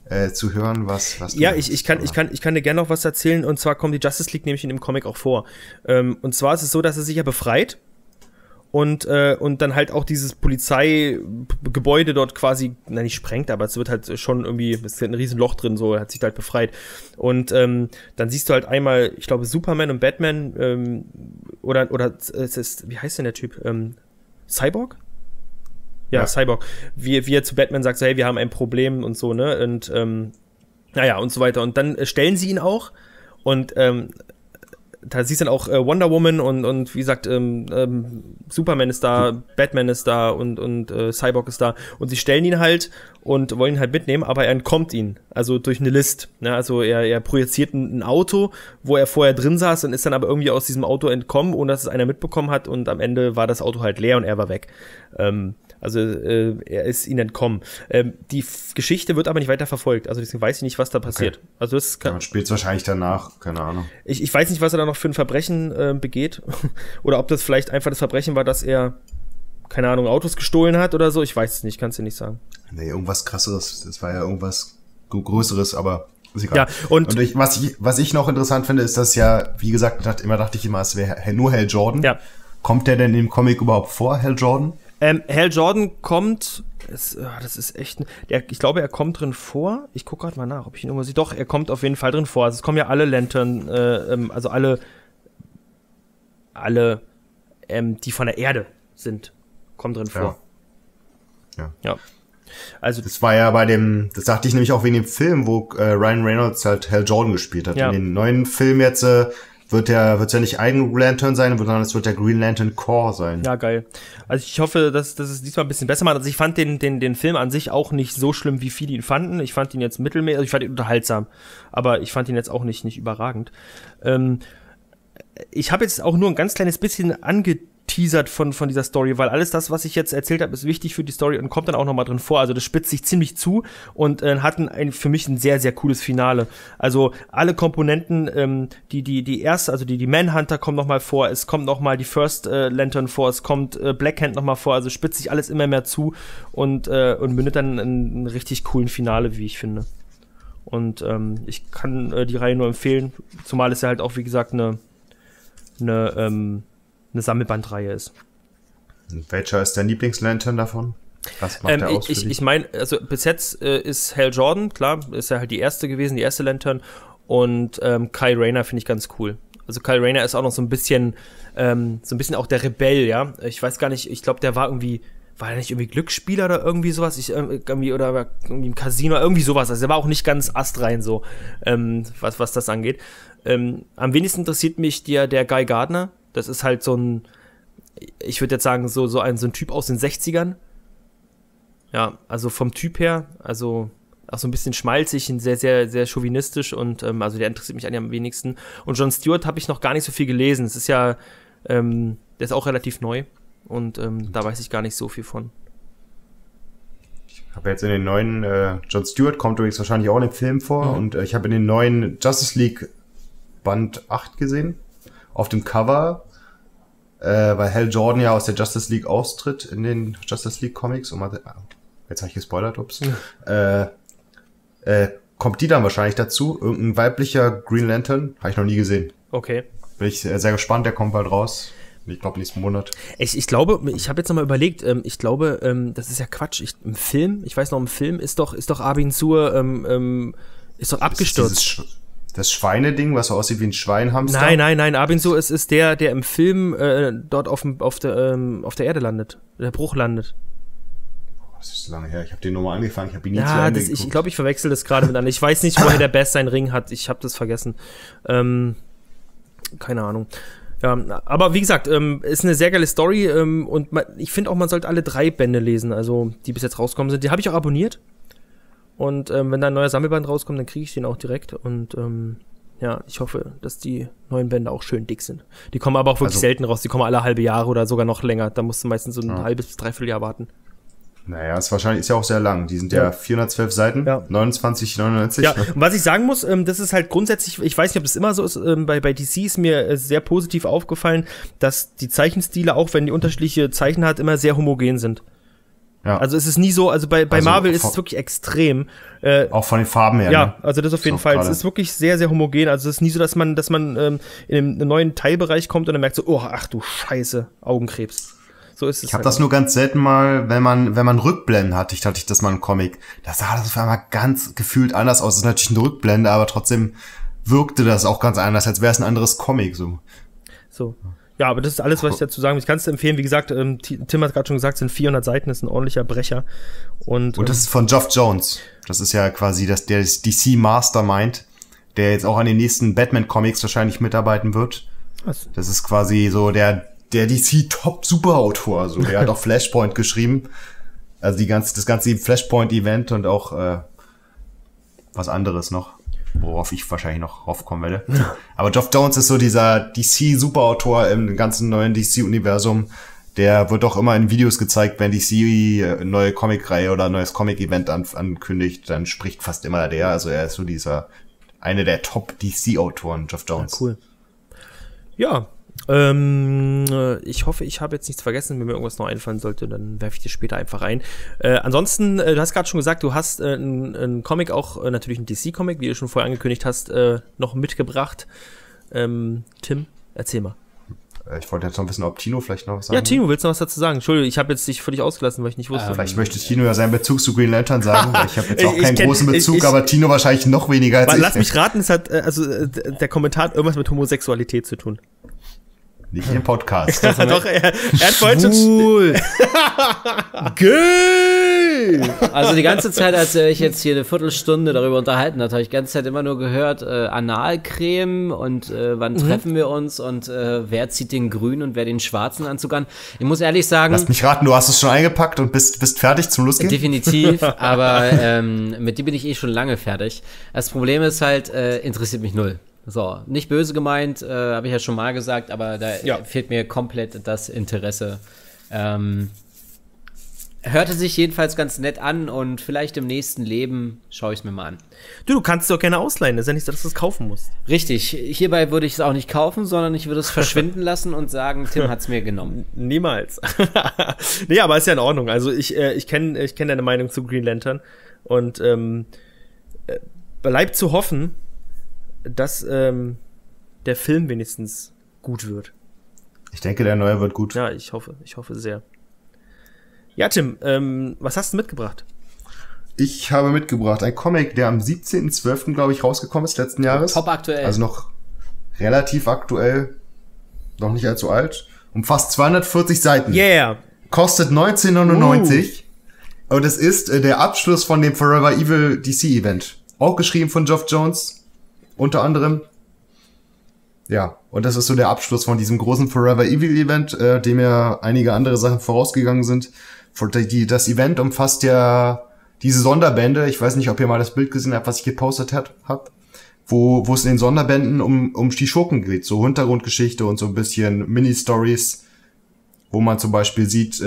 zu hören, was du ja, ich kann dir gerne noch was erzählen, und zwar kommt die Justice League nämlich in dem Comic auch vor. Und zwar ist es so, dass er sich ja befreit und dann halt auch dieses Polizeigebäude dort quasi, nicht sprengt, aber es wird halt schon irgendwie, es ist halt ein riesen Loch drin, so, er hat sich halt befreit. Und dann siehst du halt einmal, ich glaube, Superman und Batman, oder es ist, wie heißt denn der Typ? Cyborg? Ja, Cyborg. Wie er zu Batman sagt, so, hey, wir haben ein Problem und so, ne? Und naja, und so weiter. Und dann stellen sie ihn auch, und da siehst du dann auch Wonder Woman und wie gesagt, Superman ist da, Batman ist da und Cyborg ist da. Und sie stellen ihn halt und wollen ihn halt mitnehmen, aber er entkommt ihnen. Also durch eine List. Ne? Also er projiziert ein Auto, wo er vorher drin saß, und ist dann aber irgendwie aus diesem Auto entkommen, ohne dass es einer mitbekommen hat. Und am Ende war das Auto halt leer und er war weg. Also er ist ihnen entkommen. Die Geschichte wird aber nicht weiter verfolgt. Also deswegen weiß ich nicht, was da passiert. Okay. Also das man spielt es wahrscheinlich danach, keine Ahnung. Ich weiß nicht, was er da noch für ein Verbrechen begeht. Oder ob das vielleicht einfach das Verbrechen war, dass er, keine Ahnung, Autos gestohlen hat oder so. Ich weiß es nicht, kannst du nicht sagen. Nee, irgendwas Krasseres. Das war ja irgendwas Größeres, aber ist egal. Ja, und was ich noch interessant finde, ist, dass ja, wie gesagt, dachte ich immer, es wäre nur Hal Jordan. Ja. Kommt der denn im Comic überhaupt vor, Hal Jordan? Hal Jordan kommt, das ist echt, ich glaube, er kommt drin vor. Ich gucke gerade mal nach, ob ich ihn irgendwo sehe. Doch, er kommt auf jeden Fall drin vor. Also es kommen ja alle Lantern, also alle, die von der Erde sind, kommen drin vor. Ja. Also das war ja das dachte ich nämlich auch wegen dem Film, wo Ryan Reynolds halt Hal Jordan gespielt hat. Ja. In den neuen Film jetzt wird ja nicht ein Lantern sein, sondern es wird der Green Lantern Corps sein. Ja, geil. Also ich hoffe, dass es diesmal ein bisschen besser macht. Also ich fand den Film an sich auch nicht so schlimm, wie viele ihn fanden. Ich fand ihn jetzt mittelmäßig, also ich fand ihn unterhaltsam, aber ich fand ihn jetzt auch nicht überragend. Ich habe jetzt auch nur ein ganz kleines bisschen angeteasert von dieser Story, weil alles das, was ich jetzt erzählt habe, ist wichtig für die Story und kommt dann auch nochmal drin vor. Also das spitzt sich ziemlich zu und hat für mich ein sehr, sehr cooles Finale. Also alle Komponenten, die erste, also die Manhunter kommen nochmal vor, es kommt nochmal die First Lantern vor, es kommt Black Hand nochmal vor, also spitzt sich alles immer mehr zu und mündet dann in einen richtig coolen Finale, wie ich finde. Und ich kann die Reihe nur empfehlen, zumal es ja halt auch, wie gesagt, eine Sammelbandreihe ist. Und welcher ist dein Lieblingslantern davon? Was macht der aus für dich? Ich meine, also bis jetzt ist Hal Jordan, klar, ist ja halt die erste gewesen, die erste Lantern, und Kyle Rayner finde ich ganz cool. Also Kyle Rayner ist auch noch so ein bisschen auch der Rebell, ja. Ich weiß gar nicht, ich glaube, der war er nicht irgendwie Glücksspieler oder irgendwie sowas? Oder irgendwie im Casino, irgendwie sowas. Also der war auch nicht ganz astrein so, was das angeht. Am wenigsten interessiert mich der Guy Gardner. Das ist halt so ein, ich würde jetzt sagen, so ein Typ aus den 60ern. Ja, also vom Typ her, also auch so ein bisschen schmalzig und sehr, sehr, sehr chauvinistisch, und also der interessiert mich eigentlich am wenigsten. Und Jon Stewart habe ich noch gar nicht so viel gelesen. Es ist ja, der ist auch relativ neu, und da weiß ich gar nicht so viel von. Ich habe jetzt in den neuen, Jon Stewart kommt übrigens wahrscheinlich auch in dem Film vor, und ich habe in den neuen Justice League Band 8 gesehen, auf dem Cover, weil Hal Jordan ja aus der Justice League austritt in den Justice League Comics. Und jetzt habe ich gespoilert, ups. Kommt die dann wahrscheinlich dazu? Irgendein weiblicher Green Lantern? Habe ich noch nie gesehen. Okay. Bin ich sehr gespannt, der kommt bald raus. Ich glaube, nächsten Monat. Ich glaube, ich habe jetzt nochmal überlegt, ich glaube, das ist ja Quatsch. Im Film ist doch Abin Sur, ist doch abgestürzt. Das Schweineding, was so aussieht wie ein Schweinhamster? Nein, Abin Sur ist der im Film dort auf der Erde landet, der Bruch landet. Das ist lange her, ich habe den nochmal angefangen, ich habe ihn nie zu Ende geguckt. Ich glaube, ich verwechsel das gerade mit anderen. Ich weiß nicht, woher der Bass seinen Ring hat, ich habe das vergessen. Keine Ahnung. Ja, aber wie gesagt, ist eine sehr geile Story, und ich finde auch, man sollte alle 3 Bände lesen, also die bis jetzt rauskommen sind. Die habe ich auch abonniert. Und wenn da ein neuer Sammelband rauskommt, dann kriege ich den auch direkt. Und ja, ich hoffe, dass die neuen Bände auch schön dick sind. Die kommen aber auch wirklich selten raus. Die kommen alle halbe Jahre oder sogar noch länger. Da musst du meistens so ein halbes bis dreiviertel Jahr warten. Naja, ist ja auch sehr lang. Die sind ja 412 Seiten, 29,99. Ja, und was ich sagen muss, das ist halt grundsätzlich, ich weiß nicht, ob das immer so ist, bei DC ist mir sehr positiv aufgefallen, dass die Zeichenstile, auch wenn die unterschiedliche Zeichen hat, immer sehr homogen sind. Ja. Also es ist nie so, also bei Marvel ist es wirklich extrem. Auch von den Farben her. Ja, also das auf jeden Fall. Es ist wirklich sehr, sehr homogen. Also es ist nie so, dass man in einen neuen Teilbereich kommt und dann merkt so, oh, ach du Scheiße, Augenkrebs. So ist es. Ich habe das nur ganz selten mal, wenn man Rückblenden hatte, hatte ich das mal im Comic. Da sah das auf einmal ganz gefühlt anders aus. Das ist natürlich eine Rückblende, aber trotzdem wirkte das auch ganz anders, als wäre es ein anderes Comic. So. Ja, aber das ist alles, was ich dazu sagen will. Ich kann es empfehlen. Wie gesagt, Tim hat gerade schon gesagt, es sind 400 Seiten, das ist ein ordentlicher Brecher. Und das ist von Geoff Johns. Das ist ja quasi der DC Mastermind, der jetzt auch an den nächsten Batman-Comics wahrscheinlich mitarbeiten wird. Was? Das ist quasi so der DC-Top-Superautor. So. Der hat auch Flashpoint geschrieben. Also das ganze Flashpoint-Event und auch was anderes noch, worauf ich wahrscheinlich noch raufkommen werde. Aber Geoff Johns ist so dieser DC-Superautor im ganzen neuen DC-Universum. Der wird auch immer in Videos gezeigt, wenn DC eine neue Comic-Reihe oder ein neues Comic-Event ankündigt, dann spricht fast immer der. Also er ist so eine der Top-DC-Autoren, Geoff Johns. Ja, cool. Ja, ich hoffe, ich habe jetzt nichts vergessen. Wenn mir irgendwas noch einfallen sollte, dann werfe ich dir später einfach ein. Ansonsten, du hast gerade schon gesagt, du hast einen Comic, auch natürlich einen DC-Comic, wie du schon vorher angekündigt hast, noch mitgebracht. Tim, erzähl mal. Ich wollte jetzt noch ein bisschen, ob Tino vielleicht noch was sagen. Ja, Tino, willst du noch was dazu sagen? Entschuldigung, ich habe jetzt dich völlig ausgelassen, weil ich nicht wusste. Vielleicht möchte Tino ja seinen Bezug zu Green Lantern sagen. Ich habe jetzt auch keinen großen Bezug, aber Tino wahrscheinlich noch weniger als ich. Lass mich raten, es hat der Kommentar hat irgendwas mit Homosexualität zu tun. Nicht im Podcast. Doch, er hat vorhin schon... Gay! Also die ganze Zeit, als er sich jetzt hier eine Viertelstunde darüber unterhalten hat, habe ich die ganze Zeit immer nur gehört, Analcreme und wann treffen wir uns und wer zieht den grünen und wer den schwarzen Anzug an. Ich muss ehrlich sagen... Lass mich raten, du hast es schon eingepackt und bist fertig zum Losgehen? Definitiv, aber mit dem bin ich schon lange fertig. Das Problem ist halt, interessiert mich null. So, nicht böse gemeint, habe ich ja schon mal gesagt, aber da fehlt mir komplett das Interesse. Hörte sich jedenfalls ganz nett an und vielleicht im nächsten Leben schaue ich es mir mal an. Du kannst es doch gerne ausleihen, das ist ja nicht so, dass du es kaufen musst. Richtig, hierbei würde ich es auch nicht kaufen, sondern ich würde es verschwinden lassen und sagen, Tim hat es mir genommen. Niemals. Nee, aber ist ja in Ordnung. Also ich kenn deine Meinung zu Green Lantern und bleibt zu hoffen, dass der Film wenigstens gut wird. Ich denke, der neue wird gut. Ja, ich hoffe sehr. Ja, Tim, was hast du mitgebracht? Ich habe mitgebracht ein Comic, der am 17.12., glaube ich, rausgekommen ist, letzten Jahres. Top aktuell. Also noch relativ aktuell, noch nicht allzu alt. Umfasst 240 Seiten. Yeah! Kostet 19,99. Und es ist der Abschluss von dem Forever Evil DC-Event. Auch geschrieben von Geoff Johns. Unter anderem. Ja, und das ist so der Abschluss von diesem großen Forever Evil Event, dem ja einige andere Sachen vorausgegangen sind. Das Event umfasst ja diese Sonderbände. Ich weiß nicht, ob ihr mal das Bild gesehen habt, was ich gepostet hab, wo es in den Sonderbänden um die Schurken geht. So Hintergrundgeschichte und so ein bisschen Mini-Stories, wo man zum Beispiel sieht,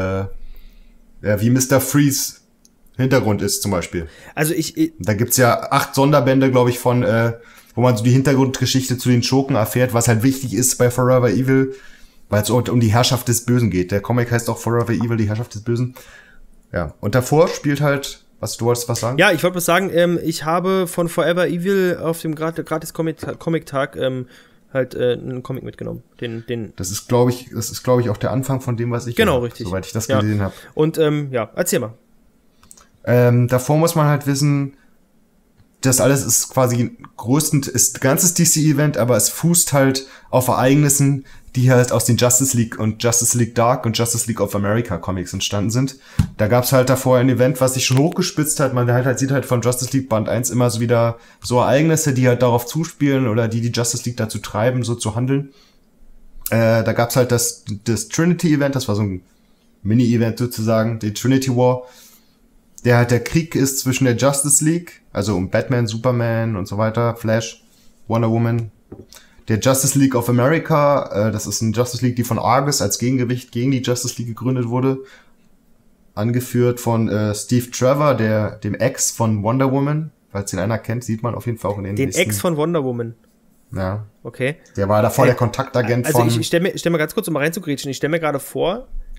wie Mr. Freeze Hintergrund ist zum Beispiel. Also da gibt's ja 8 Sonderbände, glaube ich, von wo man so die Hintergrundgeschichte zu den Schurken erfährt, was halt wichtig ist bei Forever Evil, weil es um die Herrschaft des Bösen geht. Der Comic heißt auch Forever Evil, die Herrschaft des Bösen. Ja, und davor spielt halt, du wolltest was sagen? Ja, ich wollte was sagen, ich habe von Forever Evil auf dem gratis Comic-Tag halt einen Comic mitgenommen. Das ist, glaube ich, auch der Anfang von dem, was ich genau, richtig. Soweit ich das gesehen habe. Und erzähl mal. Davor muss man halt wissen, das alles ist quasi ist ganzes DC-Event, aber es fußt halt auf Ereignissen, die halt aus den Justice League und Justice League Dark und Justice League of America Comics entstanden sind. Da gab's halt davor ein Event, was sich schon hochgespitzt hat. Man sieht halt von Justice League Band 1 immer so wieder so Ereignisse, die halt darauf zuspielen oder die Justice League dazu treiben, so zu handeln. Da gab's halt das Trinity-Event, das war so ein Mini-Event sozusagen, die Trinity War, der halt der Krieg ist zwischen der Justice League, also um Batman, Superman und so weiter, Flash, Wonder Woman, der Justice League of America, das ist eine Justice League, die von Argus als Gegengewicht gegen die Justice League gegründet wurde, angeführt von Steve Trevor, dem Ex von Wonder Woman, falls den einer kennt, sieht man auf jeden Fall auch in den Ex von Wonder Woman. Ja. Okay. Der war davor der Kontaktagent also von... Ich stell mir ganz kurz, um mal reinzugrätschen, ich stelle mir gerade vor,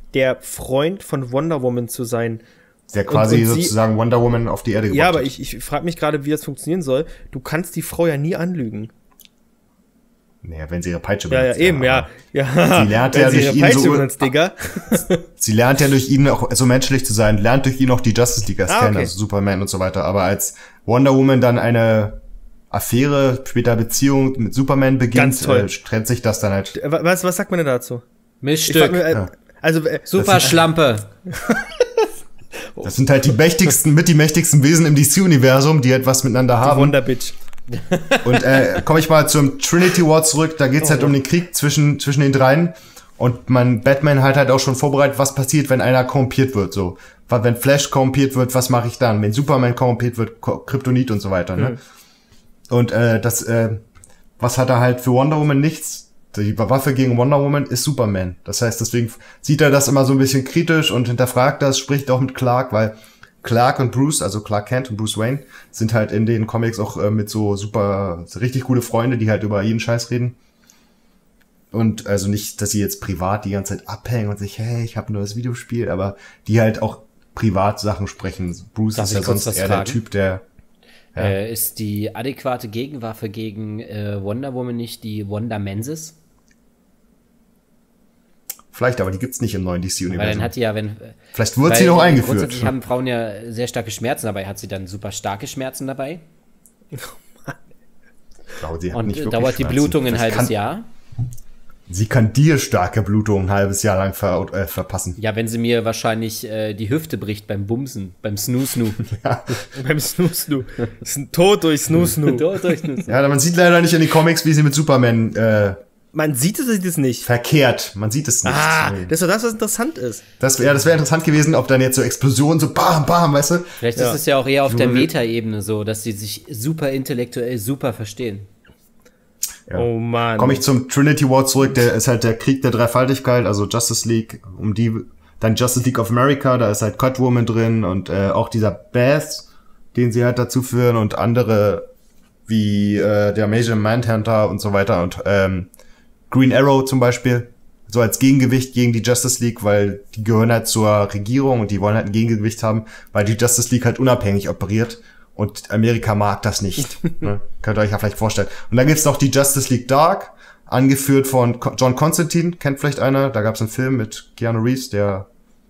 der Freund von Wonder Woman zu sein. Der quasi sozusagen Wonder Woman auf die Erde gebracht hat. Ja, aber ich frage mich gerade, wie das funktionieren soll. Du kannst die Frau ja nie anlügen. Naja, wenn sie ihre Peitsche benutzt. Ja, eben, ja. Sie lernt ja durch ihn Sie lernt ja durch ihn auch so menschlich zu sein, lernt durch ihn auch die Justice League kennen, also Superman und so weiter. Aber als Wonder Woman dann eine Affäre, später Beziehung mit Superman beginnt, trennt sich das dann halt. Was sagt man denn dazu? Miststück. Also, super Schlampe. Das sind halt die mächtigsten Wesen im DC-Universum, die etwas miteinander haben. Die Wonderbitch. Und komme ich mal zum Trinity War zurück, da geht's halt um den Krieg zwischen den dreien. Und Batman hat halt auch schon vorbereitet, was passiert, wenn einer korrumpiert wird, so. Wenn Flash korrumpiert wird, was mache ich dann? Wenn Superman korrumpiert wird, Kryptonit und so weiter, ne? Und was hat er halt für Wonder Woman? Nichts. Die Waffe gegen Wonder Woman ist Superman. Das heißt, deswegen sieht er das immer so ein bisschen kritisch und hinterfragt das, spricht auch mit Clark, weil Clark und Bruce, also Clark Kent und Bruce Wayne, sind halt in den Comics auch mit so richtig gute Freunde, die halt über jeden Scheiß reden. Und also nicht, dass sie jetzt privat die ganze Zeit abhängen und sich, hey, ich habe nur das Videospiel, aber die halt auch privat Sachen sprechen. Bruce ist ja sonst eher der Typ, der... Ja. Ist die adäquate Gegenwaffe gegen Wonder Woman nicht die Wanda Mensis? Vielleicht, aber die gibt's nicht im neuen DC-Universum. Weil dann hat die ja, vielleicht wird sie noch eingeführt. Grundsätzlich haben Frauen ja sehr starke Schmerzen dabei. Hat sie dann super starke Schmerzen dabei? Glaube, sie hat und nicht dauert die Blutung ein halbes Jahr? Sie kann dir starke Blutung ein halbes Jahr lang verpassen. Ja, wenn sie mir wahrscheinlich die Hüfte bricht beim Bumsen, beim Snoo-Snoo. Ja. Beim Snoo-Snoo. Das ist ein Tod durch Snoo-Snoo. Ja, man sieht leider nicht in den Comics, wie sie mit Superman man sieht es nicht. Verkehrt, man sieht es nicht. Das ist doch das, was interessant ist. Das wäre interessant gewesen, ob dann jetzt so Explosionen, so bam, bam, weißt du? Vielleicht ist es ja auch eher auf der Meta-Ebene so, dass sie sich super intellektuell super verstehen. Ja. Oh Mann. Komme ich zum Trinity War zurück, der ist halt der Krieg der Dreifaltigkeit, also Justice League, dann Justice League of America, da ist halt Catwoman drin und auch dieser Bath, den sie halt dazu führen und andere wie der Major Manhunter und so weiter und Green Arrow zum Beispiel, so als Gegengewicht gegen die Justice League, weil die gehören halt zur Regierung und die wollen halt ein Gegengewicht haben, weil die Justice League halt unabhängig operiert. Und Amerika mag das nicht. Ne? Könnt ihr euch ja vielleicht vorstellen. Und dann gibt's noch die Justice League Dark, angeführt von John Constantine, kennt vielleicht einer. Da gab's einen Film mit Keanu Reeves, der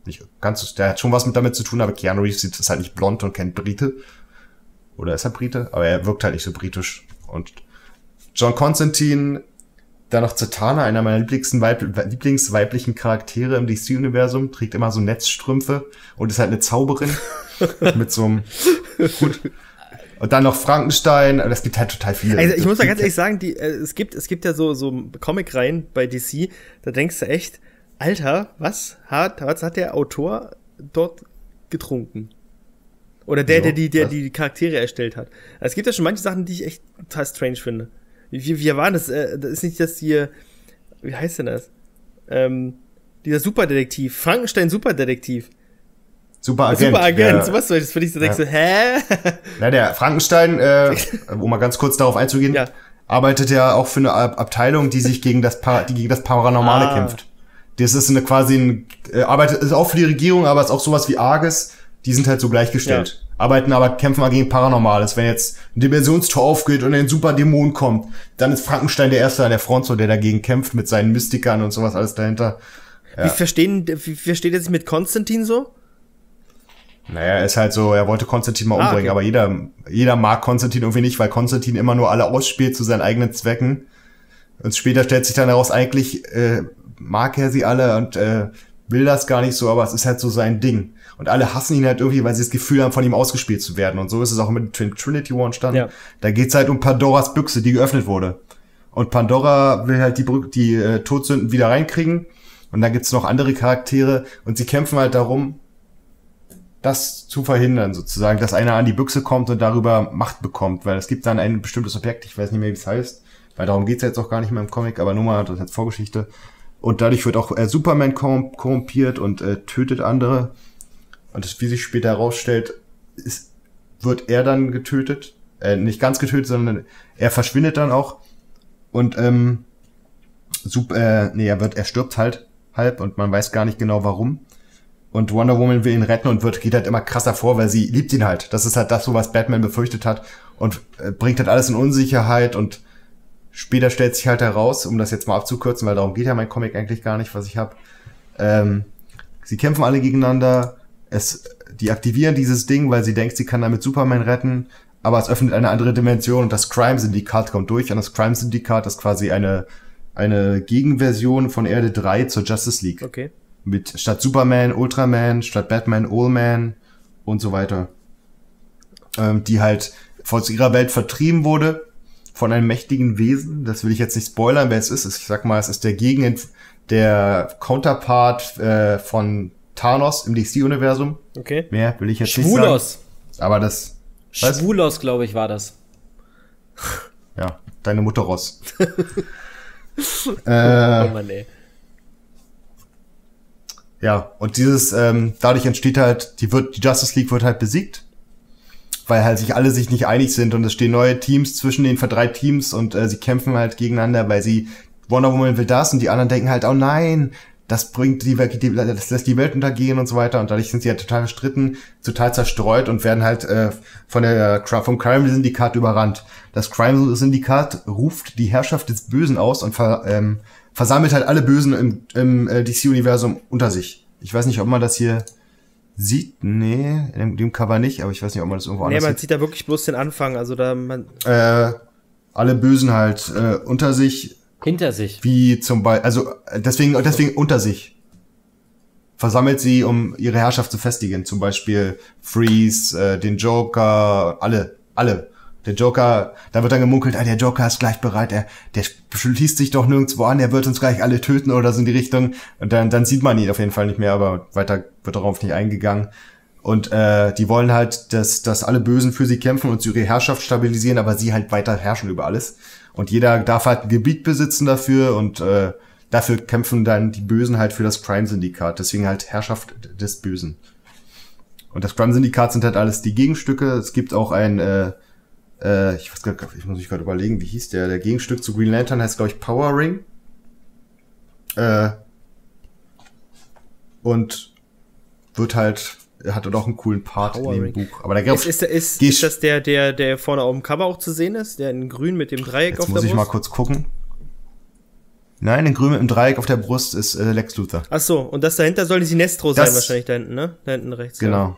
hat schon was damit zu tun, aber Keanu Reeves ist halt nicht blond und kennt Brite. Oder ist er Brite? Aber er wirkt halt nicht so britisch. Und John Constantine, dann noch Zatanna, einer meiner lieblingsweiblichen Charaktere im DC-Universum, trägt immer so Netzstrümpfe und ist halt eine Zauberin mit so einem Hut. Und dann noch Frankenstein, das gibt halt total viele. Also ich muss mal ganz ehrlich sagen, es gibt ja so Comic-Reihen bei DC, da denkst du echt, Alter, was hat der Autor dort getrunken? Oder der die Charaktere erstellt hat. Also es gibt ja schon manche Sachen, die ich echt total strange finde. Wie war das? Das ist nicht das hier, wie heißt denn das? Dieser Superdetektiv, Frankenstein Superdetektiv. Superagent. Was soll ich das für dich? So denkst du, hä? Na, der Frankenstein, um mal ganz kurz darauf einzugehen, arbeitet ja auch für eine Abteilung, die sich gegen das Paranormale kämpft. Das ist ist auch für die Regierung, aber ist auch sowas wie Argus. Die sind halt so gleichgestellt. Ja. Kämpfen aber gegen Paranormales. Wenn jetzt ein Dimensionstor aufgeht und ein Superdämon kommt, dann ist Frankenstein der Erste an der Front, so der dagegen kämpft mit seinen Mystikern und sowas alles dahinter. Ja. Wie versteht er sich mit Konstantin so? Naja, er ist halt so, er wollte Konstantin mal umbringen, okay. Aber jeder mag Konstantin irgendwie nicht, weil Konstantin immer nur alle ausspielt zu seinen eigenen Zwecken. Und später stellt sich dann heraus, eigentlich mag er sie alle und will das gar nicht so, aber es ist halt so sein Ding. Und alle hassen ihn halt irgendwie, weil sie das Gefühl haben, von ihm ausgespielt zu werden. Und so ist es auch mit Trinity War entstanden. Ja. Da geht's halt um Pandoras Büchse, die geöffnet wurde. Und Pandora will halt die Todsünden wieder reinkriegen. Und dann gibt's noch andere Charaktere. Und sie kämpfen halt darum, das zu verhindern, sozusagen, dass einer an die Büchse kommt und darüber Macht bekommt. Weil es gibt dann ein bestimmtes Objekt, ich weiß nicht mehr, wie es heißt. Weil darum geht's jetzt auch gar nicht mehr im Comic, aber nur mal, das ist jetzt Vorgeschichte. Und dadurch wird auch Superman korrumpiert und tötet andere. Und wie sich später herausstellt, wird er dann getötet. Nicht ganz getötet, sondern er verschwindet dann auch. Und er stirbt halt. halb und man weiß gar nicht genau warum. Und Wonder Woman will ihn retten und geht halt immer krasser vor, weil sie liebt ihn halt. Das ist halt das, was Batman befürchtet hat und bringt halt alles in Unsicherheit und später stellt sich halt heraus, um das jetzt mal abzukürzen, weil darum geht ja mein Comic eigentlich gar nicht, was ich habe. Sie kämpfen alle gegeneinander, die aktivieren dieses Ding, weil sie denkt, sie kann damit Superman retten, aber es öffnet eine andere Dimension und das Crime-Syndikat kommt durch und das Crime-Syndikat ist quasi eine Gegenversion von Erde 3 zur Justice League. Okay. Mit statt Superman, Ultraman, statt Batman, Allman und so weiter. Die halt aus ihrer Welt vertrieben wurde von einem mächtigen Wesen. Das will ich jetzt nicht spoilern, wer es ist. Ich sag mal, es ist der Counterpart von Thanos im DC-Universum. Okay. Mehr will ich jetzt Schwulos. nicht sagen. Aber das... Was? Schwulos, glaube ich, war das. Ja, deine Mutter Ross. Oh Mann, ey. Ja, und dadurch entsteht halt, die Justice League wird halt besiegt, weil halt alle sich nicht einig sind und es stehen neue Teams zwischen den 3 Teams und sie kämpfen halt gegeneinander, weil Wonder Woman will das und die anderen denken halt, oh nein, das lässt die Welt untergehen und so weiter und dadurch sind sie halt total verstritten, total zerstreut und werden halt vom Crime-Syndikat überrannt. Das Crime-Syndikat ruft die Herrschaft des Bösen aus und versammelt halt alle Bösen im DC-Universum unter sich. Ich weiß nicht, ob man das hier sieht. Nee, in dem Cover nicht, aber ich weiß nicht, ob man das irgendwo anders sieht. Nee, man sieht da wirklich bloß den Anfang. Also alle Bösen halt unter sich. Hinter sich. Wie zum Beispiel, also deswegen unter sich. Versammelt sie, um ihre Herrschaft zu festigen. Zum Beispiel Freeze, den Joker, alle. Der Joker, da wird dann gemunkelt, der Joker ist gleich bereit, der schließt sich doch nirgendwo an, er wird uns gleich alle töten oder so in die Richtung. Und dann sieht man ihn auf jeden Fall nicht mehr, aber weiter wird darauf nicht eingegangen. Und die wollen halt, dass alle Bösen für sie kämpfen und ihre Herrschaft stabilisieren, aber sie halt weiter herrschen über alles. Und jeder darf halt ein Gebiet besitzen dafür und dafür kämpfen dann die Bösen halt für das Crime-Syndikat. Deswegen halt Herrschaft des Bösen. Und das Crime-Syndikat sind halt alles die Gegenstücke. Es gibt auch ich muss mich gerade überlegen, wie hieß der? Der Gegenstück zu Green Lantern heißt, glaube ich, Power Ring. Und hat auch einen coolen Part Power in dem Ring. Buch. Aber da ist das der vorne auf dem Cover auch zu sehen ist? Der in grün mit dem Dreieck jetzt auf der muss Brust? ich mal kurz gucken. Nein, in grün mit dem Dreieck auf der Brust ist Lex Luthor. Ach so, und das dahinter soll die Sinestro sein wahrscheinlich da hinten, ne? Da hinten rechts. Genau.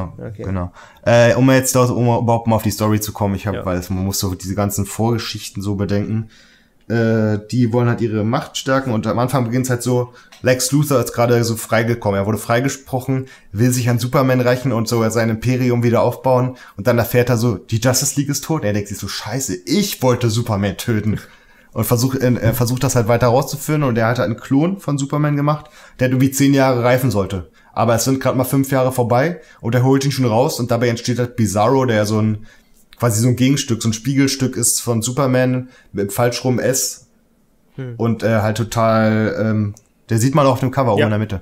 Um überhaupt mal auf die Story zu kommen, weil man muss so diese ganzen Vorgeschichten so bedenken. Die wollen halt ihre Macht stärken und am Anfang beginnt es halt so, Lex Luthor ist gerade so freigekommen, er wurde freigesprochen, will sich an Superman rächen und so sein Imperium wieder aufbauen und dann erfährt er so, die Justice League ist tot. Er denkt sich so, scheiße, ich wollte Superman töten. Und versucht das halt weiter rauszuführen und er hat halt einen Klon von Superman gemacht, der irgendwie 10 Jahre reifen sollte. Aber es sind gerade mal 5 Jahre vorbei und er holt ihn schon raus und dabei entsteht halt Bizarro, der quasi so ein Gegenstück, so ein Spiegelstück ist von Superman mit falsch rum S und halt total, der sieht man auch auf dem Cover oben in der Mitte.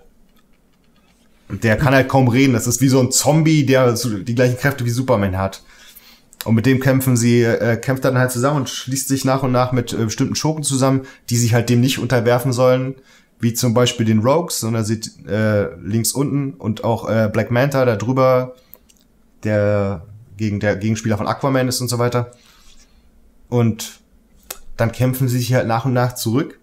Und der kann halt kaum reden, das ist wie so ein Zombie, der die gleichen Kräfte wie Superman hat. Und mit dem kämpft dann halt zusammen und schließt sich nach und nach mit bestimmten Schurken zusammen, die sich halt dem nicht unterwerfen sollen, wie zum Beispiel den Rogues, und da sieht links unten und auch Black Manta da drüber, der Gegenspieler von Aquaman ist und so weiter. Und dann kämpfen sie sich halt nach und nach zurück.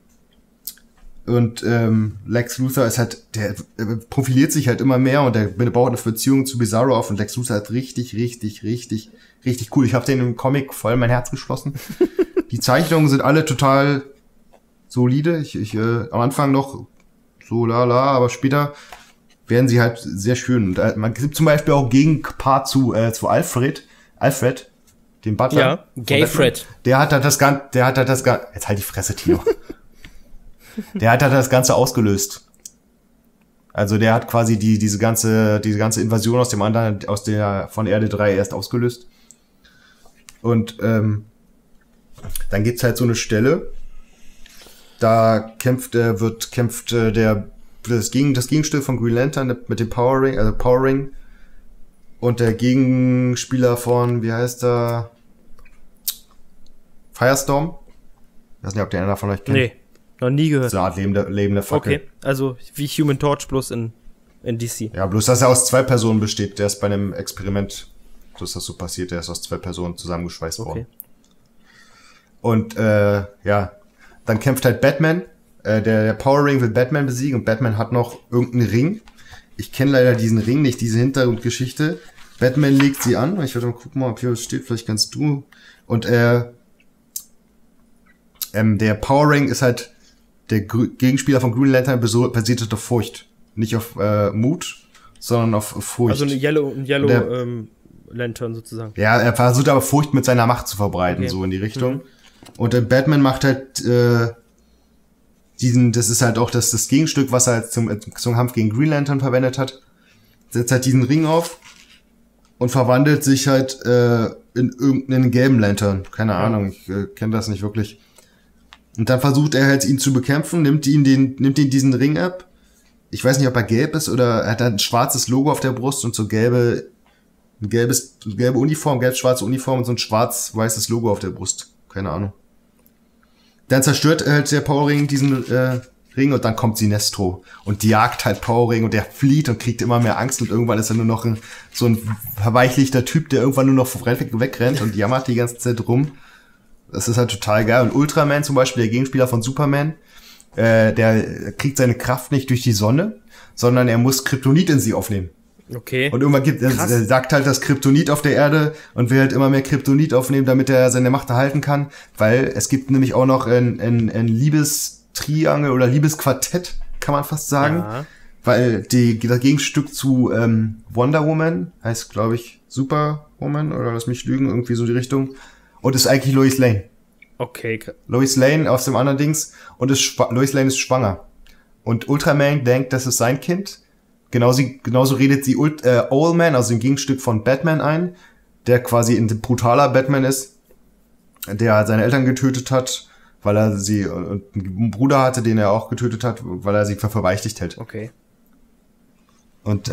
Und Lex Luthor ist halt, der profiliert sich halt immer mehr und der baut eine Beziehung zu Bizarro auf und Lex Luthor ist richtig cool. Ich habe den im Comic voll mein Herz geschlossen. Die Zeichnungen sind alle total solide. Ich am Anfang noch so aber später werden sie halt sehr schön. Und man gibt zum Beispiel auch Gegenpart zu Alfred, dem Butler. Ja, Gayfred. Der hat halt das Ganze, jetzt halt die Fresse, Tino. Der hat halt das Ganze ausgelöst. Also der hat quasi diese ganze Invasion von Erde 3 erst ausgelöst. Und dann gibt's halt so eine Stelle, da kämpft das Gegenstück von Green Lantern mit dem Power Ring und der Gegenspieler von, wie heißt er? Firestorm. Ich weiß nicht, ob der einer von euch kennt. Noch nie gehört. So eine Art lebende Fackel. Okay, also wie Human Torch bloß in DC. Ja, bloß, dass er aus 2 Personen besteht. Der ist bei einem Experiment, so ist das so passiert, der ist aus 2 Personen zusammengeschweißt worden. Und, ja, dann kämpft halt Batman. Der Power Ring will Batman besiegen und Batman hat noch irgendeinen Ring. Ich kenne leider diesen Ring nicht, diese Hintergrundgeschichte. Batman legt sie an. Ich werde mal gucken, ob hier was steht. Vielleicht kannst du. Und der Power Ring ist halt der Gegenspieler von Green Lantern basiert auf Furcht. Nicht auf Mut, sondern auf Furcht. Also ein Yellow Lantern sozusagen. Ja, er versucht aber Furcht mit seiner Macht zu verbreiten, so in die Richtung. Mhm. Und der Batman macht halt das ist halt auch das Gegenstück, was er halt zum Kampf gegen Green Lantern verwendet hat. Setzt halt diesen Ring auf und verwandelt sich halt in irgendeinen gelben Lantern. Keine Ahnung, ich kenne das nicht wirklich. Und dann versucht er halt ihn zu bekämpfen, nimmt ihn diesen Ring ab. Ich weiß nicht, ob er gelb ist oder er hat ein schwarzes Logo auf der Brust und so gelbe Uniform, gelb-schwarze Uniform und so ein schwarz-weißes Logo auf der Brust. Keine Ahnung. Dann zerstört halt der Power Ring diesen Ring und dann kommt Sinestro und die jagt halt Power Ring und der flieht und kriegt immer mehr Angst und irgendwann ist er nur noch so ein verweichlichter Typ, der irgendwann nur noch wegrennt und jammert die ganze Zeit rum. Das ist halt total geil. Und Ultraman zum Beispiel, der Gegenspieler von Superman, der kriegt seine Kraft nicht durch die Sonne, sondern er muss Kryptonit in sie aufnehmen. Okay. Und irgendwann er sagt halt das Kryptonit auf der Erde und will halt immer mehr Kryptonit aufnehmen, damit er seine Macht erhalten kann, weil es gibt nämlich auch noch ein Liebestriangel oder Liebesquartett, kann man fast sagen, ja. Weil das Gegenstück zu Wonder Woman heißt, glaube ich, Superwoman oder lass mich lügen, irgendwie so die Richtung, und ist eigentlich Lois Lane. Okay. Lois Lane aus dem anderen Dings und Lois Lane ist schwanger. Und Ultraman denkt, das ist sein Kind. Genauso redet sie Owlman, also dem Gegenstück von Batman ein, der quasi ein brutaler Batman ist, der seine Eltern getötet hat, weil er einen Bruder hatte, den er auch getötet hat, weil er sie für verweichlicht hält. Okay. Und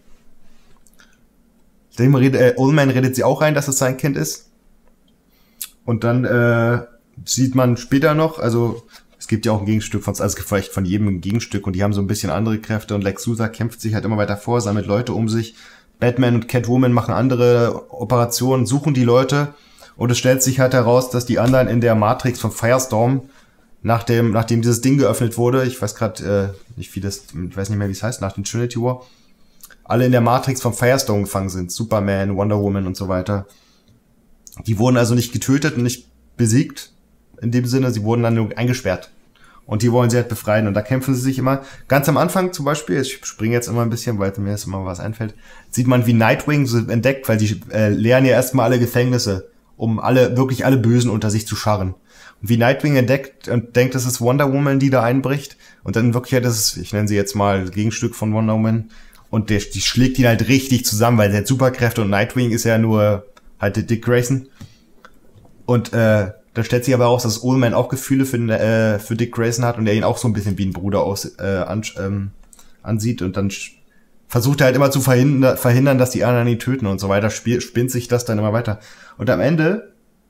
Owlman redet sie auch ein, dass es sein Kind ist. Und dann sieht man später noch, also es gibt ja auch ein Gegenstück es gibt vielleicht von jedem ein Gegenstück und die haben so ein bisschen andere Kräfte und Lex Luthor kämpft sich halt immer weiter vor, sammelt Leute um sich. Batman und Catwoman machen andere Operationen, suchen die Leute und es stellt sich halt heraus, dass die anderen in der Matrix von Firestorm, nachdem dieses Ding geöffnet wurde, ich weiß gerade ich weiß nicht mehr, wie es heißt, nach dem Trinity War, alle in der Matrix von Firestorm gefangen sind. Superman, Wonder Woman und so weiter. Die wurden also nicht getötet und nicht besiegt, in dem Sinne, sie wurden dann nur eingesperrt. Und die wollen sie halt befreien. Und da kämpfen sie sich immer. Ganz am Anfang zum Beispiel, ich springe jetzt immer ein bisschen, weil mir jetzt immer was einfällt, sieht man, wie Nightwing so entdeckt, weil die leeren ja erstmal alle Gefängnisse, um wirklich alle Bösen unter sich zu scharren. Und wie Nightwing entdeckt und denkt, das ist Wonder Woman, die da einbricht. Und dann wirklich, das ist, ich nenne sie jetzt mal Gegenstück von Wonder Woman. Und die schlägt ihn halt richtig zusammen, weil sie hat Superkräfte und Nightwing ist ja nur halt der Dick Grayson. Und dann stellt sich aber heraus, dass Owlman auch Gefühle für Dick Grayson hat und er ihn auch so ein bisschen wie ein Bruder ansieht. Und dann versucht er halt immer zu verhindern, dass die anderen ihn töten und so weiter. Spinnt sich das dann immer weiter. Und am Ende...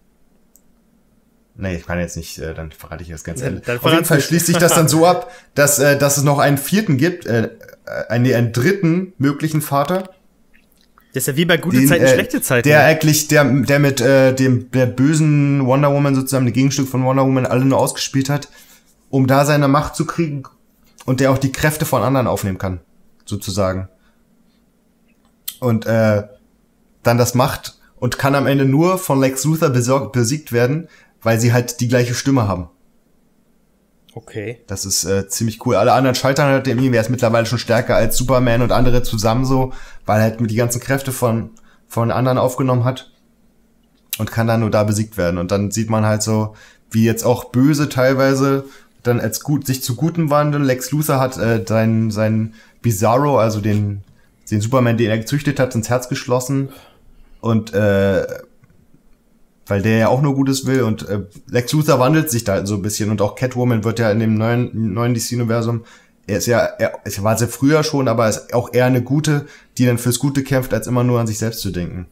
Nee, ich kann jetzt nicht, dann verrate ich das ganze Ende. Auf jeden Fall schließt sich das dann so ab, dass es noch einen vierten gibt, einen dritten möglichen Vater. Das ist ja wie bei gute Zeiten, schlechte Zeiten. Der eigentlich, der mit der bösen Wonder Woman sozusagen, dem Gegenstück von Wonder Woman, alle nur ausgespielt hat, um da seine Macht zu kriegen und der auch die Kräfte von anderen aufnehmen kann, sozusagen. Und dann das macht und kann am Ende nur von Lex Luthor besiegt werden, weil sie halt die gleiche Stimme haben. Okay. Das ist ziemlich cool. Alle anderen scheitern halt irgendwie, wer ist mittlerweile schon stärker als Superman und andere zusammen so, weil er halt mit die ganzen Kräfte von anderen aufgenommen hat und kann dann nur da besiegt werden. Und dann sieht man halt so, wie jetzt auch Böse teilweise dann als sich zu Guten wandeln. Lex Luthor hat seinen Bizarro, also den Superman, den er gezüchtet hat, ins Herz geschlossen und weil der ja auch nur Gutes will und Lex Luthor wandelt sich da so ein bisschen und auch Catwoman wird ja in dem neuen DC-Universum, er war sehr früher schon, aber ist auch eher eine Gute, die dann fürs Gute kämpft, als immer nur an sich selbst zu denken.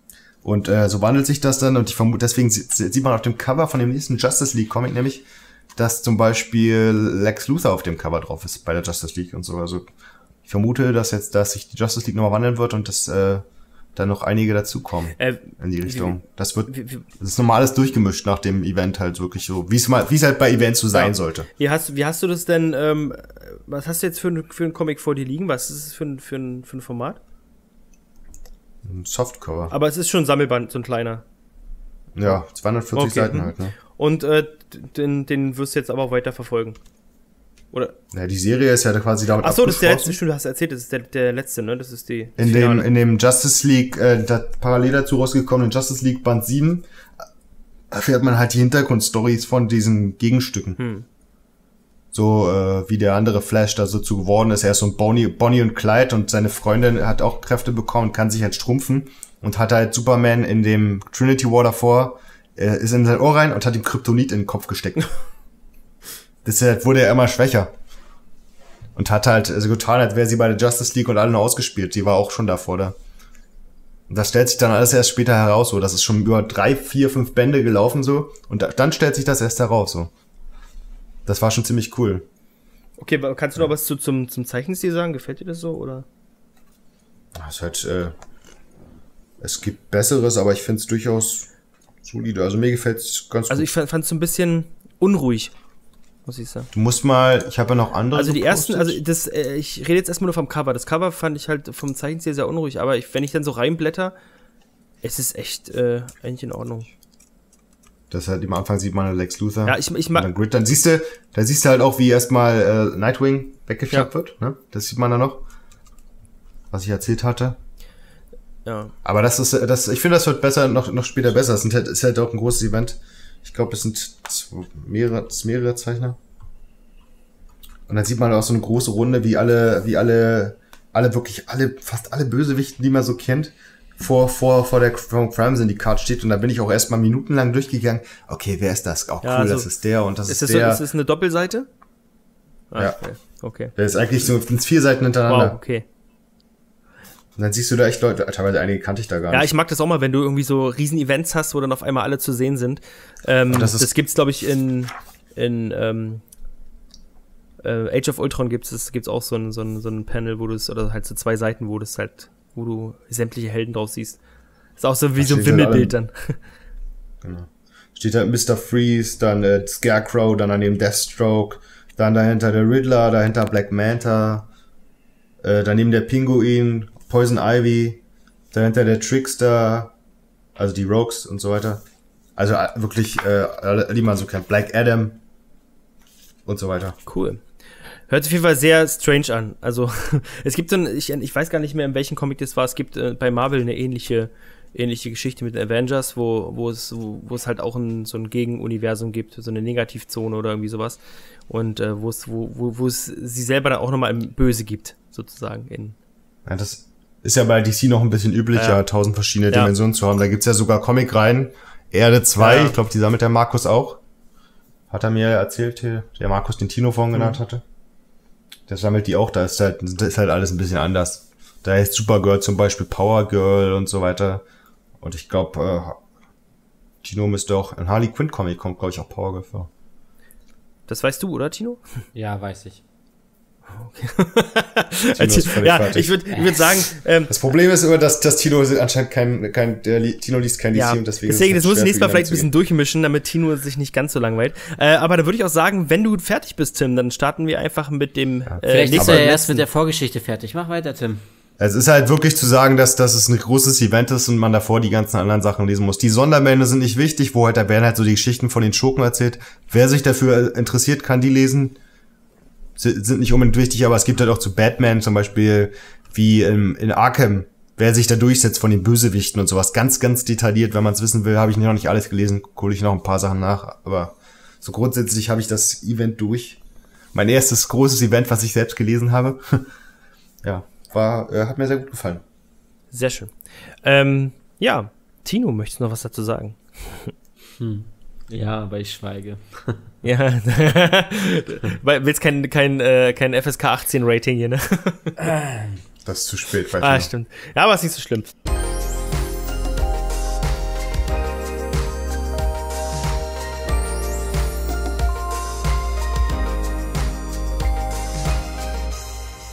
Und so wandelt sich das dann und ich vermute, deswegen sieht man auf dem Cover von dem nächsten Justice League Comic nämlich, dass zum Beispiel Lex Luthor auf dem Cover drauf ist bei der Justice League und so. Also ich vermute, dass sich die Justice League nochmal wandeln wird und dass da noch einige dazukommen in die Richtung. Das ist normales durchgemischt nach dem Event halt wirklich so, wie es halt bei Events so sein sollte. Wie hast du das denn, was hast du jetzt für einen Comic vor dir liegen? Was ist es für ein Format? Ein Softcover. Aber es ist schon ein Sammelband, so ein kleiner. Ja, 240 Seiten halt, ne? Und den wirst du jetzt aber auch weiter verfolgen. Oder? Ja, die Serie ist ja quasi damit Achso, das ist der letzte, stimmt, du hast erzählt, das ist der letzte, ne? Das ist die. In dem Justice League, parallel dazu rausgekommenen Justice League Band 7, erfährt man halt die Hintergrundstories von diesen Gegenstücken. So, wie der andere Flash da so zu geworden ist. Er ist so ein Bonnie und Clyde und seine Freundin hat auch Kräfte bekommen, kann sich halt schrumpfen und hat halt Superman in dem Trinity War davor, ist in sein Ohr rein und hat ihm Kryptonit in den Kopf gesteckt. Deshalb wurde er immer schwächer. Und hat halt so getan, als wäre sie bei der Justice League und alle noch ausgespielt. Die war auch schon davor da. Und das stellt sich dann alles erst später heraus, so. Das ist schon über 3, 4, 5 Bände gelaufen, so. Und dann stellt sich das erst heraus, so. Das war schon ziemlich cool. Okay, kannst du noch was zum Zeichenstil sagen? Gefällt dir das so, oder? Das ist halt, es gibt Besseres, aber ich finde es durchaus solide. Also mir gefällt es ganz gut. Also ich fand es so ein bisschen unruhig, muss ich sagen. Du musst mal, ich habe ja noch andere. Also die ersten, ich rede jetzt erstmal nur vom Cover. Das Cover fand ich halt vom Zeichenstil sehr unruhig, aber wenn ich dann so reinblätter, es ist echt eigentlich in Ordnung. Das halt am Anfang sieht man Lex Luthor. Ja, ich mag. Dann siehst du halt auch, wie erstmal Nightwing weggeschnappt wird, ne? Das sieht man da noch. Was ich erzählt hatte. Ja. Aber ich finde, das wird besser, noch später besser. Es ist halt auch ein großes Event. Ich glaube, es sind mehrere Zeichner. Und dann sieht man auch so eine große Runde, wie fast alle Bösewichten, die man so kennt, vor der Crime Syndicate steht. Und da bin ich auch erstmal minutenlang durchgegangen. Okay, wer ist das? Auch cool, also, das ist der und das ist der. Ist das eine Doppelseite? Ja. Okay. Der ist eigentlich so 4 Seiten hintereinander. Wow, okay. Und dann siehst du da echt Leute, teilweise einige kannte ich da gar nicht. Ja, ich mag das auch mal, wenn du irgendwie so Riesen-Events hast, wo dann auf einmal alle zu sehen sind. Das gibt's, glaube ich, in Age of Ultron gibt's auch so ein Panel, wo du es, oder halt so 2 Seiten, wo du sämtliche Helden drauf siehst. Ist auch so wie so ein Wimmelbild dann. Genau. Steht da Mr. Freeze, dann Scarecrow, dann daneben Deathstroke, dann dahinter der Riddler, dahinter Black Manta, daneben der Pinguin, Poison Ivy, dahinter der Trickster, also die Rogues und so weiter. Also wirklich, die man so kennt. Black Adam und so weiter. Cool. Hört sich auf jeden Fall sehr strange an. Also, es gibt ich weiß gar nicht mehr, in welchem Comic das war. Es gibt bei Marvel eine ähnliche Geschichte mit den Avengers, wo es halt auch so ein Gegenuniversum gibt, so eine Negativzone oder irgendwie sowas. Und wo es sie selber dann auch nochmal im Böse gibt, sozusagen. Ja, das ist ja bei DC noch ein bisschen üblicher, 1000 verschiedene Dimensionen zu haben. Da gibt's ja sogar Comicreihen. Erde 2, ich glaube, die sammelt der Markus auch. Hat er mir erzählt, der Markus den Tino vorhin genannt hatte. Der sammelt die auch, da ist halt alles ein bisschen anders. Da ist Supergirl zum Beispiel Power Girl und so weiter. Und ich glaube, Tino müsste auch, ein Harley Quinn Comic kommt, glaube ich, auch Power Girl vor. Das weißt du, oder, Tino? Ja, weiß ich. Okay. Ich würde sagen, das Problem ist immer, dass Tino anscheinend Tino liest kein DC und deswegen das muss ich nächstes Mal vielleicht ein bisschen durchmischen, damit Tino sich nicht ganz so langweilt. Aber da würde ich auch sagen, wenn du fertig bist, Tim, dann starten wir einfach mit dem vielleicht ist er erst mit der Vorgeschichte fertig. Mach weiter, Tim. Es ist halt wirklich zu sagen, dass es ein großes Event ist und man davor die ganzen anderen Sachen lesen muss. Die Sonderbände sind nicht wichtig, da werden halt so die Geschichten von den Schurken erzählt. Wer sich dafür interessiert, kann die lesen. Sind nicht unbedingt wichtig, aber es gibt halt auch zu Batman zum Beispiel, wie in Arkham, wer sich da durchsetzt von den Bösewichten und sowas. Ganz, ganz detailliert, wenn man es wissen will, habe ich noch nicht alles gelesen, hole ich noch ein paar Sachen nach, aber so grundsätzlich habe ich das Event durch. Mein erstes großes Event, was ich selbst gelesen habe. Ja, hat mir sehr gut gefallen. Sehr schön. Ja, Tino, möchtest du noch was dazu sagen? Ja, aber ich schweige. Ja, willst kein FSK 18 Rating hier, ne? Das ist zu spät. Stimmt. Ja, aber ist nicht so schlimm.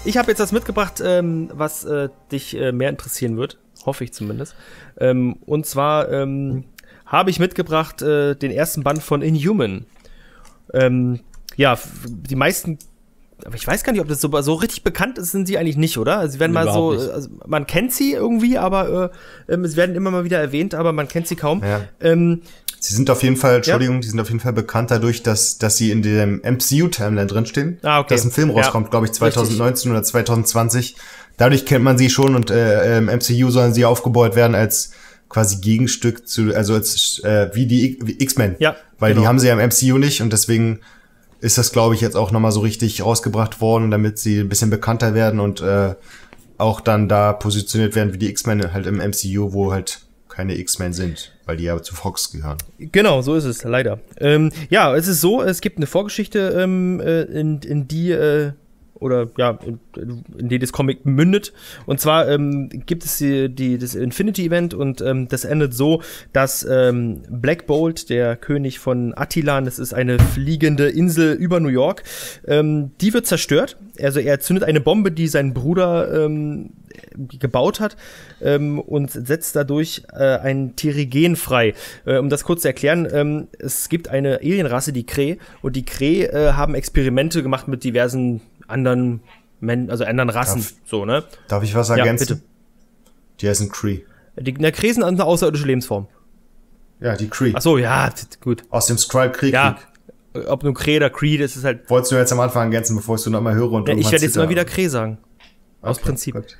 ich habe jetzt das mitgebracht, was dich mehr interessieren wird. Hoffe ich zumindest. Und zwar habe ich mitgebracht den ersten Band von Inhuman. Ja, die meisten, aber ich weiß gar nicht, ob das so richtig bekannt ist, sind sie eigentlich nicht, oder? Also sie werden mal so, also man kennt sie irgendwie, aber es werden immer mal wieder erwähnt, aber man kennt sie kaum. Ja. Sie sind auf jeden Fall, Entschuldigung, die sind auf jeden Fall bekannt dadurch, dass sie in dem MCU-Timeline drinstehen. Ah, okay. Dass ein Film rauskommt, glaube ich, 2019 richtig. Oder 2020. Dadurch kennt man sie schon und im MCU sollen sie aufgebaut werden als quasi Gegenstück zu, also als wie X-Men. Ja, weil genau. Die haben sie ja im MCU nicht und deswegen ist das, glaube ich, jetzt auch nochmal so richtig rausgebracht worden, damit sie ein bisschen bekannter werden und auch dann da positioniert werden wie die X-Men halt im MCU, wo halt keine X-Men sind, weil die ja zu Fox gehören. Genau, so ist es, leider. Ja, es ist so, es gibt eine Vorgeschichte, in die oder ja, in die das Comic mündet. Und zwar gibt es das Infinity-Event und das endet so, dass Black Bolt, der König von Attilan, das ist eine fliegende Insel über New York, die wird zerstört. Also er zündet eine Bombe, die sein Bruder gebaut hat und setzt dadurch ein Terrigen frei. Um das kurz zu erklären, es gibt eine Alienrasse, die Kree, und die Kree haben Experimente gemacht mit diversen anderen Rassen, so, ne? Darf ich was ergänzen? Ja, bitte. Die heißen Kree. Die Kree sind eine außerirdische Lebensform. Ja, die Kree. Ach so, ja, gut. Aus dem Skrull-Krieg. Ja, ob nur Kree oder Kree, das ist halt... Wolltest du jetzt am Anfang ergänzen, bevor ich es nochmal höre? Und ja, ich werde jetzt mal wieder Kree sagen. Aus okay, Prinzip. Gut.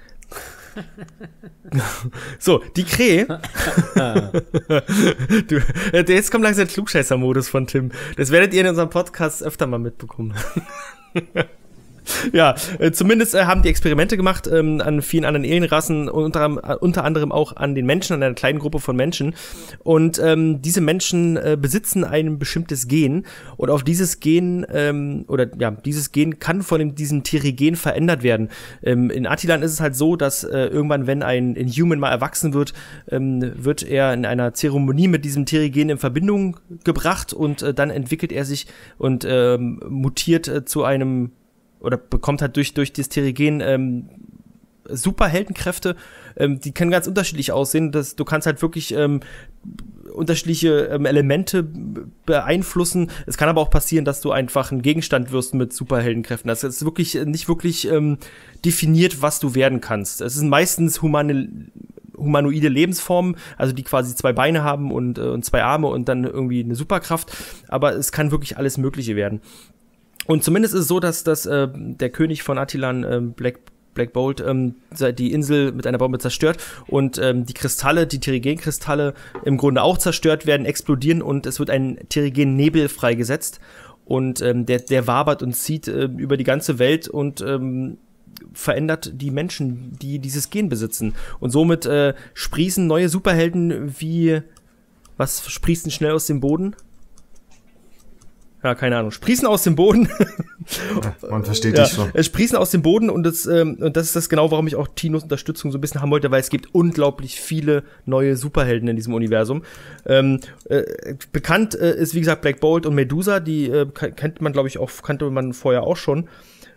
So, die Kree. Jetzt kommt langsam der Klugscheißer-Modus von Tim. Das werdet ihr in unserem Podcast öfter mal mitbekommen. Ja, zumindest haben die Experimente gemacht an vielen anderen Alienrassen, unter anderem auch an den Menschen, an einer kleinen Gruppe von Menschen. Und diese Menschen besitzen ein bestimmtes Gen. Und auf dieses Gen, dieses Gen kann von diesem Terrigen verändert werden. In Attilan ist es halt so, dass irgendwann, wenn ein Inhuman mal erwachsen wird, wird er in einer Zeremonie mit diesem Terrigen in Verbindung gebracht und dann entwickelt er sich und mutiert zu einem oder bekommt halt durch das Terrigen Superheldenkräfte, die können ganz unterschiedlich aussehen. Du kannst halt wirklich unterschiedliche Elemente beeinflussen. Es kann aber auch passieren, dass du einfach ein Gegenstand wirst mit Superheldenkräften. Das ist wirklich nicht wirklich definiert, was du werden kannst. Es sind meistens humanoide Lebensformen, also die quasi 2 Beine haben und 2 Arme und dann irgendwie eine Superkraft. Aber es kann wirklich alles Mögliche werden. Und zumindest ist es so, dass der König von Attilan, Black Bolt, die Insel mit einer Bombe zerstört und die Kristalle, die Terrigen-Kristalle im Grunde auch zerstört werden, explodieren und es wird ein Terrigen-Nebel freigesetzt und der wabert und zieht über die ganze Welt und verändert die Menschen, die dieses Gen besitzen. Und somit sprießen neue Superhelden wie, was sprießt denn schnell aus dem Boden? Ja, keine Ahnung. Sprießen aus dem Boden. Man versteht dich schon. Sprießen aus dem Boden und das ist das genau, warum ich auch Tinos Unterstützung so ein bisschen haben wollte, weil es gibt unglaublich viele neue Superhelden in diesem Universum. Bekannt ist, wie gesagt, Black Bolt und Medusa, die kannte man vorher auch schon.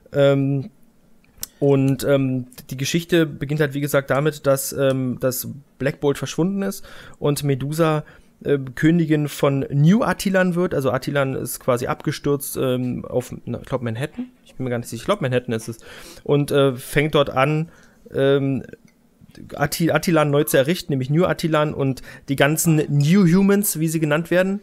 Und die Geschichte beginnt halt, wie gesagt, damit, dass Black Bolt verschwunden ist und Medusa Königin von New Attilan wird. Also Attilan ist quasi abgestürzt auf, ich glaube, Manhattan. Ich bin mir gar nicht sicher. Ich glaube, Manhattan ist es. Und fängt dort an, Attilan neu zu errichten, nämlich New Attilan und die ganzen New Humans, wie sie genannt werden,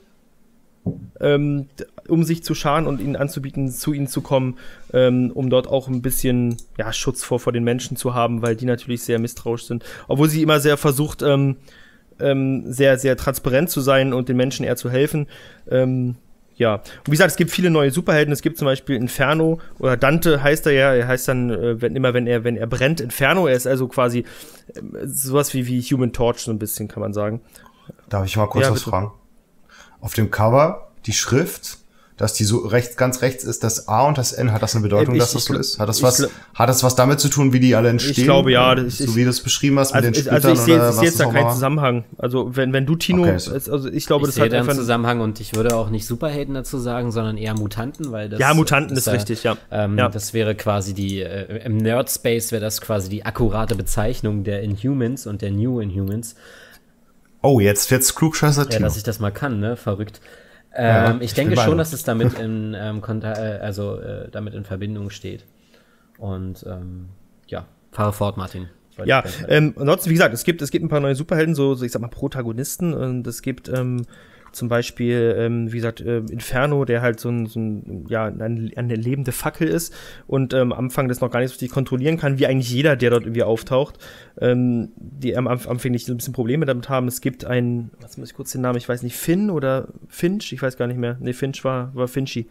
um sich zu scharen und ihnen anzubieten, zu ihnen zu kommen, um dort auch ein bisschen Schutz vor den Menschen zu haben, weil die natürlich sehr misstrauisch sind. Obwohl sie immer sehr versucht, sehr, sehr transparent zu sein und den Menschen eher zu helfen. Und wie gesagt, es gibt viele neue Superhelden. Es gibt zum Beispiel Inferno, oder Dante heißt er ja. Er heißt dann, wenn er brennt, Inferno. Er ist also quasi sowas wie Human Torch, so ein bisschen, kann man sagen. Darf ich mal kurz was fragen? Auf dem Cover, die Schrift, dass die so ganz rechts ist, das A und das N, hat das eine Bedeutung, dass das so ist? Hat das was damit zu tun, wie die alle entstehen? Ich glaube, ja. So wie du es beschrieben hast mit den Splittern also ich sehe jetzt da keinen Zusammenhang. Also wenn du, Tino, okay, also ich glaube, das hat einfach einen Zusammenhang und ich würde auch nicht Superhelden dazu sagen, sondern eher Mutanten, weil das... Ja, Mutanten ist richtig, ja. Das wäre quasi im Nerd-Space wäre das quasi die akkurate Bezeichnung der Inhumans und der New Inhumans. Oh, jetzt klugscheißer Tino. Ja, dass ich das mal kann, ne? Verrückt. Ich denke schon, dass es damit damit in Verbindung steht. Und fahre fort, Martin. Ja, ansonsten, wie gesagt, es gibt ein paar neue Superhelden, so ich sag mal Protagonisten. Und es gibt zum Beispiel, wie gesagt, Inferno, der halt so eine lebende Fackel ist und am Anfang das noch gar nicht so richtig kontrollieren kann, wie eigentlich jeder, der dort irgendwie auftaucht. Die am Anfang nicht so ein bisschen Probleme damit haben. Es gibt was muss ich kurz den Namen, ich weiß nicht, Finn oder Finch, ich weiß gar nicht mehr. Nee, Finch war Finchy.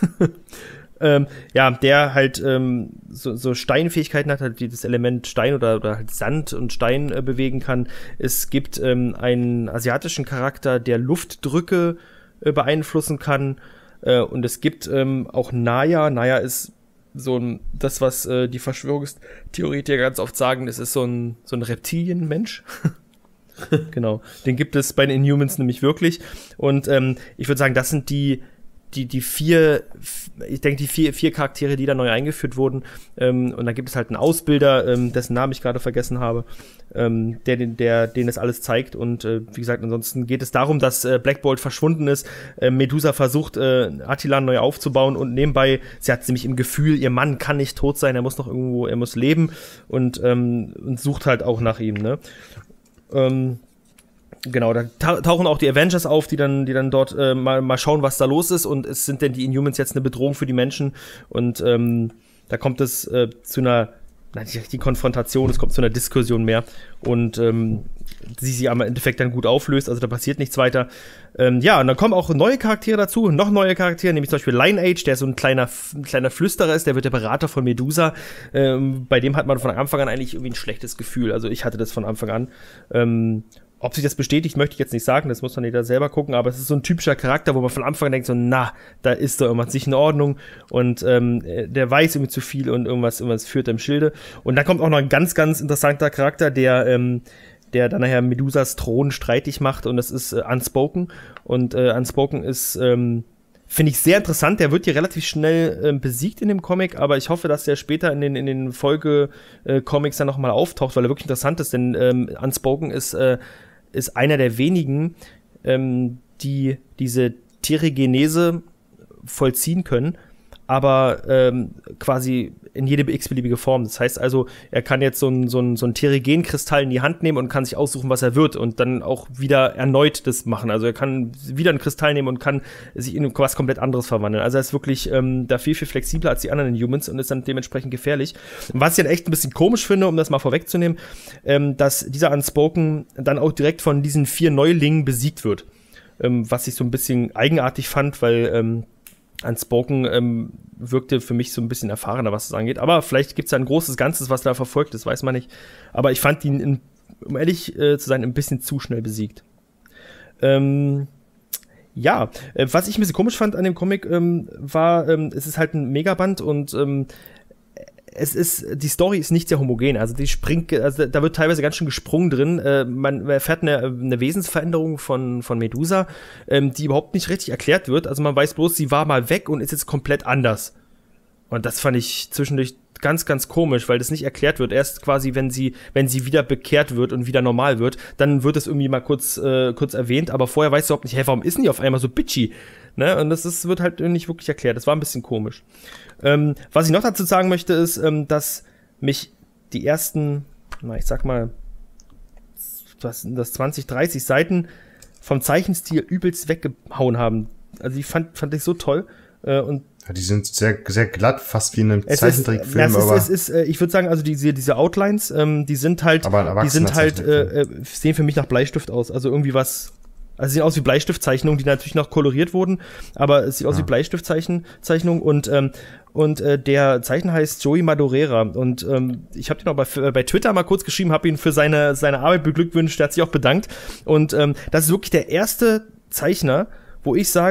Der halt so Steinfähigkeiten hat, halt das Element Stein oder halt Sand und Stein bewegen kann. Es gibt einen asiatischen Charakter, der Luftdrücke beeinflussen kann. Und es gibt auch Naya. Naya ist das, was die Verschwörungstheoretiker ganz oft sagen, es ist so ein Reptilienmensch. Genau, den gibt es bei den Inhumans nämlich wirklich. Und ich würde sagen, das sind die vier Charaktere, die da neu eingeführt wurden. Und dann gibt es halt einen Ausbilder, dessen Namen ich gerade vergessen habe, den das alles zeigt. Und wie gesagt, ansonsten geht es darum, dass Black Bolt verschwunden ist. Medusa versucht, Attilan neu aufzubauen und nebenbei, sie hat nämlich im Gefühl, ihr Mann kann nicht tot sein, er muss noch irgendwo, er muss leben und sucht halt auch nach ihm, ne? Genau, da tauchen auch die Avengers auf, die dann dort mal schauen, was da los ist, und es sind denn die Inhumans jetzt eine Bedrohung für die Menschen, und da kommt es zu einer, die Konfrontation, es kommt zu einer Diskussion mehr, und sie sich am Endeffekt dann gut auflöst, also da passiert nichts weiter. Und dann kommen auch neue Charaktere dazu, noch neue Charaktere, nämlich zum Beispiel Lineage, der so ein kleiner Flüsterer ist, der wird der Berater von Medusa. Bei dem hat man von Anfang an eigentlich irgendwie ein schlechtes Gefühl, also ich hatte das von Anfang an. Ob sich das bestätigt, möchte ich jetzt nicht sagen, das muss man jeder selber gucken, aber es ist so ein typischer Charakter, wo man von Anfang an denkt, so, da ist doch irgendwas nicht in Ordnung, und der weiß irgendwie zu viel und irgendwas führt er im Schilde. Und dann kommt auch noch ein ganz, ganz interessanter Charakter, der dann nachher Medusas Thron streitig macht, und das ist Unspoken. Und Unspoken ist, finde ich, sehr interessant. Der wird hier relativ schnell besiegt in dem Comic, aber ich hoffe, dass der später in den Folge-Comics dann nochmal auftaucht, weil er wirklich interessant ist, denn Unspoken ist einer der wenigen, die diese Terrigenese vollziehen können, aber quasi in jede x-beliebige Form. Das heißt also, er kann jetzt so ein Terrigen-Kristall in die Hand nehmen und kann sich aussuchen, was er wird, und dann auch wieder erneut das machen. Also er kann wieder einen Kristall nehmen und kann sich in was komplett anderes verwandeln. Also er ist wirklich da viel, viel flexibler als die anderen Inhumans und ist dann dementsprechend gefährlich. Und was ich dann echt ein bisschen komisch finde, um das mal vorwegzunehmen, dass dieser Unspoken dann auch direkt von diesen 4 Neulingen besiegt wird. Was ich so ein bisschen eigenartig fand, weil Unspoken wirkte für mich so ein bisschen erfahrener, was das angeht. Aber vielleicht gibt es da ein großes Ganzes, was da verfolgt ist, weiß man nicht. Aber ich fand ihn, um ehrlich zu sein, ein bisschen zu schnell besiegt. Was ich ein bisschen komisch fand an dem Comic, war, es ist halt ein Megaband, und die Story ist nicht sehr homogen, also da wird teilweise ganz schön gesprungen drin. Man erfährt eine Wesensveränderung von Medusa, die überhaupt nicht richtig erklärt wird. Also man weiß bloß, sie war mal weg und ist jetzt komplett anders. Und das fand ich zwischendurch ganz, ganz komisch, weil das nicht erklärt wird. Erst quasi, wenn sie wieder bekehrt wird und wieder normal wird, dann wird es irgendwie mal kurz erwähnt, aber vorher weißt du überhaupt nicht, warum ist denn die auf einmal so bitchy? Ne? Und das wird halt nicht wirklich erklärt. Das war ein bisschen komisch. Was ich noch dazu sagen möchte, ist, dass mich die ersten, ich sag mal, das 20, 30 Seiten vom Zeichenstil übelst weggehauen haben. Also die fand ich so toll. Und die sind sehr, sehr glatt, fast wie in einem Zeichentrickfilm. Ich würde sagen, also diese Outlines, die sind halt, sehen für mich nach Bleistift aus. Also irgendwie was. Also sehen aus wie Bleistiftzeichnungen, die natürlich noch koloriert wurden, aber es sieht aus wie Bleistiftzeichnungen, und der Zeichner heißt Joey Madureira, und ich habe den auch bei Twitter mal kurz geschrieben, habe ihn für seine Arbeit beglückwünscht, der hat sich auch bedankt, und das ist wirklich der erste Zeichner, wo ich sage,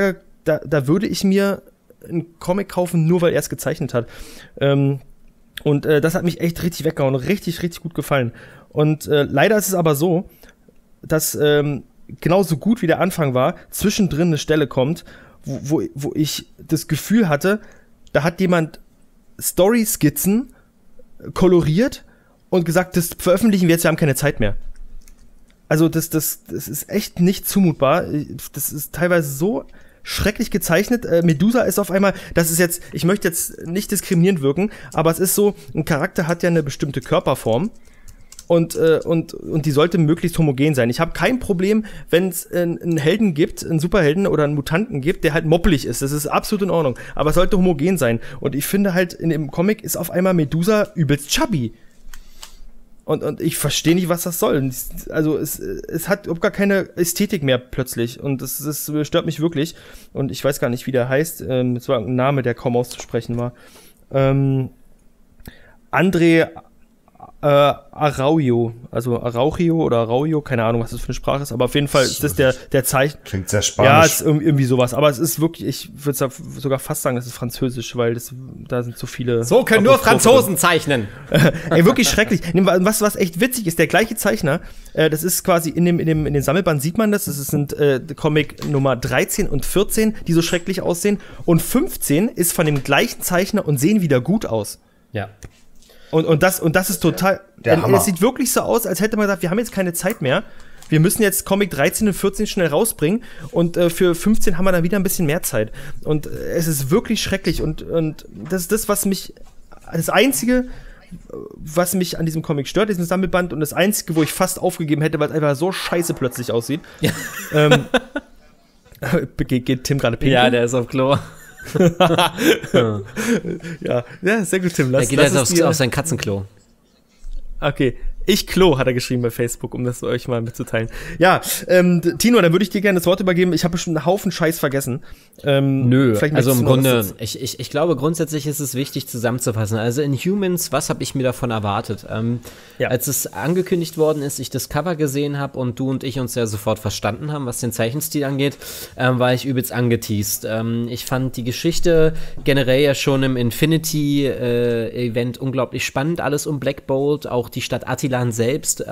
da würde ich mir einen Comic kaufen, nur weil er es gezeichnet hat. Und das hat mich echt richtig weggehauen, richtig, richtig gut gefallen. Und leider ist es aber so, dass genauso gut wie der Anfang war, zwischendrin eine Stelle kommt, wo ich das Gefühl hatte, da hat jemand Story-Skizzen koloriert und gesagt, das veröffentlichen wir jetzt, wir haben keine Zeit mehr. Also das ist echt nicht zumutbar. Das ist teilweise so schrecklich gezeichnet. Medusa ist auf einmal, das ist jetzt, ich möchte jetzt nicht diskriminierend wirken, aber es ist so, ein Charakter hat ja eine bestimmte Körperform und die sollte möglichst homogen sein. Ich habe kein Problem, wenn es einen Helden gibt, einen Superhelden oder einen Mutanten gibt, der halt moppelig ist. Das ist absolut in Ordnung. Aber es sollte homogen sein. Und ich finde halt, in dem Comic ist auf einmal Medusa übelst chubby. Und ich verstehe nicht, was das soll. Also es hat überhaupt gar keine Ästhetik mehr plötzlich. Und das stört mich wirklich. Und ich weiß gar nicht, wie der heißt. Es war ein Name, der kaum auszusprechen war. André Araujo, also Araujo oder Araujo, keine Ahnung, was das für eine Sprache ist, aber auf jeden Fall ist das der Zeichen. Klingt sehr spanisch. Ja, ist irgendwie sowas, aber es ist wirklich, ich würde sogar fast sagen, es ist französisch, weil da sind so viele. So können nur Franzosen zeichnen. Ey, wirklich schrecklich. Was echt witzig ist, der gleiche Zeichner, das ist quasi in den Sammelband sieht man das sind Comic Nummer 13 und 14, die so schrecklich aussehen, und 15 ist von dem gleichen Zeichner und sehen wieder gut aus. Ja. Und das ist total. Es sieht wirklich so aus, als hätte man gesagt, wir haben jetzt keine Zeit mehr. Wir müssen jetzt Comic 13 und 14 schnell rausbringen. Und für 15 haben wir dann wieder ein bisschen mehr Zeit. Und es ist wirklich schrecklich. Und das ist das Einzige, was mich an diesem Comic stört, diesem Sammelband. Und das Einzige, wo ich fast aufgegeben hätte, weil es einfach so scheiße plötzlich aussieht. Ja. Geht Tim gerade pinkeln? Ja, der ist auf Klo. ja, sehr gut, Tim. Er geht jetzt auf sein Katzenklo. Okay. Ich Klo, hat er geschrieben bei Facebook, um das euch mal mitzuteilen. Ja, Tino, dann würde ich dir gerne das Wort übergeben. Ich habe bestimmt einen Haufen Scheiß vergessen. Nö, also im Grunde, ich glaube, grundsätzlich ist es wichtig zusammenzufassen. Also in Humans, was habe ich mir davon erwartet? Als es angekündigt worden ist, ich das Cover gesehen habe und du und ich uns ja sofort verstanden haben, was den Zeichenstil angeht, war ich übelst angeteast. Ich fand die Geschichte generell ja schon im Infinity-Event unglaublich spannend. Alles um Black Bolt, auch die Stadt Attilan selbst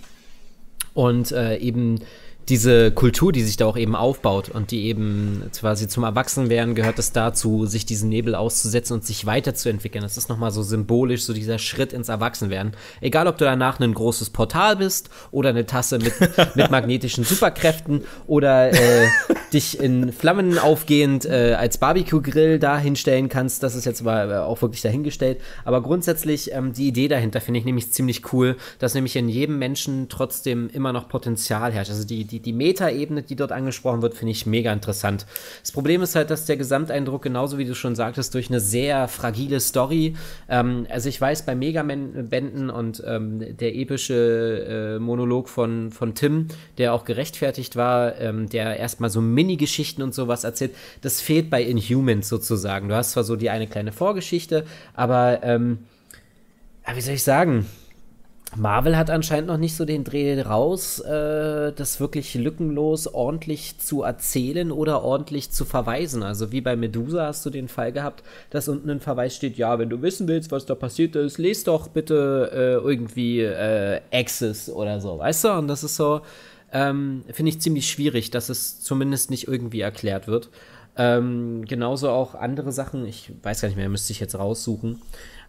und eben diese Kultur, die sich da auch eben aufbaut und die eben quasi zum Erwachsenwerden gehört es dazu, sich diesen Nebel auszusetzen und sich weiterzuentwickeln. Das ist nochmal so symbolisch, so dieser Schritt ins Erwachsenwerden. Egal, ob du danach ein großes Portal bist oder eine Tasse mit magnetischen Superkräften oder dich in Flammen aufgehend als Barbecue-Grill da hinstellen kannst, das ist jetzt aber auch wirklich dahingestellt. Aber grundsätzlich die Idee dahinter finde ich nämlich ziemlich cool, dass nämlich in jedem Menschen trotzdem immer noch Potenzial herrscht. Also die Meta-Ebene, die dort angesprochen wird, finde ich mega interessant. Das Problem ist halt, dass der Gesamteindruck, genauso wie du schon sagtest, durch eine sehr fragile Story, also ich weiß, bei Mega-Bänden und der epische Monolog von Tim, der auch gerechtfertigt war, der erstmal so Mini-Geschichten und sowas erzählt, das fehlt bei Inhumans sozusagen. Du hast zwar so die eine kleine Vorgeschichte, aber wie soll ich sagen, Marvel hat anscheinend noch nicht so den Dreh raus, das wirklich lückenlos ordentlich zu erzählen oder ordentlich zu verweisen. Also wie bei Medusa hast du den Fall gehabt, dass unten ein Verweis steht, ja, wenn du wissen willst, was da passiert ist, lest doch bitte irgendwie Axis oder so, weißt du? Und das ist so, finde ich ziemlich schwierig, dass es zumindest nicht irgendwie erklärt wird. Genauso auch andere Sachen, ich weiß gar nicht mehr, müsste ich jetzt raussuchen.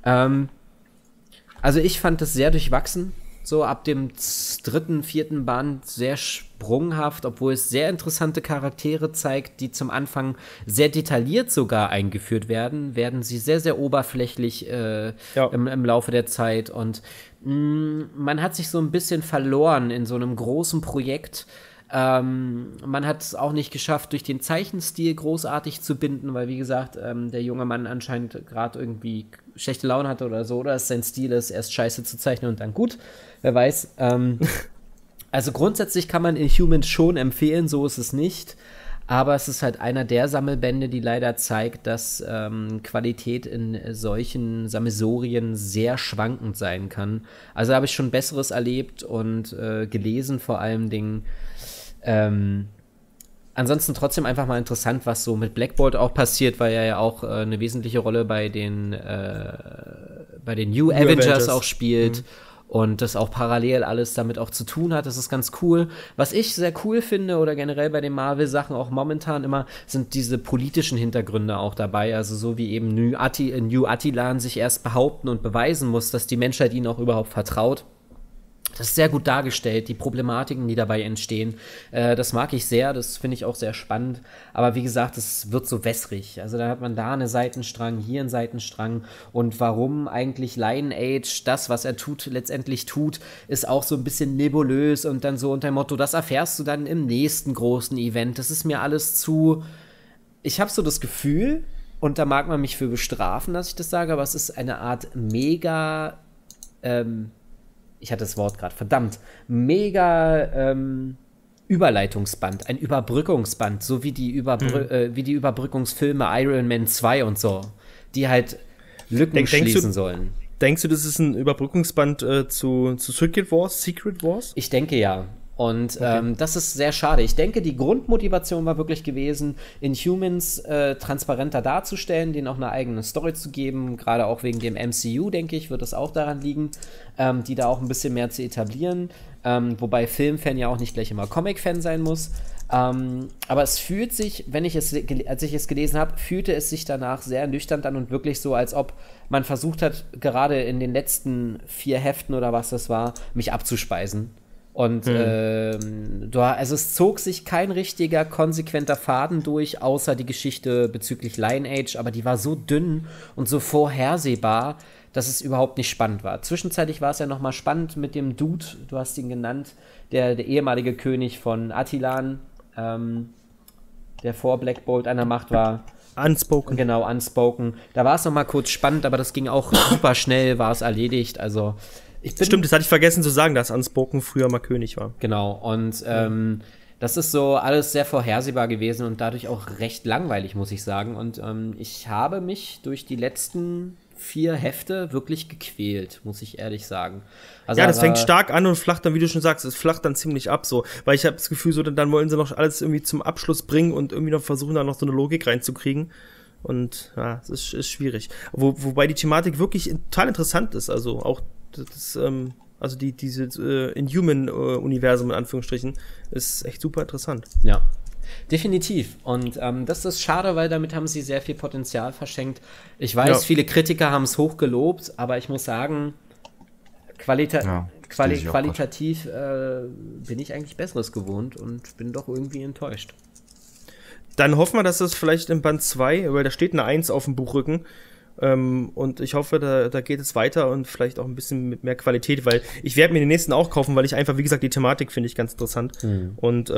Also ich fand das sehr durchwachsen, so ab dem 3., 4. Band sehr sprunghaft, obwohl es sehr interessante Charaktere zeigt, die zum Anfang sehr detailliert sogar eingeführt werden sie sehr, sehr oberflächlich im Laufe der Zeit und man hat sich so ein bisschen verloren in so einem großen Projekt. Man hat es auch nicht geschafft, durch den Zeichenstil großartig zu binden, weil, wie gesagt, der junge Mann anscheinend gerade irgendwie schlechte Laune hatte oder so, oder es sein Stil ist, erst scheiße zu zeichnen und dann gut, wer weiß. Also grundsätzlich kann man Inhumans schon empfehlen, so ist es nicht, aber es ist halt einer der Sammelbände, die leider zeigt, dass Qualität in solchen Sammelsorien sehr schwankend sein kann. Also habe ich schon Besseres erlebt und gelesen vor allen Dingen. Ansonsten trotzdem einfach mal interessant, was so mit Black Bolt auch passiert, weil er ja auch eine wesentliche Rolle bei den New Avengers auch spielt. Und das auch parallel alles damit auch zu tun hat. Das ist ganz cool. Was ich sehr cool finde oder generell bei den Marvel-Sachen auch momentan immer, sind diese politischen Hintergründe auch dabei. Also so wie eben New Attilan sich erst behaupten und beweisen muss, dass die Menschheit ihnen auch überhaupt vertraut. Das ist sehr gut dargestellt, die Problematiken, die dabei entstehen. Das mag ich sehr, das finde ich auch sehr spannend. Aber wie gesagt, es wird so wässrig. Also da hat man da einen Seitenstrang, hier einen Seitenstrang. Und warum eigentlich Lineage das, was er letztendlich tut, ist auch so ein bisschen nebulös. Und dann so unter dem Motto, das erfährst du dann im nächsten großen Event. Das ist mir alles zu... Ich habe so das Gefühl, und da mag man mich für bestrafen, dass ich das sage, aber es ist eine Art mega... ich hatte das Wort gerade, verdammt, mega Überleitungsband, ein Überbrückungsband, so wie die Überbrückungsfilme Iron Man 2 und so, die halt Lücken schließen sollen. Denkst du, das ist ein Überbrückungsband zu Secret Wars? Ich denke ja. Und das ist sehr schade. Ich denke, die Grundmotivation war wirklich gewesen, Inhumans transparenter darzustellen, denen auch eine eigene Story zu geben. Gerade auch wegen dem MCU, denke ich, wird es auch daran liegen, die da auch ein bisschen mehr zu etablieren. Wobei Filmfan ja auch nicht gleich immer Comic-Fan sein muss. Aber es fühlt sich, als ich es gelesen habe, fühlte es sich danach sehr ernüchternd an und wirklich so, als ob man versucht hat, gerade in den letzten 4 Heften oder was das war, mich abzuspeisen. Und also es zog sich kein richtiger, konsequenter Faden durch, außer die Geschichte bezüglich Lineage, aber die war so dünn und so vorhersehbar, dass es überhaupt nicht spannend war. Zwischenzeitlich war es ja nochmal spannend mit dem Dude, du hast ihn genannt, der ehemalige König von Attilan, der vor Black Bolt an der Macht war. Unspoken. Genau, Unspoken. Da war es nochmal kurz spannend, aber das ging auch super schnell, war es erledigt, also... Stimmt, das hatte ich vergessen zu sagen, dass Unspoken früher mal König war. Genau, und das ist so alles sehr vorhersehbar gewesen und dadurch auch recht langweilig, muss ich sagen. Und ich habe mich durch die letzten 4 Hefte wirklich gequält, muss ich ehrlich sagen. Also, ja, das fängt stark an und flacht dann, wie du schon sagst, es flacht dann ziemlich ab, so. Weil ich habe das Gefühl, so, dann wollen sie noch alles irgendwie zum Abschluss bringen und irgendwie noch versuchen, da noch so eine Logik reinzukriegen. Und ja, es ist schwierig. Wobei die Thematik wirklich total interessant ist, also auch also diese Inhuman-Universum in Anführungsstrichen ist echt super interessant. Ja, definitiv. Und das ist schade, weil damit haben sie sehr viel Potenzial verschenkt. Ich weiß, viele Kritiker haben es hochgelobt, aber ich muss sagen, qualitativ bin ich eigentlich Besseres gewohnt und bin doch irgendwie enttäuscht. Dann hoffen wir, dass das vielleicht in Band 2, weil da steht eine 1 auf dem Buchrücken, und ich hoffe, da geht es weiter und vielleicht auch ein bisschen mit mehr Qualität, weil ich werde mir den nächsten auch kaufen, weil ich einfach, wie gesagt, die Thematik finde ich ganz interessant. Und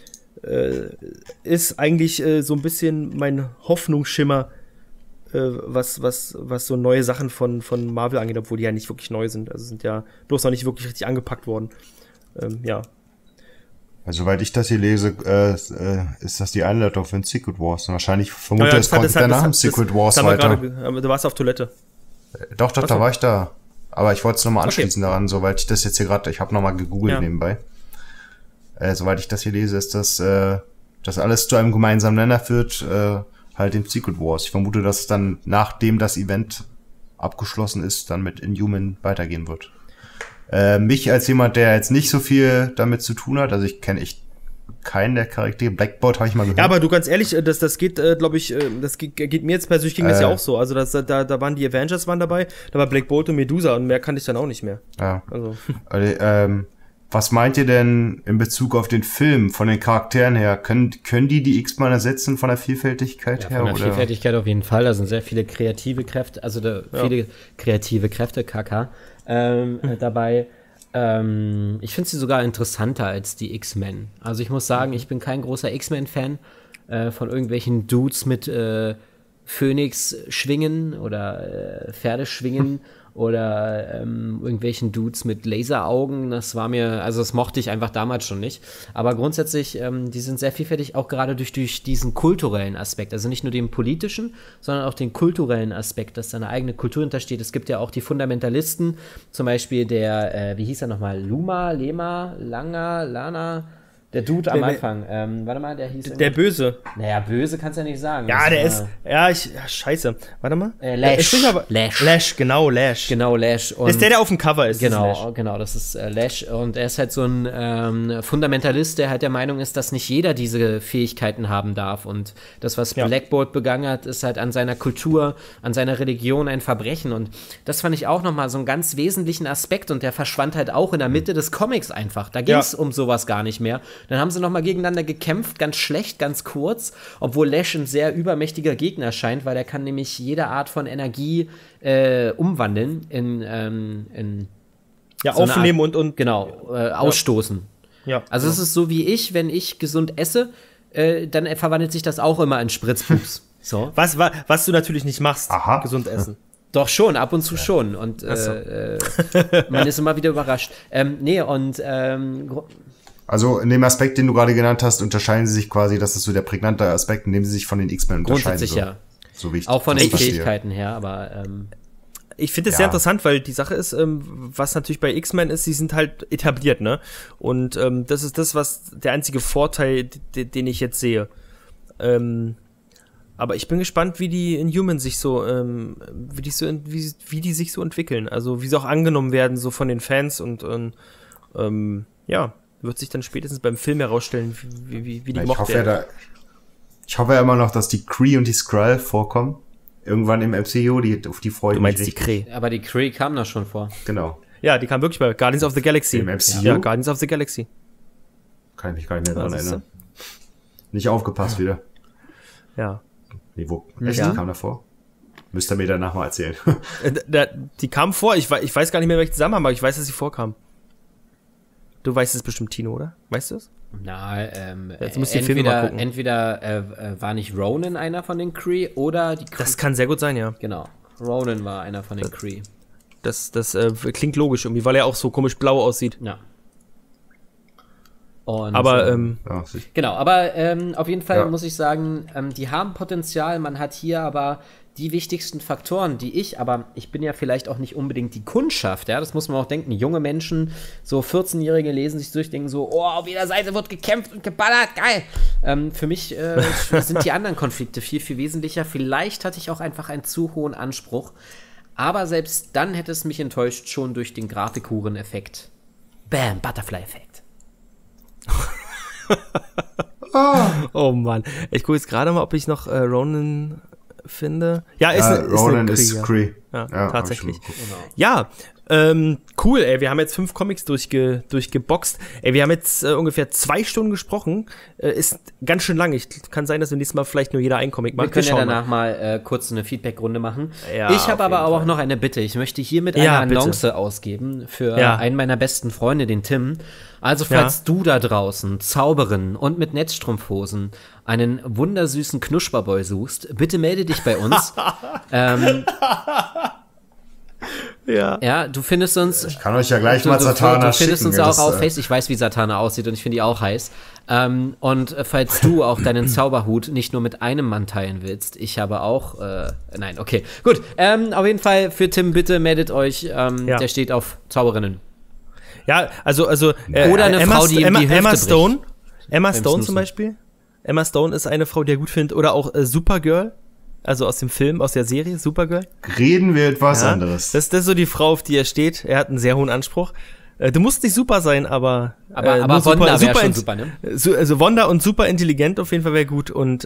ist eigentlich so ein bisschen mein Hoffnungsschimmer, was so neue Sachen von Marvel angeht, obwohl die ja nicht wirklich neu sind. Also sind ja bloß noch nicht wirklich richtig angepackt worden. Ja. Also, soweit ich das hier lese, ist das die Einleitung für ein Secret Wars. Und wahrscheinlich vermute es kommt danach ein Secret Wars weiter. Du warst auf Toilette. Doch, da war ich da. Aber ich wollte es nochmal anschließen daran, soweit ich das jetzt hier gerade, ich habe nochmal gegoogelt nebenbei. Soweit ich das hier lese, ist das alles zu einem gemeinsamen Nenner führt, halt dem Secret Wars. Ich vermute, dass es dann, nachdem das Event abgeschlossen ist, dann mit Inhuman weitergehen wird. Mich als jemand, der jetzt nicht so viel damit zu tun hat, also ich kenne echt keinen der Charaktere. Black Bolt habe ich mal gehört. Ja, aber du, ganz ehrlich, das geht, glaube ich, das geht mir jetzt persönlich, ging das ja auch so. Also da waren die Avengers dabei, da war Black Bolt und Medusa und mehr kannte ich dann auch nicht mehr. Ja. Also. Was meint ihr denn in Bezug auf den Film von den Charakteren her? Können die X-Men ersetzen von der Vielfältigkeit her? Von der Vielfältigkeit auf jeden Fall. Da sind sehr viele kreative Kräfte, viele kreative Kräfte, dabei. Ich finde sie sogar interessanter als die X-Men. Also ich muss sagen, ich bin kein großer X-Men-Fan von irgendwelchen Dudes mit Phönix-Schwingen oder Pferdeschwingen. Oder irgendwelchen Dudes mit Laseraugen, das mochte ich einfach damals schon nicht. Aber grundsätzlich, die sind sehr vielfältig, auch gerade durch diesen kulturellen Aspekt. Also nicht nur den politischen, sondern auch den kulturellen Aspekt, dass da eine eigene Kultur hintersteht. Es gibt ja auch die Fundamentalisten, zum Beispiel der, wie hieß er nochmal, Lana, Der Dude am Anfang. Warte mal, der hieß... Der Böse. Naja, böse kannst du ja nicht sagen. Ja, der ist... Ja, scheiße. Warte mal. Lash. Lash, genau, Lash. Genau, Lash. Und das ist der auf dem Cover ist. Genau, das ist Lash. Und er ist halt so ein Fundamentalist, der halt der Meinung ist, dass nicht jeder diese Fähigkeiten haben darf. Und das, was Black Bolt begangen hat, ist halt an seiner Kultur, an seiner Religion ein Verbrechen. Und das fand ich auch nochmal so einen ganz wesentlichen Aspekt. Und der verschwand halt auch in der Mitte des Comics einfach. Da ging es um sowas gar nicht mehr. Dann haben sie nochmal gegeneinander gekämpft, ganz schlecht, ganz kurz, obwohl Lash ein sehr übermächtiger Gegner scheint, weil er kann nämlich jede Art von Energie umwandeln in so aufnehmen und genau, ausstoßen. Ja. Also es ist so wie wenn ich gesund esse, dann verwandelt sich das auch immer in Spritzpups. So. Was du natürlich nicht machst, Aha. Gesund essen. Doch schon, ab und zu schon. Und man ist immer wieder überrascht. Also in dem Aspekt, den du gerade genannt hast, unterscheiden sie sich quasi, das ist so der prägnante Aspekt, in dem sie sich von den X-Men unterscheiden. Grundsätzlich ja. So wie ich auch von den Fähigkeiten her, aber ich finde es sehr interessant, weil die Sache ist, was natürlich bei X-Men ist, sie sind halt etabliert, ne? Und das ist das, was der einzige Vorteil, den ich jetzt sehe. Aber ich bin gespannt, wie die Inhumans sich so, wie die sich so entwickeln. Also wie sie auch angenommen werden, so von den Fans und wird sich dann spätestens beim Film herausstellen, wie die gemocht werden. Ich hoffe ja immer noch, dass die Kree und die Skrull vorkommen. Irgendwann im MCU, auf die freue ich mich. Du meinst die Kree? Aber die Kree kam da schon vor. Genau. Ja, die kam wirklich bei Guardians of the Galaxy. Im MCU? Ja, Guardians of the Galaxy. Kann ich mich gar nicht mehr daran erinnern. Nicht aufgepasst wieder. Ja. Nee, die kam davor? Müsst ihr mir danach mal erzählen. Die kam vor, ich weiß gar nicht mehr, welchen Zusammenhang, aber ich weiß, dass sie vorkam. Du weißt es bestimmt, Tino, oder? Weißt du es? Na, jetzt musst du die Filme mal gucken. Entweder war nicht Ronan einer von den Kree oder die Kree. Das kann sehr gut sein, ja. Genau. Ronan war einer von den Kree. Das klingt logisch irgendwie, weil er auch so komisch blau aussieht. Ja. Und, aber, genau, aber auf jeden Fall muss ich sagen, die haben Potenzial, man hat hier aber die wichtigsten Faktoren, aber ich bin ja vielleicht auch nicht unbedingt die Kundschaft, ja, das muss man auch denken, junge Menschen, so 14-Jährige lesen sich durch, denken so, oh, auf jeder Seite wird gekämpft und geballert, geil. Für mich sind die anderen Konflikte viel, viel wesentlicher, vielleicht hatte ich auch einfach einen zu hohen Anspruch, aber selbst dann hätte es mich enttäuscht, schon durch den Grafikhuren-Effekt. Bam, Butterfly-Effekt. Oh Mann, ich gucke jetzt gerade mal, ob ich noch Ronan finde. Ja, Ronan ist Kree. Ja, tatsächlich. Ja, cool, ey, wir haben jetzt 5 Comics durchgeboxt. Ey, wir haben jetzt ungefähr 2 Stunden gesprochen. Ist ganz schön lang. Kann sein, dass wir nächstes Mal vielleicht nur jeder einen Comic macht. Wir können ja danach mal kurz eine Feedback-Runde machen. Ja, ich habe aber auch noch eine Bitte. Ich möchte hiermit eine Annonce ausgeben für einen meiner besten Freunde, den Tim. Also falls du da draußen, Zauberin und mit Netzstrumpfhosen, einen wundersüßen Knusperboy suchst, bitte melde dich bei uns. Ja, du findest uns. Ich kann euch ja gleich mal Zatanna schicken. Du findest uns auch auf Facebook. Ich weiß, wie Zatanna aussieht und ich finde die auch heiß. Und falls du auch deinen Zauberhut nicht nur mit einem Mann teilen willst, ich habe auch. Nein, okay. Gut. Auf jeden Fall für Tim, bitte meldet euch. Der steht auf Zauberinnen. Ja, also oder eine Frau, die ihm die Hüfte Emma Stone. bricht. Emma Stone zum Beispiel. Emma Stone ist eine Frau, die er gut findet. Oder auch Supergirl. Also aus dem Film, aus der Serie, Supergirl. Reden wir etwas anderes. Das ist so die Frau, auf die er steht. Er hat einen sehr hohen Anspruch. Du musst nicht super sein, aber Wanda wäre schon super, ne? Also Wanda und super intelligent auf jeden Fall wäre gut. Und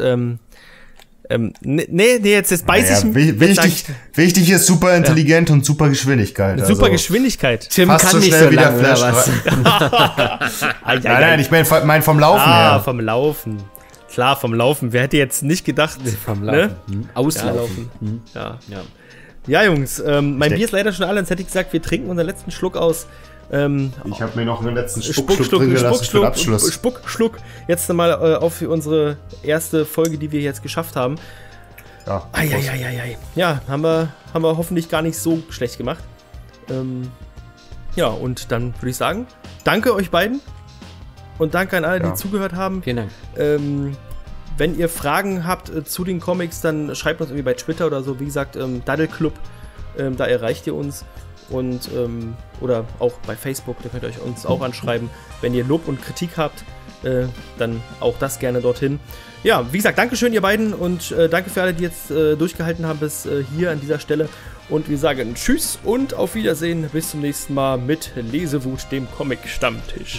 jetzt beiß ich... Wichtig ist super intelligent und super Geschwindigkeit. Super Geschwindigkeit. Tim kann so nicht so lange, oder was? Nein, ich meine vom Laufen her. Vom Laufen. Klar, vom Laufen. Wer hätte jetzt nicht gedacht? Vom Laufen. Ne? Auslaufen. Ja, Jungs, mein Bier ist leider schon alle. Sonst hätte ich gesagt, wir trinken unseren letzten Schluck aus. Ich habe mir noch einen letzten Spuckschluck drin gelassen für den Abschluss. Spuckschluck. Jetzt nochmal auf für unsere erste Folge, die wir jetzt geschafft haben. Ja. Ja, haben wir hoffentlich gar nicht so schlecht gemacht. Ja, und dann würde ich sagen, danke euch beiden. Und danke an alle, die zugehört haben. Vielen Dank. Wenn ihr Fragen habt zu den Comics, dann schreibt uns irgendwie bei Twitter oder so. Wie gesagt, Daddelclub, da erreicht ihr uns. Und oder auch bei Facebook, da könnt ihr uns auch anschreiben. Wenn ihr Lob und Kritik habt, dann auch das gerne dorthin. Ja, wie gesagt, Dankeschön ihr beiden und danke für alle, die jetzt durchgehalten haben bis hier an dieser Stelle. Und wir sagen Tschüss und auf Wiedersehen. Bis zum nächsten Mal mit Lesewut, dem Comic-Stammtisch.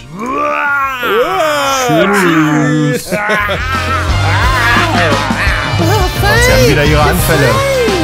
Tschüss. Sie haben wieder ihre Anfälle.